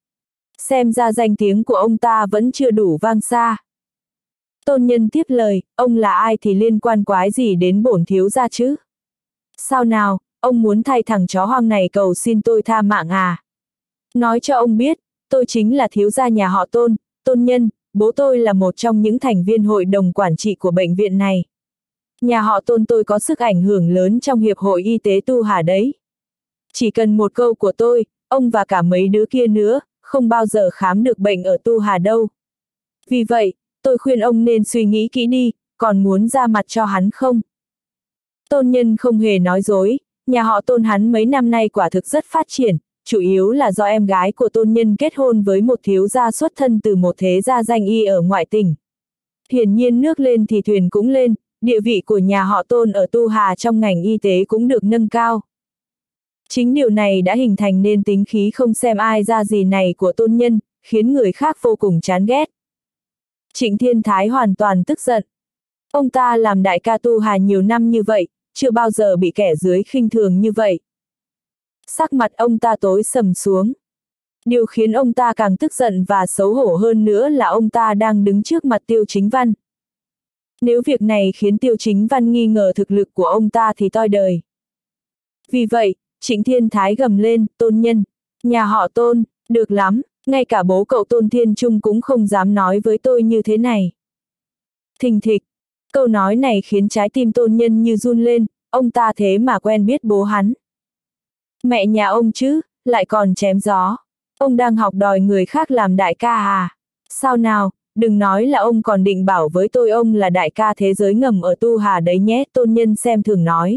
Xem ra danh tiếng của ông ta vẫn chưa đủ vang xa. Tôn Nhân tiếp lời, ông là ai thì liên quan quái gì đến bổn thiếu gia chứ? Sao nào, ông muốn thay thằng chó hoang này cầu xin tôi tha mạng à? Nói cho ông biết, tôi chính là thiếu gia nhà họ Tôn, Tôn Nhân, bố tôi là một trong những thành viên hội đồng quản trị của bệnh viện này. Nhà họ Tôn tôi có sức ảnh hưởng lớn trong hiệp hội y tế Tu Hà đấy. Chỉ cần một câu của tôi, ông và cả mấy đứa kia nữa, không bao giờ khám được bệnh ở Tu Hà đâu. Vì vậy, tôi khuyên ông nên suy nghĩ kỹ đi, còn muốn ra mặt cho hắn không? Tôn Nhân không hề nói dối, nhà họ Tôn hắn mấy năm nay quả thực rất phát triển, chủ yếu là do em gái của Tôn Nhân kết hôn với một thiếu gia xuất thân từ một thế gia danh y ở ngoại tỉnh. Hiển nhiên nước lên thì thuyền cũng lên, địa vị của nhà họ Tôn ở Tu Hà trong ngành y tế cũng được nâng cao. Chính điều này đã hình thành nên tính khí không xem ai ra gì này của Tôn Nhân, khiến người khác vô cùng chán ghét. Trịnh Thiên Thái hoàn toàn tức giận. Ông ta làm đại ca Tu Hà nhiều năm như vậy, chưa bao giờ bị kẻ dưới khinh thường như vậy. Sắc mặt ông ta tối sầm xuống. Điều khiến ông ta càng tức giận và xấu hổ hơn nữa là ông ta đang đứng trước mặt Tiêu Chính Văn. Nếu việc này khiến Tiêu Chính Văn nghi ngờ thực lực của ông ta thì toi đời. Vì vậy, Trịnh Thiên Thái gầm lên, Tôn Nhân, nhà họ Tôn, được lắm, ngay cả bố cậu Tôn Thiên Trung cũng không dám nói với tôi như thế này. Thình thịch, câu nói này khiến trái tim Tôn Nhân như run lên, ông ta thế mà quen biết bố hắn. Mẹ nhà ông chứ, lại còn chém gió. Ông đang học đòi người khác làm đại ca à? Sao nào, đừng nói là ông còn định bảo với tôi ông là đại ca thế giới ngầm ở Tu Hà đấy nhé, Tôn Nhân xem thường nói.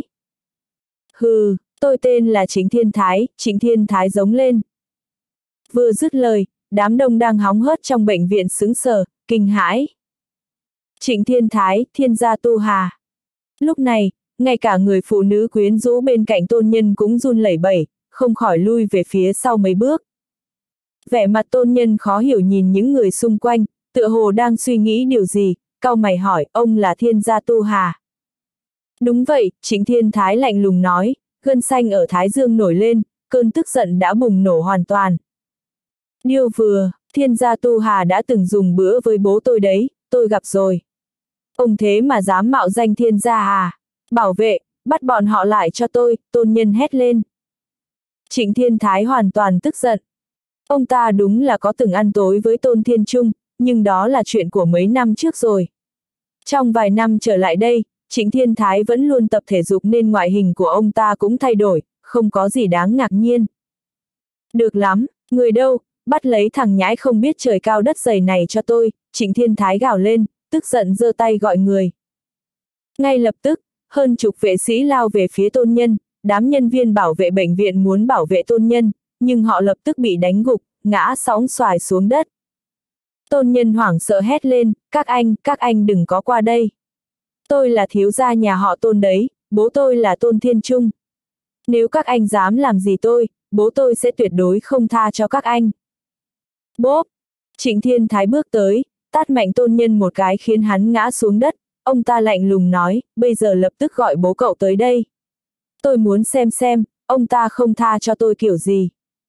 Hừ, tôi tên là Trịnh Thiên Thái, Trịnh Thiên Thái giống lên. Vừa dứt lời, đám đông đang hóng hớt trong bệnh viện sững sờ, kinh hãi. Trịnh Thiên Thái, thiên gia Tu Hà. Lúc này, ngay cả người phụ nữ quyến rũ bên cạnh Tôn Nhân cũng run lẩy bẩy, không khỏi lui về phía sau mấy bước. Vẻ mặt Tôn Nhân khó hiểu nhìn những người xung quanh, tựa hồ đang suy nghĩ điều gì, cau mày hỏi, ông là thiên gia Tu Hà. Đúng vậy, Trịnh Thiên Thái lạnh lùng nói, gân xanh ở thái dương nổi lên, cơn tức giận đã bùng nổ hoàn toàn. Điêu vừa, thiên gia Tu Hà đã từng dùng bữa với bố tôi đấy, tôi gặp rồi. Ông thế mà dám mạo danh thiên gia à? Bảo vệ, bắt bọn họ lại cho tôi, Tôn Nhân hét lên. Trịnh Thiên Thái hoàn toàn tức giận. Ông ta đúng là có từng ăn tối với Tôn Thiên Trung, nhưng đó là chuyện của mấy năm trước rồi. Trong vài năm trở lại đây, Trịnh Thiên Thái vẫn luôn tập thể dục nên ngoại hình của ông ta cũng thay đổi, không có gì đáng ngạc nhiên. Được lắm, người đâu, bắt lấy thằng nhãi không biết trời cao đất dày này cho tôi, Trịnh Thiên Thái gào lên, tức giận giơ tay gọi người. Ngay lập tức, hơn chục vệ sĩ lao về phía Tôn Nhân, đám nhân viên bảo vệ bệnh viện muốn bảo vệ Tôn Nhân, nhưng họ lập tức bị đánh gục, ngã sóng xoài xuống đất. Tôn Nhân hoảng sợ hét lên, các anh, các anh đừng có qua đây. Tôi là thiếu gia nhà họ Tôn đấy, bố tôi là Tôn Thiên Trung. Nếu các anh dám làm gì tôi, bố tôi sẽ tuyệt đối không tha cho các anh. Bốp! Trịnh Thiên Thái bước tới, tát mạnh Tôn Nhân một cái khiến hắn ngã xuống đất. Ông ta lạnh lùng nói, bây giờ lập tức gọi bố cậu tới đây. Tôi muốn xem xem, ông ta không tha cho tôi kiểu gì.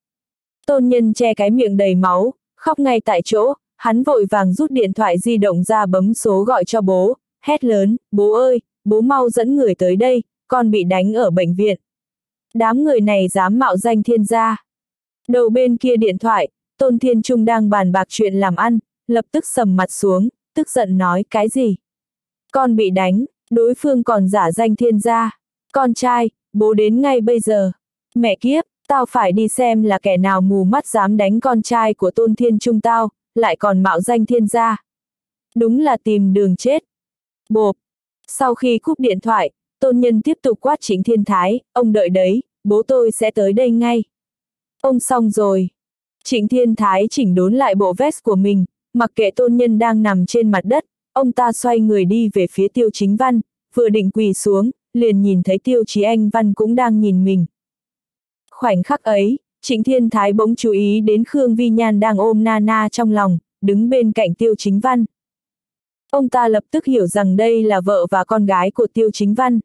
Tôn Nhân che cái miệng đầy máu, khóc ngay tại chỗ, hắn vội vàng rút điện thoại di động ra bấm số gọi cho bố, hét lớn, bố ơi, bố mau dẫn người tới đây, con bị đánh ở bệnh viện. Đám người này dám mạo danh Thiên gia. Đầu bên kia điện thoại, Tôn Thiên Trung đang bàn bạc chuyện làm ăn, lập tức sầm mặt xuống, tức giận nói, cái gì? Con bị đánh, đối phương còn giả danh Thiên gia. Con trai, bố đến ngay bây giờ. Mẹ kiếp, tao phải đi xem là kẻ nào mù mắt dám đánh con trai của Tôn Thiên Trung tao, lại còn mạo danh Thiên gia. Đúng là tìm đường chết. Bộp. Sau khi cúp điện thoại, Tôn Nhân tiếp tục quát Trịnh Thiên Thái, ông đợi đấy, bố tôi sẽ tới đây ngay. Ông xong rồi. Trịnh Thiên Thái chỉnh đốn lại bộ vest của mình, mặc kệ Tôn Nhân đang nằm trên mặt đất, ông ta xoay người đi về phía Tiêu Chính Văn, vừa định quỳ xuống, liền nhìn thấy Tiêu Chí Anh Văn cũng đang nhìn mình. Khoảnh khắc ấy, Trịnh Thiên Thái bỗng chú ý đến Khương Vi Nhan đang ôm Nana trong lòng, đứng bên cạnh Tiêu Chính Văn. Ông ta lập tức hiểu rằng đây là vợ và con gái của Tiêu Chính Văn.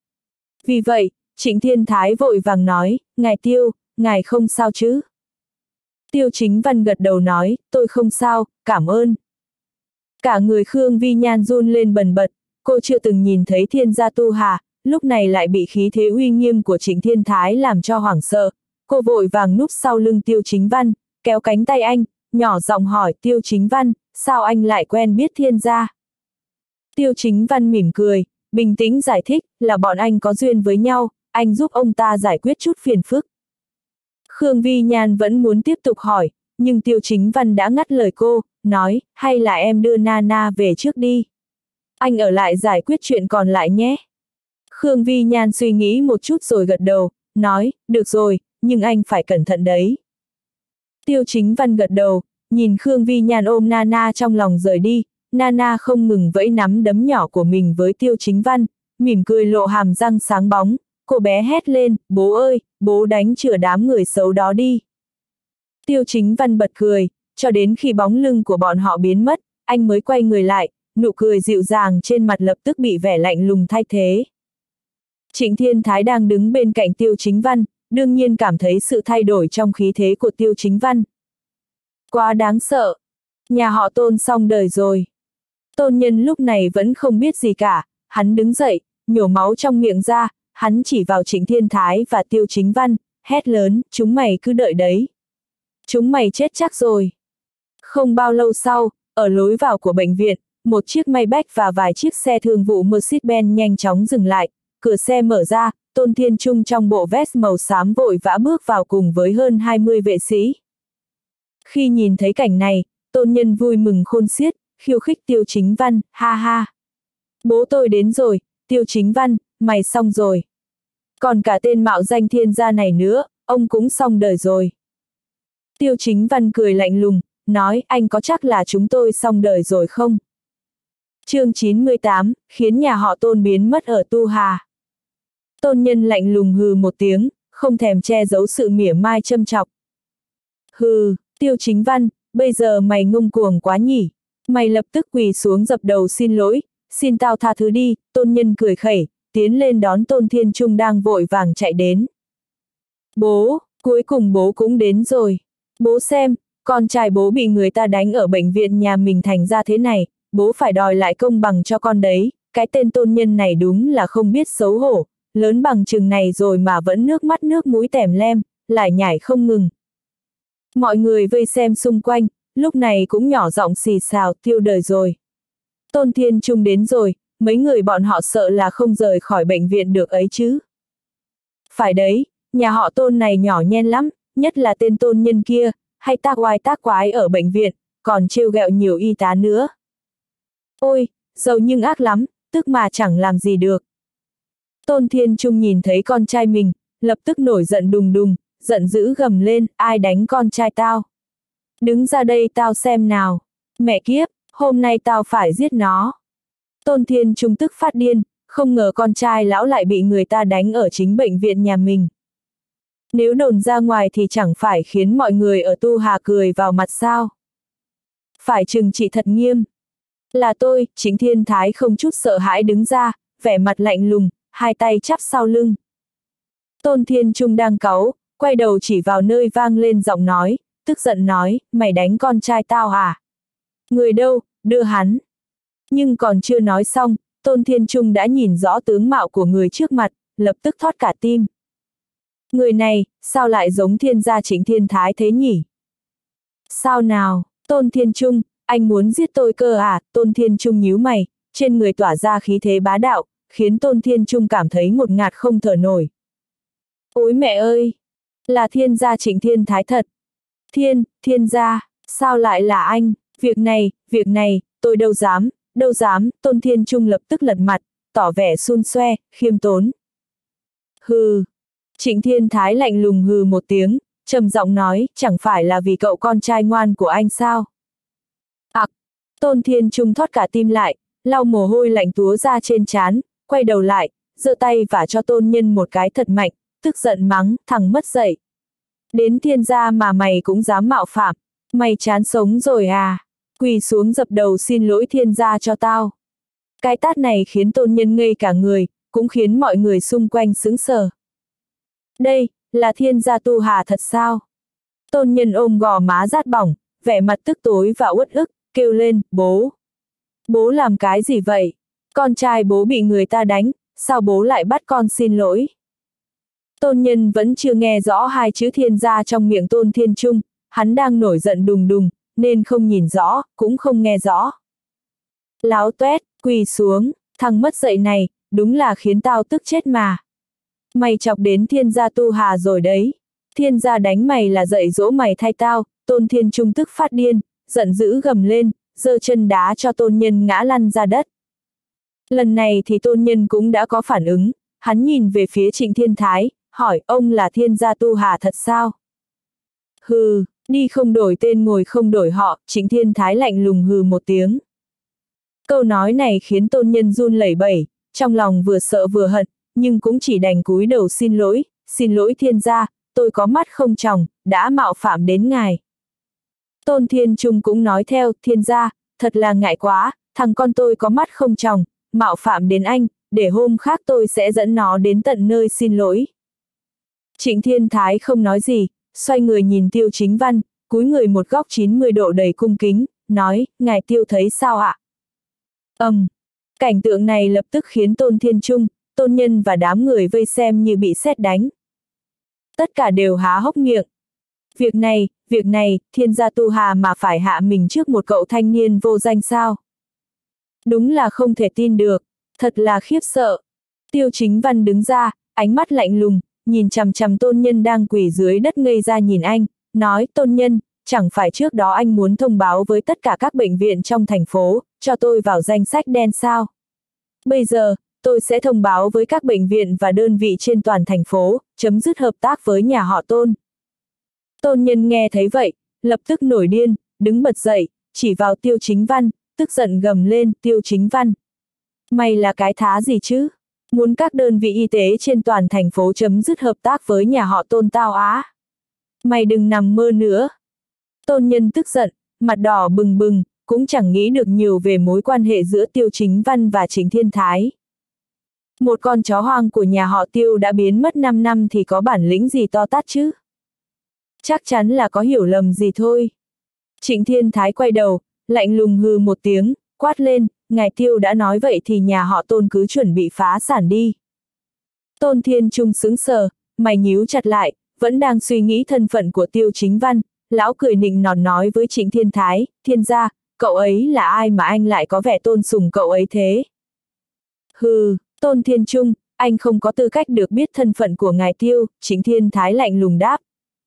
Vì vậy, Trịnh Thiên Thái vội vàng nói, ngài Tiêu, ngài không sao chứ? Tiêu Chính Văn gật đầu nói, tôi không sao, cảm ơn. Cả người Khương Vi Nhan run lên bần bật, cô chưa từng nhìn thấy Thiên gia tu hà, lúc này lại bị khí thế uy nghiêm của Trịnh Thiên Thái làm cho hoảng sợ. Cô vội vàng núp sau lưng Tiêu Chính Văn, kéo cánh tay anh, nhỏ giọng hỏi Tiêu Chính Văn, sao anh lại quen biết Thiên gia? Tiêu Chính Văn mỉm cười, bình tĩnh giải thích, là bọn anh có duyên với nhau, anh giúp ông ta giải quyết chút phiền phức. Khương Vi Nhan vẫn muốn tiếp tục hỏi, nhưng Tiêu Chính Văn đã ngắt lời cô, nói, hay là em đưa Nana về trước đi. Anh ở lại giải quyết chuyện còn lại nhé. Khương Vi Nhan suy nghĩ một chút rồi gật đầu, nói, được rồi, nhưng anh phải cẩn thận đấy. Tiêu Chính Văn gật đầu, nhìn Khương Vi Nhan ôm Nana trong lòng rời đi, Nana không ngừng vẫy nắm đấm nhỏ của mình với Tiêu Chính Văn, mỉm cười lộ hàm răng sáng bóng, cô bé hét lên, bố ơi, bố đánh chửa đám người xấu đó đi. Tiêu Chính Văn bật cười, cho đến khi bóng lưng của bọn họ biến mất, anh mới quay người lại, nụ cười dịu dàng trên mặt lập tức bị vẻ lạnh lùng thay thế. Trịnh Thiên Thái đang đứng bên cạnh Tiêu Chính Văn, đương nhiên cảm thấy sự thay đổi trong khí thế của Tiêu Chính Văn. Quá đáng sợ. Nhà họ Tôn xong đời rồi. Tôn Nhân lúc này vẫn không biết gì cả, hắn đứng dậy, nhổ máu trong miệng ra, hắn chỉ vào Trịnh Thiên Thái và Tiêu Chính Văn, hét lớn, chúng mày cứ đợi đấy. Chúng mày chết chắc rồi. Không bao lâu sau, ở lối vào của bệnh viện, một chiếc Maybach và vài chiếc xe thương vụ Mercedes-Benz nhanh chóng dừng lại, cửa xe mở ra, Tôn Thiên Trung trong bộ vest màu xám vội vã bước vào cùng với hơn hai mươi vệ sĩ. Khi nhìn thấy cảnh này, Tôn Nhân vui mừng khôn xiết, khiêu khích Tiêu Chính Văn, ha ha. Bố tôi đến rồi, Tiêu Chính Văn, mày xong rồi. Còn cả tên mạo danh Thiên gia này nữa, ông cũng xong đời rồi. Tiêu Chính Văn cười lạnh lùng, nói anh có chắc là chúng tôi xong đời rồi không? Chương chín mươi tám, khiến nhà họ Tôn biến mất ở Tu Hà. Tôn Nhân lạnh lùng hừ một tiếng, không thèm che giấu sự mỉa mai châm chọc. Hừ, Tiêu Chính Văn, bây giờ mày ngông cuồng quá nhỉ? Mày lập tức quỳ xuống dập đầu xin lỗi, xin tao tha thứ đi. Tôn Nhân cười khẩy, tiến lên đón Tôn Thiên Trung đang vội vàng chạy đến. Bố, cuối cùng bố cũng đến rồi. Bố xem, con trai bố bị người ta đánh ở bệnh viện nhà mình thành ra thế này, bố phải đòi lại công bằng cho con đấy. Cái tên Tôn Nhân này đúng là không biết xấu hổ, lớn bằng chừng này rồi mà vẫn nước mắt nước mũi tèm lem, lại nhảy không ngừng. Mọi người vây xem xung quanh, lúc này cũng nhỏ giọng xì xào, tiêu đời rồi. Tôn Thiên Trung đến rồi, mấy người bọn họ sợ là không rời khỏi bệnh viện được ấy chứ. Phải đấy, nhà họ Tôn này nhỏ nhen lắm, nhất là tên Tôn Nhân kia, hay tác oai tác quái ở bệnh viện, còn trêu ghẹo nhiều y tá nữa. Ôi, giàu nhưng ác lắm, tức mà chẳng làm gì được. Tôn Thiên Trung nhìn thấy con trai mình, lập tức nổi giận đùng đùng, giận dữ gầm lên, ai đánh con trai tao? Đứng ra đây tao xem nào. Mẹ kiếp, hôm nay tao phải giết nó. Tôn Thiên Trung tức phát điên, không ngờ con trai lão lại bị người ta đánh ở chính bệnh viện nhà mình. Nếu đồn ra ngoài thì chẳng phải khiến mọi người ở Tu Hà cười vào mặt sao? Phải trừng trị thật nghiêm. Là tôi, Trịnh Thiên Thái không chút sợ hãi đứng ra, vẻ mặt lạnh lùng, hai tay chắp sau lưng. Tôn Thiên Trung đang cáu, quay đầu chỉ vào nơi vang lên giọng nói, tức giận nói, mày đánh con trai tao à? Người đâu, đưa hắn. Nhưng còn chưa nói xong, Tôn Thiên Trung đã nhìn rõ tướng mạo của người trước mặt, lập tức thót cả tim. Người này, sao lại giống thiên gia Trịnh Thiên Thái thế nhỉ? Sao nào, Tôn Thiên Trung, anh muốn giết tôi cơ à? Tôn Thiên Trung nhíu mày, trên người tỏa ra khí thế bá đạo, khiến Tôn Thiên Trung cảm thấy ngột ngạt không thở nổi. Ôi mẹ ơi! Là thiên gia Trịnh Thiên Thái thật. Thiên, thiên gia, sao lại là anh? Việc này, việc này, tôi đâu dám, đâu dám, Tôn Thiên Trung lập tức lật mặt, tỏ vẻ xun xoe, khiêm tốn. Hừ! Trịnh Thiên Thái lạnh lùng hừ một tiếng, trầm giọng nói, chẳng phải là vì cậu con trai ngoan của anh sao? Ặc! Tôn Thiên Trung thót cả tim lại, lau mồ hôi lạnh túa ra trên trán, quay đầu lại, giơ tay vả cho Tôn Nhân một cái thật mạnh, tức giận mắng, thằng mất dạy. Đến thiên gia mà mày cũng dám mạo phạm, mày chán sống rồi à? Quỳ xuống dập đầu xin lỗi thiên gia cho tao. Cái tát này khiến Tôn Nhân ngây cả người, cũng khiến mọi người xung quanh sững sờ. Đây, là thiên gia Tu Hà thật sao? Tôn Nhân ôm gò má rát bỏng, vẻ mặt tức tối và uất ức, kêu lên, bố. Bố làm cái gì vậy? Con trai bố bị người ta đánh, sao bố lại bắt con xin lỗi? Tôn Nhân vẫn chưa nghe rõ hai chữ thiên gia trong miệng Tôn Thiên Trung, hắn đang nổi giận đùng đùng, nên không nhìn rõ, cũng không nghe rõ. Láo toét, quỳ xuống, thằng mất dạy này, đúng là khiến tao tức chết mà. Mày chọc đến thiên gia Tu Hà rồi đấy. Thiên gia đánh mày là dạy dỗ mày thay tao. Tôn Thiên Trung tức phát điên, giận dữ gầm lên, giơ chân đá cho Tôn Nhân ngã lăn ra đất. Lần này thì Tôn Nhân cũng đã có phản ứng, hắn nhìn về phía Trịnh Thiên Thái, hỏi ông là thiên gia Tu Hà thật sao? Hừ, đi không đổi tên ngồi không đổi họ, Trịnh Thiên Thái lạnh lùng hừ một tiếng. Câu nói này khiến Tôn Nhân run lẩy bẩy, trong lòng vừa sợ vừa hận, nhưng cũng chỉ đành cúi đầu xin lỗi, xin lỗi thiên gia, tôi có mắt không tròng, đã mạo phạm đến ngài. Tôn Thiên Trung cũng nói theo, thiên gia, thật là ngại quá, thằng con tôi có mắt không tròng, mạo phạm đến anh, để hôm khác tôi sẽ dẫn nó đến tận nơi xin lỗi. Trịnh Thiên Thái không nói gì, xoay người nhìn Tiêu Chính Văn, cúi người một góc chín mươi độ đầy cung kính, nói, ngài Tiêu thấy sao ạ? Ầm, um, cảnh tượng này lập tức khiến Tôn Thiên Trung, Tôn Nhân và đám người vây xem như bị sét đánh. Tất cả đều há hốc miệng. Việc này, việc này, thiên gia Tu Hà mà phải hạ mình trước một cậu thanh niên vô danh sao? Đúng là không thể tin được, thật là khiếp sợ. Tiêu Chính Văn đứng ra, ánh mắt lạnh lùng, nhìn chằm chằm Tôn Nhân đang quỳ dưới đất ngây ra nhìn anh, nói, Tôn Nhân, chẳng phải trước đó anh muốn thông báo với tất cả các bệnh viện trong thành phố, cho tôi vào danh sách đen sao? Bây giờ, tôi sẽ thông báo với các bệnh viện và đơn vị trên toàn thành phố, chấm dứt hợp tác với nhà họ Tôn. Tôn Nhân nghe thấy vậy, lập tức nổi điên, đứng bật dậy, chỉ vào Tiêu Chính Văn, tức giận gầm lên, Tiêu Chính Văn. Mày là cái thá gì chứ? Muốn các đơn vị y tế trên toàn thành phố chấm dứt hợp tác với nhà họ Tôn tao á? Mày đừng nằm mơ nữa. Tôn Nhân tức giận, mặt đỏ bừng bừng, cũng chẳng nghĩ được nhiều về mối quan hệ giữa Tiêu Chính Văn và Trịnh Thiên Thái. Một con chó hoang của nhà họ Tiêu đã biến mất năm năm thì có bản lĩnh gì to tát chứ? Chắc chắn là có hiểu lầm gì thôi. Trịnh Thiên Thái quay đầu, lạnh lùng hừ một tiếng, quát lên, ngài Tiêu đã nói vậy thì nhà họ Tôn cứ chuẩn bị phá sản đi. Tôn Thiên Trung sững sờ, mày nhíu chặt lại, vẫn đang suy nghĩ thân phận của Tiêu Chính Văn, lão cười nịnh nọt nói với Trịnh Thiên Thái, thiên gia, cậu ấy là ai mà anh lại có vẻ tôn sùng cậu ấy thế? Hừ, Tôn Thiên Trung, anh không có tư cách được biết thân phận của ngài Tiêu, Trịnh Thiên Thái lạnh lùng đáp.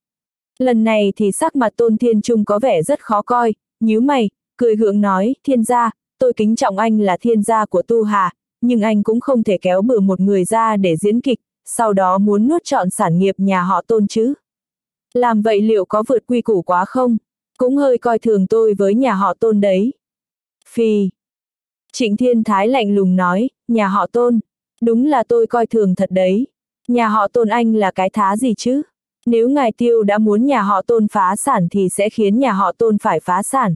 Lần này thì sắc mặt Tôn Thiên Trung có vẻ rất khó coi, nhíu mày, cười gượng nói, thiên gia, tôi kính trọng anh là thiên gia của Tu Hà, nhưng anh cũng không thể kéo bừa một người ra để diễn kịch, sau đó muốn nuốt trọn sản nghiệp nhà họ Tôn chứ. Làm vậy liệu có vượt quy củ quá không? Cũng hơi coi thường tôi với nhà họ Tôn đấy. Phì. Trịnh Thiên Thái lạnh lùng nói, nhà họ Tôn, đúng là tôi coi thường thật đấy. Nhà họ Tôn anh là cái thá gì chứ? Nếu ngài Tiêu đã muốn nhà họ Tôn phá sản thì sẽ khiến nhà họ Tôn phải phá sản.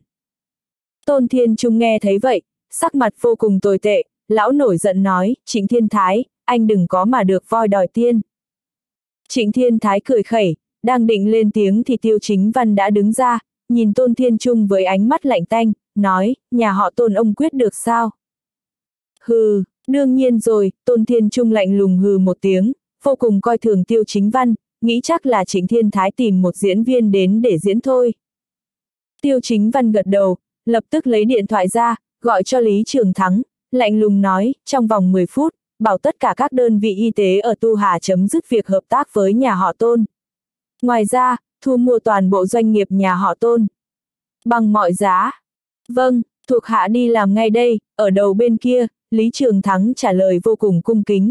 Tôn Thiên Trung nghe thấy vậy, sắc mặt vô cùng tồi tệ, lão nổi giận nói, Trịnh Thiên Thái, anh đừng có mà được voi đòi tiên. Trịnh Thiên Thái cười khẩy, đang định lên tiếng thì Tiêu Chính Văn đã đứng ra, nhìn Tôn Thiên Trung với ánh mắt lạnh tanh, nói, nhà họ Tôn ông quyết được sao? Hừ, đương nhiên rồi, Tôn Thiên Trung lạnh lùng hừ một tiếng, vô cùng coi thường Tiêu Chính Văn, nghĩ chắc là Trịnh Thiên Thái tìm một diễn viên đến để diễn thôi. Tiêu Chính Văn gật đầu, lập tức lấy điện thoại ra, gọi cho Lý Trường Thắng, lạnh lùng nói, trong vòng mười phút, bảo tất cả các đơn vị y tế ở Tu Hà chấm dứt việc hợp tác với nhà họ Tôn. Ngoài ra, thu mua toàn bộ doanh nghiệp nhà họ Tôn. Bằng mọi giá. Vâng, thuộc hạ đi làm ngay đây, ở đầu bên kia, Lý Trường Thắng trả lời vô cùng cung kính.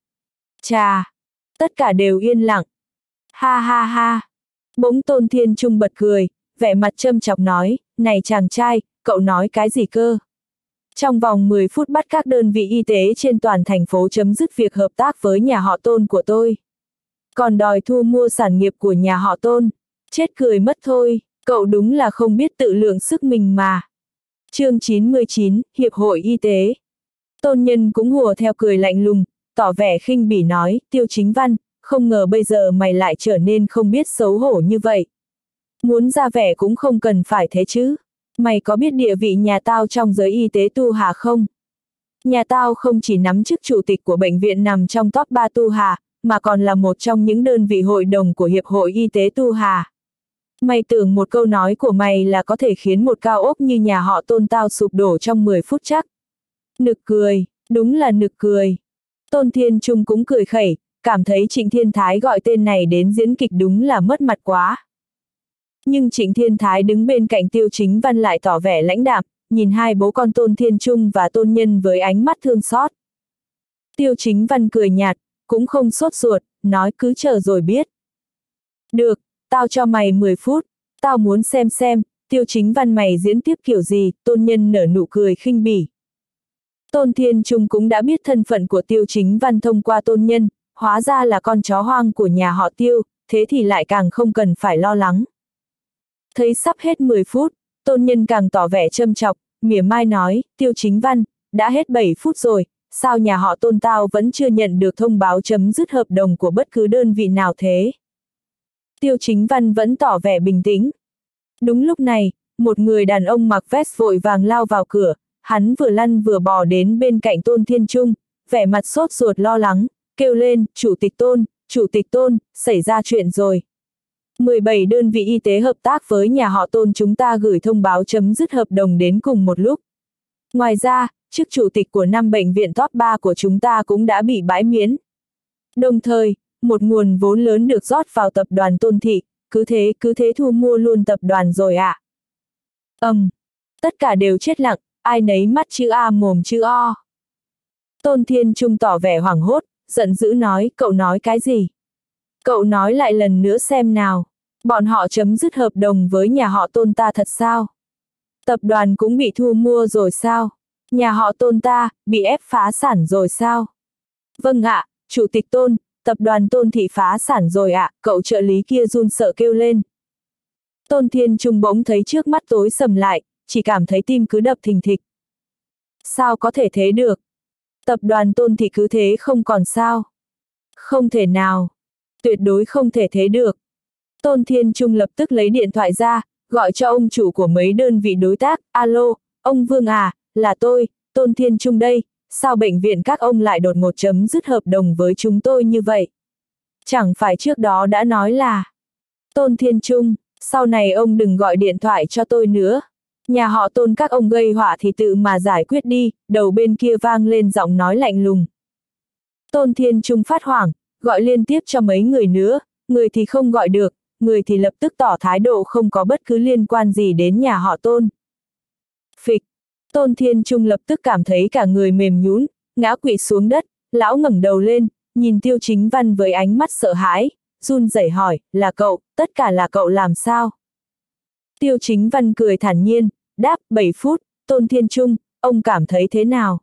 Chà! Tất cả đều yên lặng. Ha ha ha! Bỗng Tôn Thiên Trung bật cười, vẻ mặt châm chọc nói, này chàng trai, cậu nói cái gì cơ? Trong vòng mười phút bắt các đơn vị y tế trên toàn thành phố chấm dứt việc hợp tác với nhà họ Tôn của tôi. Còn đòi thu mua sản nghiệp của nhà họ Tôn. Chết cười mất thôi, cậu đúng là không biết tự lượng sức mình mà. Chương chín mươi chín, Hiệp hội Y tế. Tôn Nhân cũng hùa theo cười lạnh lùng, tỏ vẻ khinh bỉ nói, Tiêu Chính Văn, không ngờ bây giờ mày lại trở nên không biết xấu hổ như vậy. Muốn ra vẻ cũng không cần phải thế chứ. Mày có biết địa vị nhà tao trong giới y tế Tu Hà không? Nhà tao không chỉ nắm chức chủ tịch của bệnh viện nằm trong top ba Tu Hà, mà còn là một trong những đơn vị hội đồng của Hiệp hội Y tế Tu Hà. Mày tưởng một câu nói của mày là có thể khiến một cao ốc như nhà họ Tôn tao sụp đổ trong mười phút chắc? Nực cười, đúng là nực cười. Tôn Thiên Trung cũng cười khẩy, cảm thấy Trịnh Thiên Thái gọi tên này đến diễn kịch đúng là mất mặt quá. Nhưng Trịnh Thiên Thái đứng bên cạnh Tiêu Chính Văn lại tỏ vẻ lãnh đạm, nhìn hai bố con Tôn Thiên Trung và Tôn Nhân với ánh mắt thương xót. Tiêu Chính Văn cười nhạt, cũng không sốt ruột, nói cứ chờ rồi biết. Được, tao cho mày mười phút, tao muốn xem xem, Tiêu Chính Văn mày diễn tiếp kiểu gì, Tôn Nhân nở nụ cười khinh bỉ. Tôn Thiên Trung cũng đã biết thân phận của Tiêu Chính Văn thông qua Tôn Nhân, hóa ra là con chó hoang của nhà họ Tiêu, thế thì lại càng không cần phải lo lắng. Thấy sắp hết mười phút, Tôn Nhân càng tỏ vẻ châm chọc, mỉa mai nói, Tiêu Chính Văn, đã hết bảy phút rồi, sao nhà họ Tôn tao vẫn chưa nhận được thông báo chấm dứt hợp đồng của bất cứ đơn vị nào thế? Tiêu Chính Văn vẫn tỏ vẻ bình tĩnh. Đúng lúc này, một người đàn ông mặc vest vội vàng lao vào cửa, hắn vừa lăn vừa bò đến bên cạnh Tôn Thiên Trung, vẻ mặt sốt ruột lo lắng, kêu lên, Chủ tịch Tôn, Chủ tịch Tôn, xảy ra chuyện rồi. mười bảy đơn vị y tế hợp tác với nhà họ Tôn chúng ta gửi thông báo chấm dứt hợp đồng đến cùng một lúc. Ngoài ra, chức chủ tịch của năm bệnh viện top ba của chúng ta cũng đã bị bãi miễn. Đồng thời, một nguồn vốn lớn được rót vào tập đoàn Tôn Thị, cứ thế cứ thế thu mua luôn tập đoàn rồi ạ. À. Ầm, um, tất cả đều chết lặng, ai nấy mắt chữ A mồm chữ O. Tôn Thiên Trung tỏ vẻ hoảng hốt, giận dữ nói, cậu nói cái gì? Cậu nói lại lần nữa xem nào, bọn họ chấm dứt hợp đồng với nhà họ Tôn ta thật sao? Tập đoàn cũng bị thu mua rồi sao? Nhà họ Tôn ta, bị ép phá sản rồi sao? Vâng ạ, Chủ tịch Tôn, tập đoàn Tôn Thị phá sản rồi ạ, cậu trợ lý kia run sợ kêu lên. Tôn Thiên Trung bỗng thấy trước mắt tối sầm lại, chỉ cảm thấy tim cứ đập thình thịch. Sao có thể thế được? Tập đoàn Tôn Thị cứ thế không còn sao? Không thể nào. Tuyệt đối không thể thế được. Tôn Thiên Trung lập tức lấy điện thoại ra, gọi cho ông chủ của mấy đơn vị đối tác, alo, ông Vương à, là tôi, Tôn Thiên Trung đây, sao bệnh viện các ông lại đột ngột chấm dứt hợp đồng với chúng tôi như vậy? Chẳng phải trước đó đã nói là, Tôn Thiên Trung, sau này ông đừng gọi điện thoại cho tôi nữa. Nhà họ Tôn các ông gây họa thì tự mà giải quyết đi, đầu bên kia vang lên giọng nói lạnh lùng. Tôn Thiên Trung phát hoảng, gọi liên tiếp cho mấy người nữa, người thì không gọi được, người thì lập tức tỏ thái độ không có bất cứ liên quan gì đến nhà họ Tôn. Phịch, Tôn Thiên Trung lập tức cảm thấy cả người mềm nhũn, ngã quỵ xuống đất, lão ngẩng đầu lên, nhìn Tiêu Chính Văn với ánh mắt sợ hãi, run rẩy hỏi, là cậu, tất cả là cậu làm sao? Tiêu Chính Văn cười thản nhiên, đáp, bảy phút, Tôn Thiên Trung, ông cảm thấy thế nào?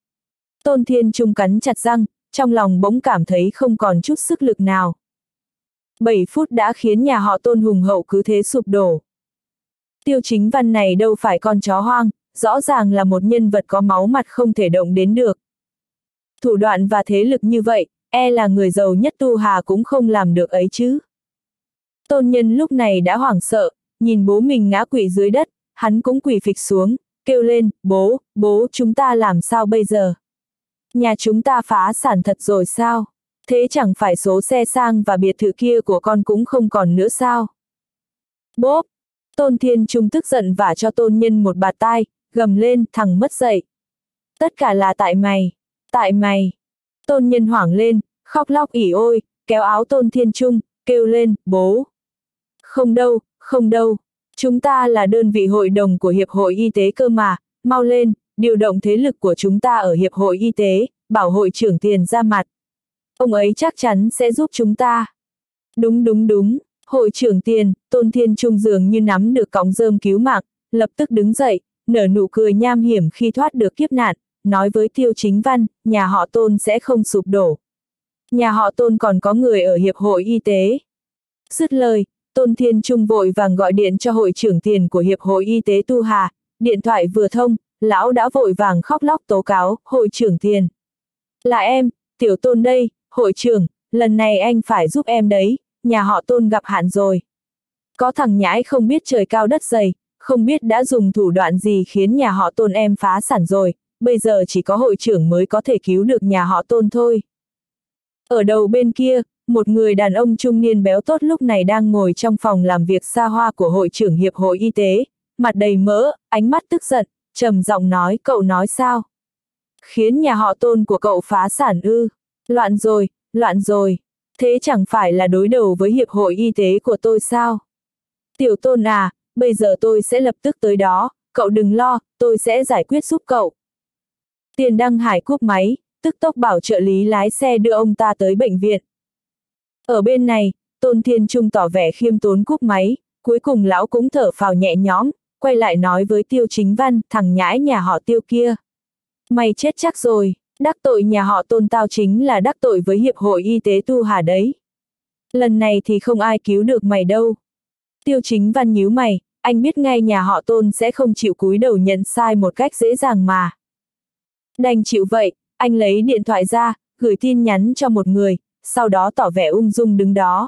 Tôn Thiên Trung cắn chặt răng, trong lòng bỗng cảm thấy không còn chút sức lực nào. bảy phút đã khiến nhà họ Tôn hùng hậu cứ thế sụp đổ. Tiêu Chính Văn này đâu phải con chó hoang, rõ ràng là một nhân vật có máu mặt không thể động đến được. Thủ đoạn và thế lực như vậy, e là người giàu nhất Tu Hà cũng không làm được ấy chứ. Tôn Nhân lúc này đã hoảng sợ, nhìn bố mình ngã quỵ dưới đất, hắn cũng quỳ phịch xuống, kêu lên, bố, bố chúng ta làm sao bây giờ? Nhà chúng ta phá sản thật rồi sao? Thế chẳng phải số xe sang và biệt thự kia của con cũng không còn nữa sao? Bốp! Tôn Thiên Trung tức giận vả cho Tôn Nhân một bạt tai, gầm lên, thằng mất dạy. Tất cả là tại mày, tại mày. Tôn Nhân hoảng lên, khóc lóc ỉ ôi, kéo áo Tôn Thiên Trung, kêu lên, bố. Không đâu, không đâu. Chúng ta là đơn vị hội đồng của Hiệp hội Y tế cơ mà, mau lên, điều động thế lực của chúng ta ở Hiệp hội Y tế, bảo hội trưởng Tiền ra mặt. Ông ấy chắc chắn sẽ giúp chúng ta. Đúng đúng đúng, hội trưởng Tiền, Tôn Thiên Trung dường như nắm được cọng rơm cứu mạng, lập tức đứng dậy, nở nụ cười nham hiểm khi thoát được kiếp nạn, nói với Tiêu Chính Văn, nhà họ Tôn sẽ không sụp đổ. Nhà họ Tôn còn có người ở Hiệp hội Y tế. Dứt lời, Tôn Thiên Trung vội vàng gọi điện cho hội trưởng Tiền của Hiệp hội Y tế Tu Hà, điện thoại vừa thông, lão đã vội vàng khóc lóc tố cáo, hội trưởng Tiền. Là em, Tiểu Tôn đây, hội trưởng, lần này anh phải giúp em đấy, nhà họ Tôn gặp hạn rồi. Có thằng nhãi không biết trời cao đất dày, không biết đã dùng thủ đoạn gì khiến nhà họ Tôn em phá sản rồi, bây giờ chỉ có hội trưởng mới có thể cứu được nhà họ Tôn thôi. Ở đầu bên kia, một người đàn ông trung niên béo tốt lúc này đang ngồi trong phòng làm việc xa hoa của hội trưởng Hiệp hội Y tế, mặt đầy mỡ, ánh mắt tức giận, trầm giọng nói, cậu nói sao? Khiến nhà họ Tôn của cậu phá sản ư? Loạn rồi, loạn rồi. Thế chẳng phải là đối đầu với Hiệp hội Y tế của tôi sao? Tiểu Tôn à, bây giờ tôi sẽ lập tức tới đó, cậu đừng lo, tôi sẽ giải quyết giúp cậu. Tiền Đăng Hải cúp máy, tức tốc bảo trợ lý lái xe đưa ông ta tới bệnh viện. Ở bên này, Tôn Thiên Trung tỏ vẻ khiêm tốn cúp máy, cuối cùng lão cũng thở phào nhẹ nhõm, quay lại nói với Tiêu Chính Văn, thằng nhãi nhà họ Tiêu kia. Mày chết chắc rồi, đắc tội nhà họ Tôn tao chính là đắc tội với Hiệp hội Y tế Tu Hà đấy. Lần này thì không ai cứu được mày đâu. Tiêu Chính Văn nhíu mày, anh biết ngay nhà họ Tôn sẽ không chịu cúi đầu nhận sai một cách dễ dàng mà. Đành chịu vậy, anh lấy điện thoại ra, gửi tin nhắn cho một người, sau đó tỏ vẻ ung dung đứng đó.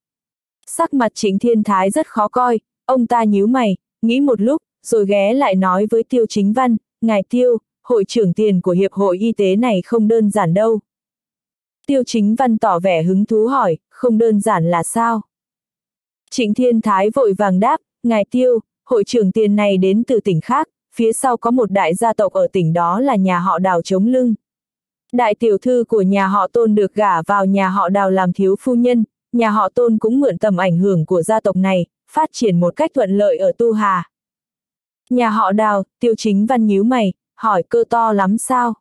Sắc mặt Trịnh Thiên Thái rất khó coi, ông ta nhíu mày, nghĩ một lúc, rồi ghé lại nói với Tiêu Chính Văn, ngài Tiêu, hội trưởng Tiền của Hiệp hội Y tế này không đơn giản đâu. Tiêu Chính Văn tỏ vẻ hứng thú hỏi, không đơn giản là sao? Trịnh Thiên Thái vội vàng đáp, ngài Tiêu, hội trưởng Tiền này đến từ tỉnh khác, phía sau có một đại gia tộc ở tỉnh đó là nhà họ Đào chống lưng. Đại tiểu thư của nhà họ Tôn được gả vào nhà họ Đào làm thiếu phu nhân, nhà họ Tôn cũng mượn tầm ảnh hưởng của gia tộc này, phát triển một cách thuận lợi ở Tu Hà. Nhà họ Đào, Tiêu Chính Văn nhíu mày, hỏi cơ to lắm sao?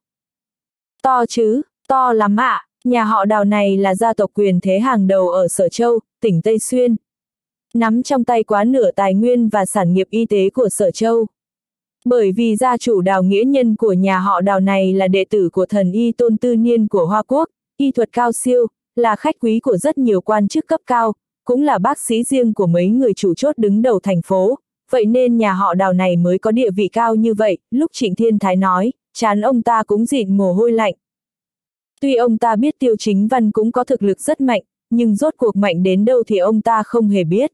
To chứ, to lắm ạ, à. Nhà họ Đào này là gia tộc quyền thế hàng đầu ở Sở Châu, tỉnh Tây Xuyên. Nắm trong tay quá nửa tài nguyên và sản nghiệp y tế của Sở Châu. Bởi vì gia chủ Đào nghĩa nhân của nhà họ Đào này là đệ tử của thần y Tôn Tư Niên của Hoa Quốc, y thuật cao siêu, là khách quý của rất nhiều quan chức cấp cao, cũng là bác sĩ riêng của mấy người chủ chốt đứng đầu thành phố, vậy nên nhà họ Đào này mới có địa vị cao như vậy. Lúc Trịnh Thiên Thái nói, trán ông ta cũng dịn mồ hôi lạnh. Tuy ông ta biết Tiêu Chính Văn cũng có thực lực rất mạnh, nhưng rốt cuộc mạnh đến đâu thì ông ta không hề biết.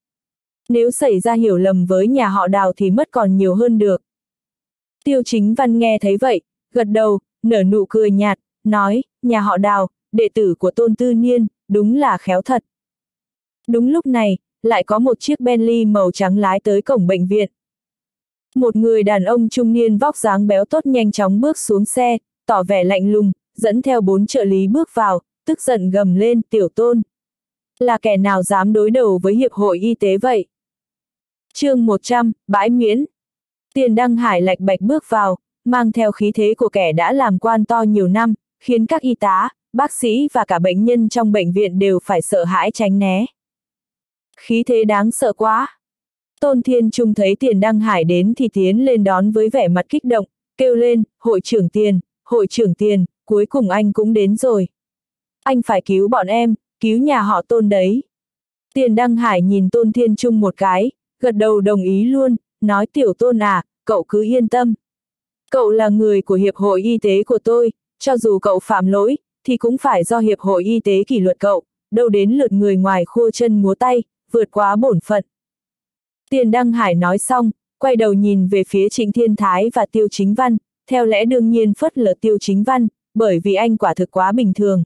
Nếu xảy ra hiểu lầm với nhà họ Đào thì mất còn nhiều hơn được. Tiêu Chính Văn nghe thấy vậy, gật đầu, nở nụ cười nhạt, nói, nhà họ Đào, đệ tử của Tôn Tư Niên, đúng là khéo thật. Đúng lúc này, lại có một chiếc Bentley màu trắng lái tới cổng bệnh viện. Một người đàn ông trung niên vóc dáng béo tốt nhanh chóng bước xuống xe, tỏ vẻ lạnh lùng, dẫn theo bốn trợ lý bước vào, tức giận gầm lên, Tiểu Tôn. Là kẻ nào dám đối đầu với Hiệp hội Y tế vậy? Chương một trăm, bãi miễn. Tiền Đăng Hải lạch bạch bước vào, mang theo khí thế của kẻ đã làm quan to nhiều năm, khiến các y tá, bác sĩ và cả bệnh nhân trong bệnh viện đều phải sợ hãi tránh né. Khí thế đáng sợ quá. Tôn Thiên Trung thấy Tiền Đăng Hải đến thì tiến lên đón với vẻ mặt kích động, kêu lên, hội trưởng Tiền, hội trưởng Tiền, cuối cùng anh cũng đến rồi. Anh phải cứu bọn em, cứu nhà họ Tôn đấy. Tiền Đăng Hải nhìn Tôn Thiên Trung một cái, gật đầu đồng ý luôn, nói tiểu Tôn à, cậu cứ yên tâm. Cậu là người của Hiệp hội Y tế của tôi, cho dù cậu phạm lỗi, thì cũng phải do Hiệp hội Y tế kỷ luật cậu, đâu đến lượt người ngoài khua chân múa tay, vượt quá bổn phận. Tiền Đăng Hải nói xong, quay đầu nhìn về phía Trịnh Thiên Thái và Tiêu Chính Văn, theo lẽ đương nhiên phớt lờ Tiêu Chính Văn, bởi vì anh quả thực quá bình thường.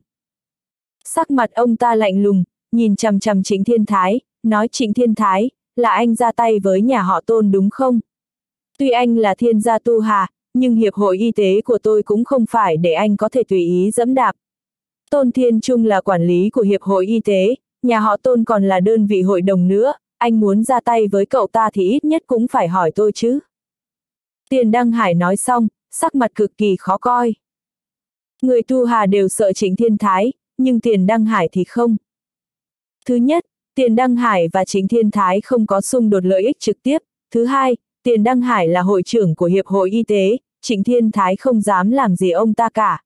Sắc mặt ông ta lạnh lùng, nhìn chằm chằm Trịnh Thiên Thái, nói Trịnh Thiên Thái, là anh ra tay với nhà họ Tôn đúng không? Tuy anh là thiên gia tu hà, nhưng Hiệp hội Y tế của tôi cũng không phải để anh có thể tùy ý dẫm đạp. Tôn Thiên Trung là quản lý của Hiệp hội Y tế, nhà họ Tôn còn là đơn vị hội đồng nữa, anh muốn ra tay với cậu ta thì ít nhất cũng phải hỏi tôi chứ. Tiền Đăng Hải nói xong, sắc mặt cực kỳ khó coi. Người tu hà đều sợ Trịnh Thiên Thái, nhưng Tiền Đăng Hải thì không. Thứ nhất, Tiền Đăng Hải và Trịnh Thiên Thái không có xung đột lợi ích trực tiếp. Thứ hai, Tiền Đăng Hải là hội trưởng của Hiệp hội Y tế, Trịnh Thiên Thái không dám làm gì ông ta cả.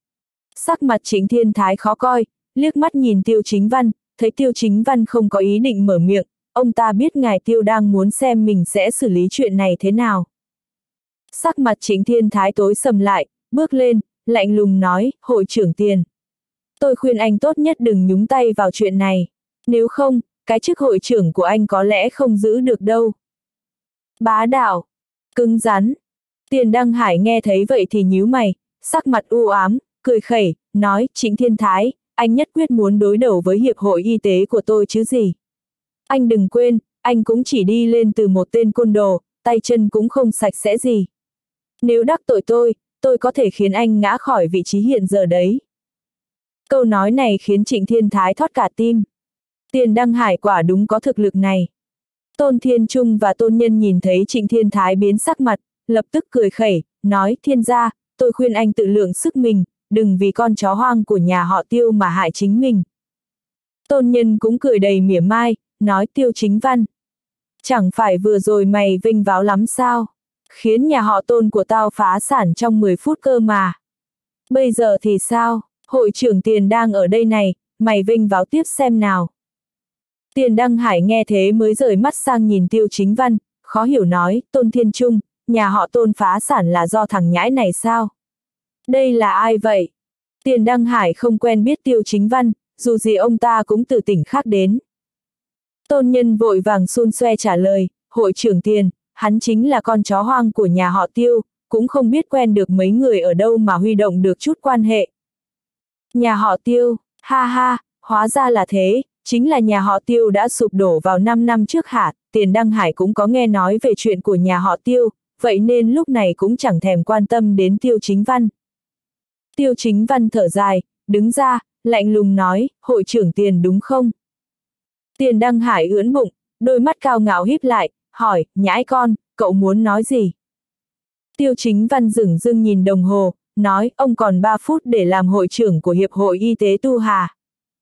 Sắc mặt Trịnh Thiên Thái khó coi, liếc mắt nhìn Tiêu Chính Văn, thấy Tiêu Chính Văn không có ý định mở miệng, ông ta biết ngài Tiêu đang muốn xem mình sẽ xử lý chuyện này thế nào. Sắc mặt Trịnh Thiên Thái tối sầm lại, bước lên, lạnh lùng nói, hội trưởng Tiền. Tôi khuyên anh tốt nhất đừng nhúng tay vào chuyện này, nếu không, cái chức hội trưởng của anh có lẽ không giữ được đâu. Bá đạo, cứng rắn. Tiền Đăng Hải nghe thấy vậy thì nhíu mày, sắc mặt u ám, cười khẩy, nói, Trịnh Thiên Thái, anh nhất quyết muốn đối đầu với Hiệp hội Y tế của tôi chứ gì. Anh đừng quên, anh cũng chỉ đi lên từ một tên côn đồ, tay chân cũng không sạch sẽ gì. Nếu đắc tội tôi, tôi có thể khiến anh ngã khỏi vị trí hiện giờ đấy. Câu nói này khiến Trịnh Thiên Thái thót cả tim. Tiền Đăng Hải quả đúng có thực lực này. Tôn Thiên Trung và Tôn Nhân nhìn thấy Trịnh Thiên Thái biến sắc mặt, lập tức cười khẩy, nói, Thiên gia, tôi khuyên anh tự lượng sức mình, đừng vì con chó hoang của nhà họ Tiêu mà hại chính mình. Tôn Nhân cũng cười đầy mỉa mai, nói, Tiêu Chính Văn. Chẳng phải vừa rồi mày vênh váo lắm sao? Khiến nhà họ Tôn của tao phá sản trong mười phút cơ mà. Bây giờ thì sao? Hội trưởng Tiền đang ở đây này, mày vênh váo tiếp xem nào. Tiền Đăng Hải nghe thế mới rời mắt sang nhìn Tiêu Chính Văn, khó hiểu nói, Tôn Thiên Trung, nhà họ Tôn phá sản là do thằng nhãi này sao? Đây là ai vậy? Tiền Đăng Hải không quen biết Tiêu Chính Văn, dù gì ông ta cũng từ tỉnh khác đến. Tôn Nhân vội vàng xun xoe trả lời, hội trưởng Tiền, hắn chính là con chó hoang của nhà họ Tiêu, cũng không biết quen được mấy người ở đâu mà huy động được chút quan hệ. Nhà họ Tiêu, ha ha, hóa ra là thế, chính là nhà họ Tiêu đã sụp đổ vào năm năm trước hả? Tiền Đăng Hải cũng có nghe nói về chuyện của nhà họ Tiêu, vậy nên lúc này cũng chẳng thèm quan tâm đến Tiêu Chính Văn. Tiêu Chính Văn thở dài, đứng ra, lạnh lùng nói, hội trưởng Tiền đúng không? Tiền Đăng Hải ưỡn bụng, đôi mắt cao ngạo híp lại, hỏi, nhãi con, cậu muốn nói gì? Tiêu Chính Văn dửng dưng nhìn đồng hồ, nói, ông còn ba phút để làm hội trưởng của Hiệp hội Y tế Tu Hà.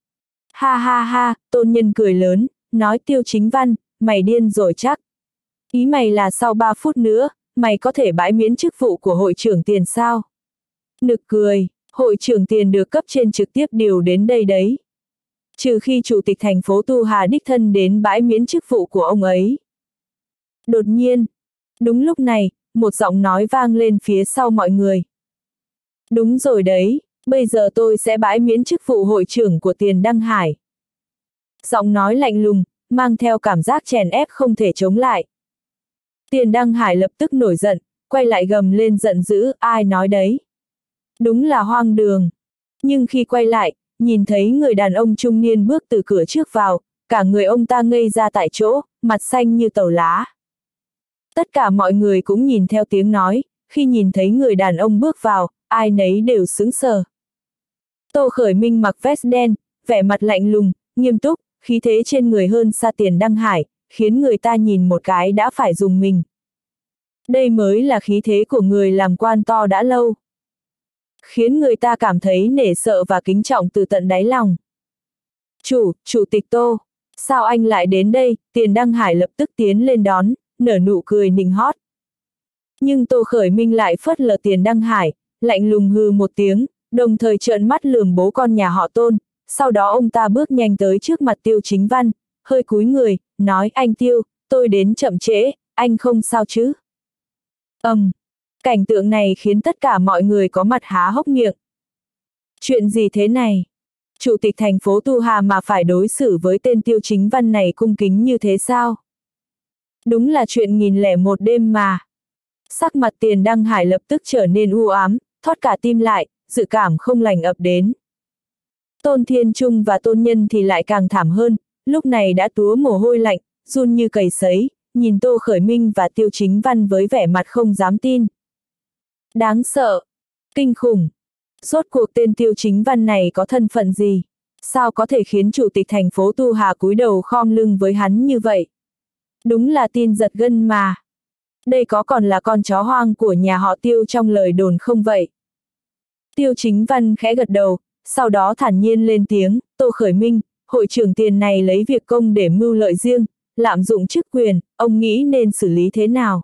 Ha ha ha, Tôn Nhân cười lớn, nói Tiêu Chính Văn, mày điên rồi chắc. Ý mày là sau ba phút nữa, mày có thể bãi miễn chức vụ của hội trưởng Tiền sao? Nực cười, hội trưởng Tiền được cấp trên trực tiếp điều đến đây đấy. Trừ khi chủ tịch thành phố Tu Hà đích thân đến bãi miễn chức vụ của ông ấy. Đột nhiên, đúng lúc này, một giọng nói vang lên phía sau mọi người. Đúng rồi đấy, bây giờ tôi sẽ bãi miễn chức vụ hội trưởng của Tiền Đăng Hải. Giọng nói lạnh lùng, mang theo cảm giác chèn ép không thể chống lại. Tiền Đăng Hải lập tức nổi giận, quay lại gầm lên giận dữ, ai nói đấy? Đúng là hoang đường. Nhưng khi quay lại, nhìn thấy người đàn ông trung niên bước từ cửa trước vào, cả người ông ta ngây ra tại chỗ, mặt xanh như tàu lá. Tất cả mọi người cũng nhìn theo tiếng nói, khi nhìn thấy người đàn ông bước vào, ai nấy đều sững sờ. Tô Khởi Minh mặc vest đen, vẻ mặt lạnh lùng, nghiêm túc, khí thế trên người hơn xa Tiền Đăng Hải, khiến người ta nhìn một cái đã phải rùng mình. Đây mới là khí thế của người làm quan to đã lâu. khiến người ta cảm thấy nể sợ và kính trọng từ tận đáy lòng. Chủ, Chủ tịch Tô, sao anh lại đến đây? Tiền Đăng Hải lập tức tiến lên đón, nở nụ cười nịnh hót. Nhưng Tô Khởi Minh lại phớt lờ Tiền Đăng Hải, lạnh lùng hừ một tiếng, đồng thời trợn mắt lườm bố con nhà họ Tôn, sau đó ông ta bước nhanh tới trước mặt Tiêu Chính Văn, hơi cúi người, nói anh Tiêu, tôi đến chậm trễ, anh không sao chứ? Ầm, um, cảnh tượng này khiến tất cả mọi người có mặt há hốc miệng. Chuyện gì thế này? Chủ tịch thành phố Tu Hà mà phải đối xử với tên Tiêu Chính Văn này cung kính như thế sao? Đúng là chuyện nghìn lẻ một đêm mà. Sắc mặt Tiền Đăng Hải lập tức trở nên u ám, thót cả tim lại, dự cảm không lành ập đến. Tôn Thiên Trung và Tôn Nhân thì lại càng thảm hơn, lúc này đã túa mồ hôi lạnh, run như cầy sấy, nhìn Tô Khởi Minh và Tiêu Chính Văn với vẻ mặt không dám tin. Đáng sợ, kinh khủng. Rốt cuộc tên Tiêu Chính Văn này có thân phận gì? Sao có thể khiến chủ tịch thành phố Tu Hà cúi đầu khom lưng với hắn như vậy? Đúng là tin giật gân mà. Đây có còn là con chó hoang của nhà họ Tiêu trong lời đồn không vậy? Tiêu Chính Văn khẽ gật đầu, sau đó thản nhiên lên tiếng, Tô Khởi Minh, hội trưởng Tiền này lấy việc công để mưu lợi riêng, lạm dụng chức quyền, ông nghĩ nên xử lý thế nào?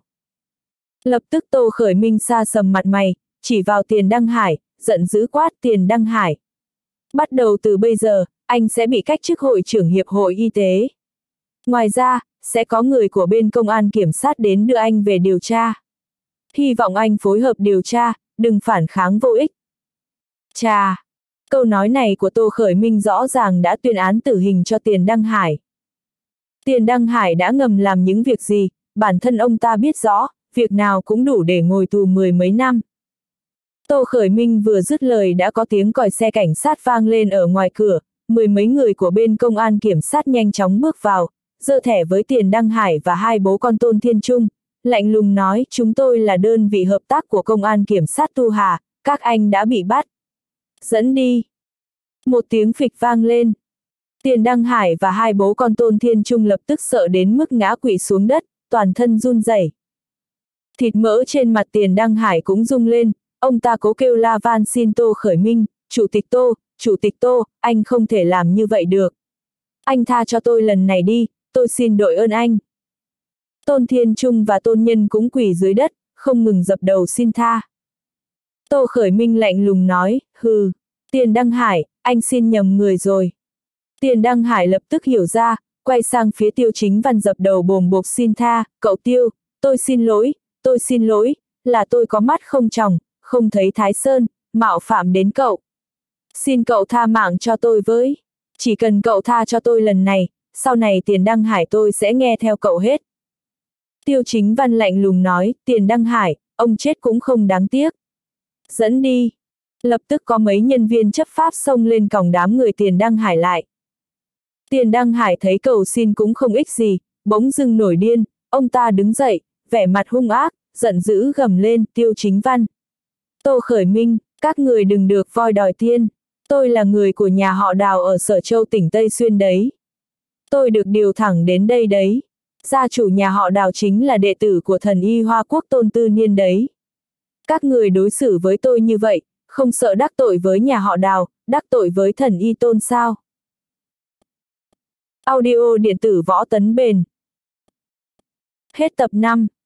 Lập tức Tô Khởi Minh sa sầm mặt mày, chỉ vào Tiền Đăng Hải, giận dữ quát Tiền Đăng Hải. Bắt đầu từ bây giờ, anh sẽ bị cách chức hội trưởng Hiệp hội Y tế. Ngoài ra, sẽ có người của bên công an kiểm sát đến đưa anh về điều tra. Hy vọng anh phối hợp điều tra, đừng phản kháng vô ích. Chà, câu nói này của Tô Khởi Minh rõ ràng đã tuyên án tử hình cho Tiền Đăng Hải. Tiền Đăng Hải đã ngầm làm những việc gì, bản thân ông ta biết rõ, việc nào cũng đủ để ngồi tù mười mấy năm. Tô Khởi Minh vừa dứt lời đã có tiếng còi xe cảnh sát vang lên ở ngoài cửa, mười mấy người của bên công an kiểm sát nhanh chóng bước vào, giơ thẻ với Tiền Đăng Hải và hai bố con Tôn Thiên Trung, lạnh lùng nói chúng tôi là đơn vị hợp tác của công an kiểm sát Tu Hà, các anh đã bị bắt. Dẫn đi. Một tiếng phịch vang lên. Tiền Đăng Hải và hai bố con Tôn Thiên Trung lập tức sợ đến mức ngã quỵ xuống đất, toàn thân run rẩy. Thịt mỡ trên mặt Tiền Đăng Hải cũng rung lên, ông ta cố kêu la van xin Tô Khởi Minh, Chủ tịch Tô, Chủ tịch Tô, anh không thể làm như vậy được. Anh tha cho tôi lần này đi, tôi xin đội ơn anh. Tôn Thiên Trung và Tôn Nhân cũng quỳ dưới đất, không ngừng dập đầu xin tha. Tô Khởi Minh lạnh lùng nói, hừ, Tiền Đăng Hải, anh xin nhầm người rồi. Tiền Đăng Hải lập tức hiểu ra, quay sang phía Tiêu Chính Văn dập đầu bồm bộp xin tha, cậu Tiêu, tôi xin lỗi, tôi xin lỗi, là tôi có mắt không tròng, không thấy Thái Sơn, mạo phạm đến cậu. Xin cậu tha mạng cho tôi với. Chỉ cần cậu tha cho tôi lần này, sau này Tiền Đăng Hải tôi sẽ nghe theo cậu hết. Tiêu Chính Văn lạnh lùng nói, Tiền Đăng Hải, ông chết cũng không đáng tiếc. Dẫn đi. Lập tức có mấy nhân viên chấp pháp xông lên còng đám người Tiền Đăng Hải lại. Tiền Đăng Hải thấy cầu xin cũng không ích gì, bỗng dưng nổi điên, ông ta đứng dậy, vẻ mặt hung ác, giận dữ gầm lên, Tiêu Chính Văn. Tô Khởi Minh, các người đừng được voi đòi tiên, tôi là người của nhà họ Đào ở Sở Châu tỉnh Tây Xuyên đấy. Tôi được điều thẳng đến đây đấy. Gia chủ nhà họ Đào chính là đệ tử của thần y Hoa Quốc Tôn Tư Niên đấy. Các người đối xử với tôi như vậy, không sợ đắc tội với nhà họ Đào, đắc tội với thần y Tôn sao? Audio điện tử Võ Tấn Bền. Hết tập năm.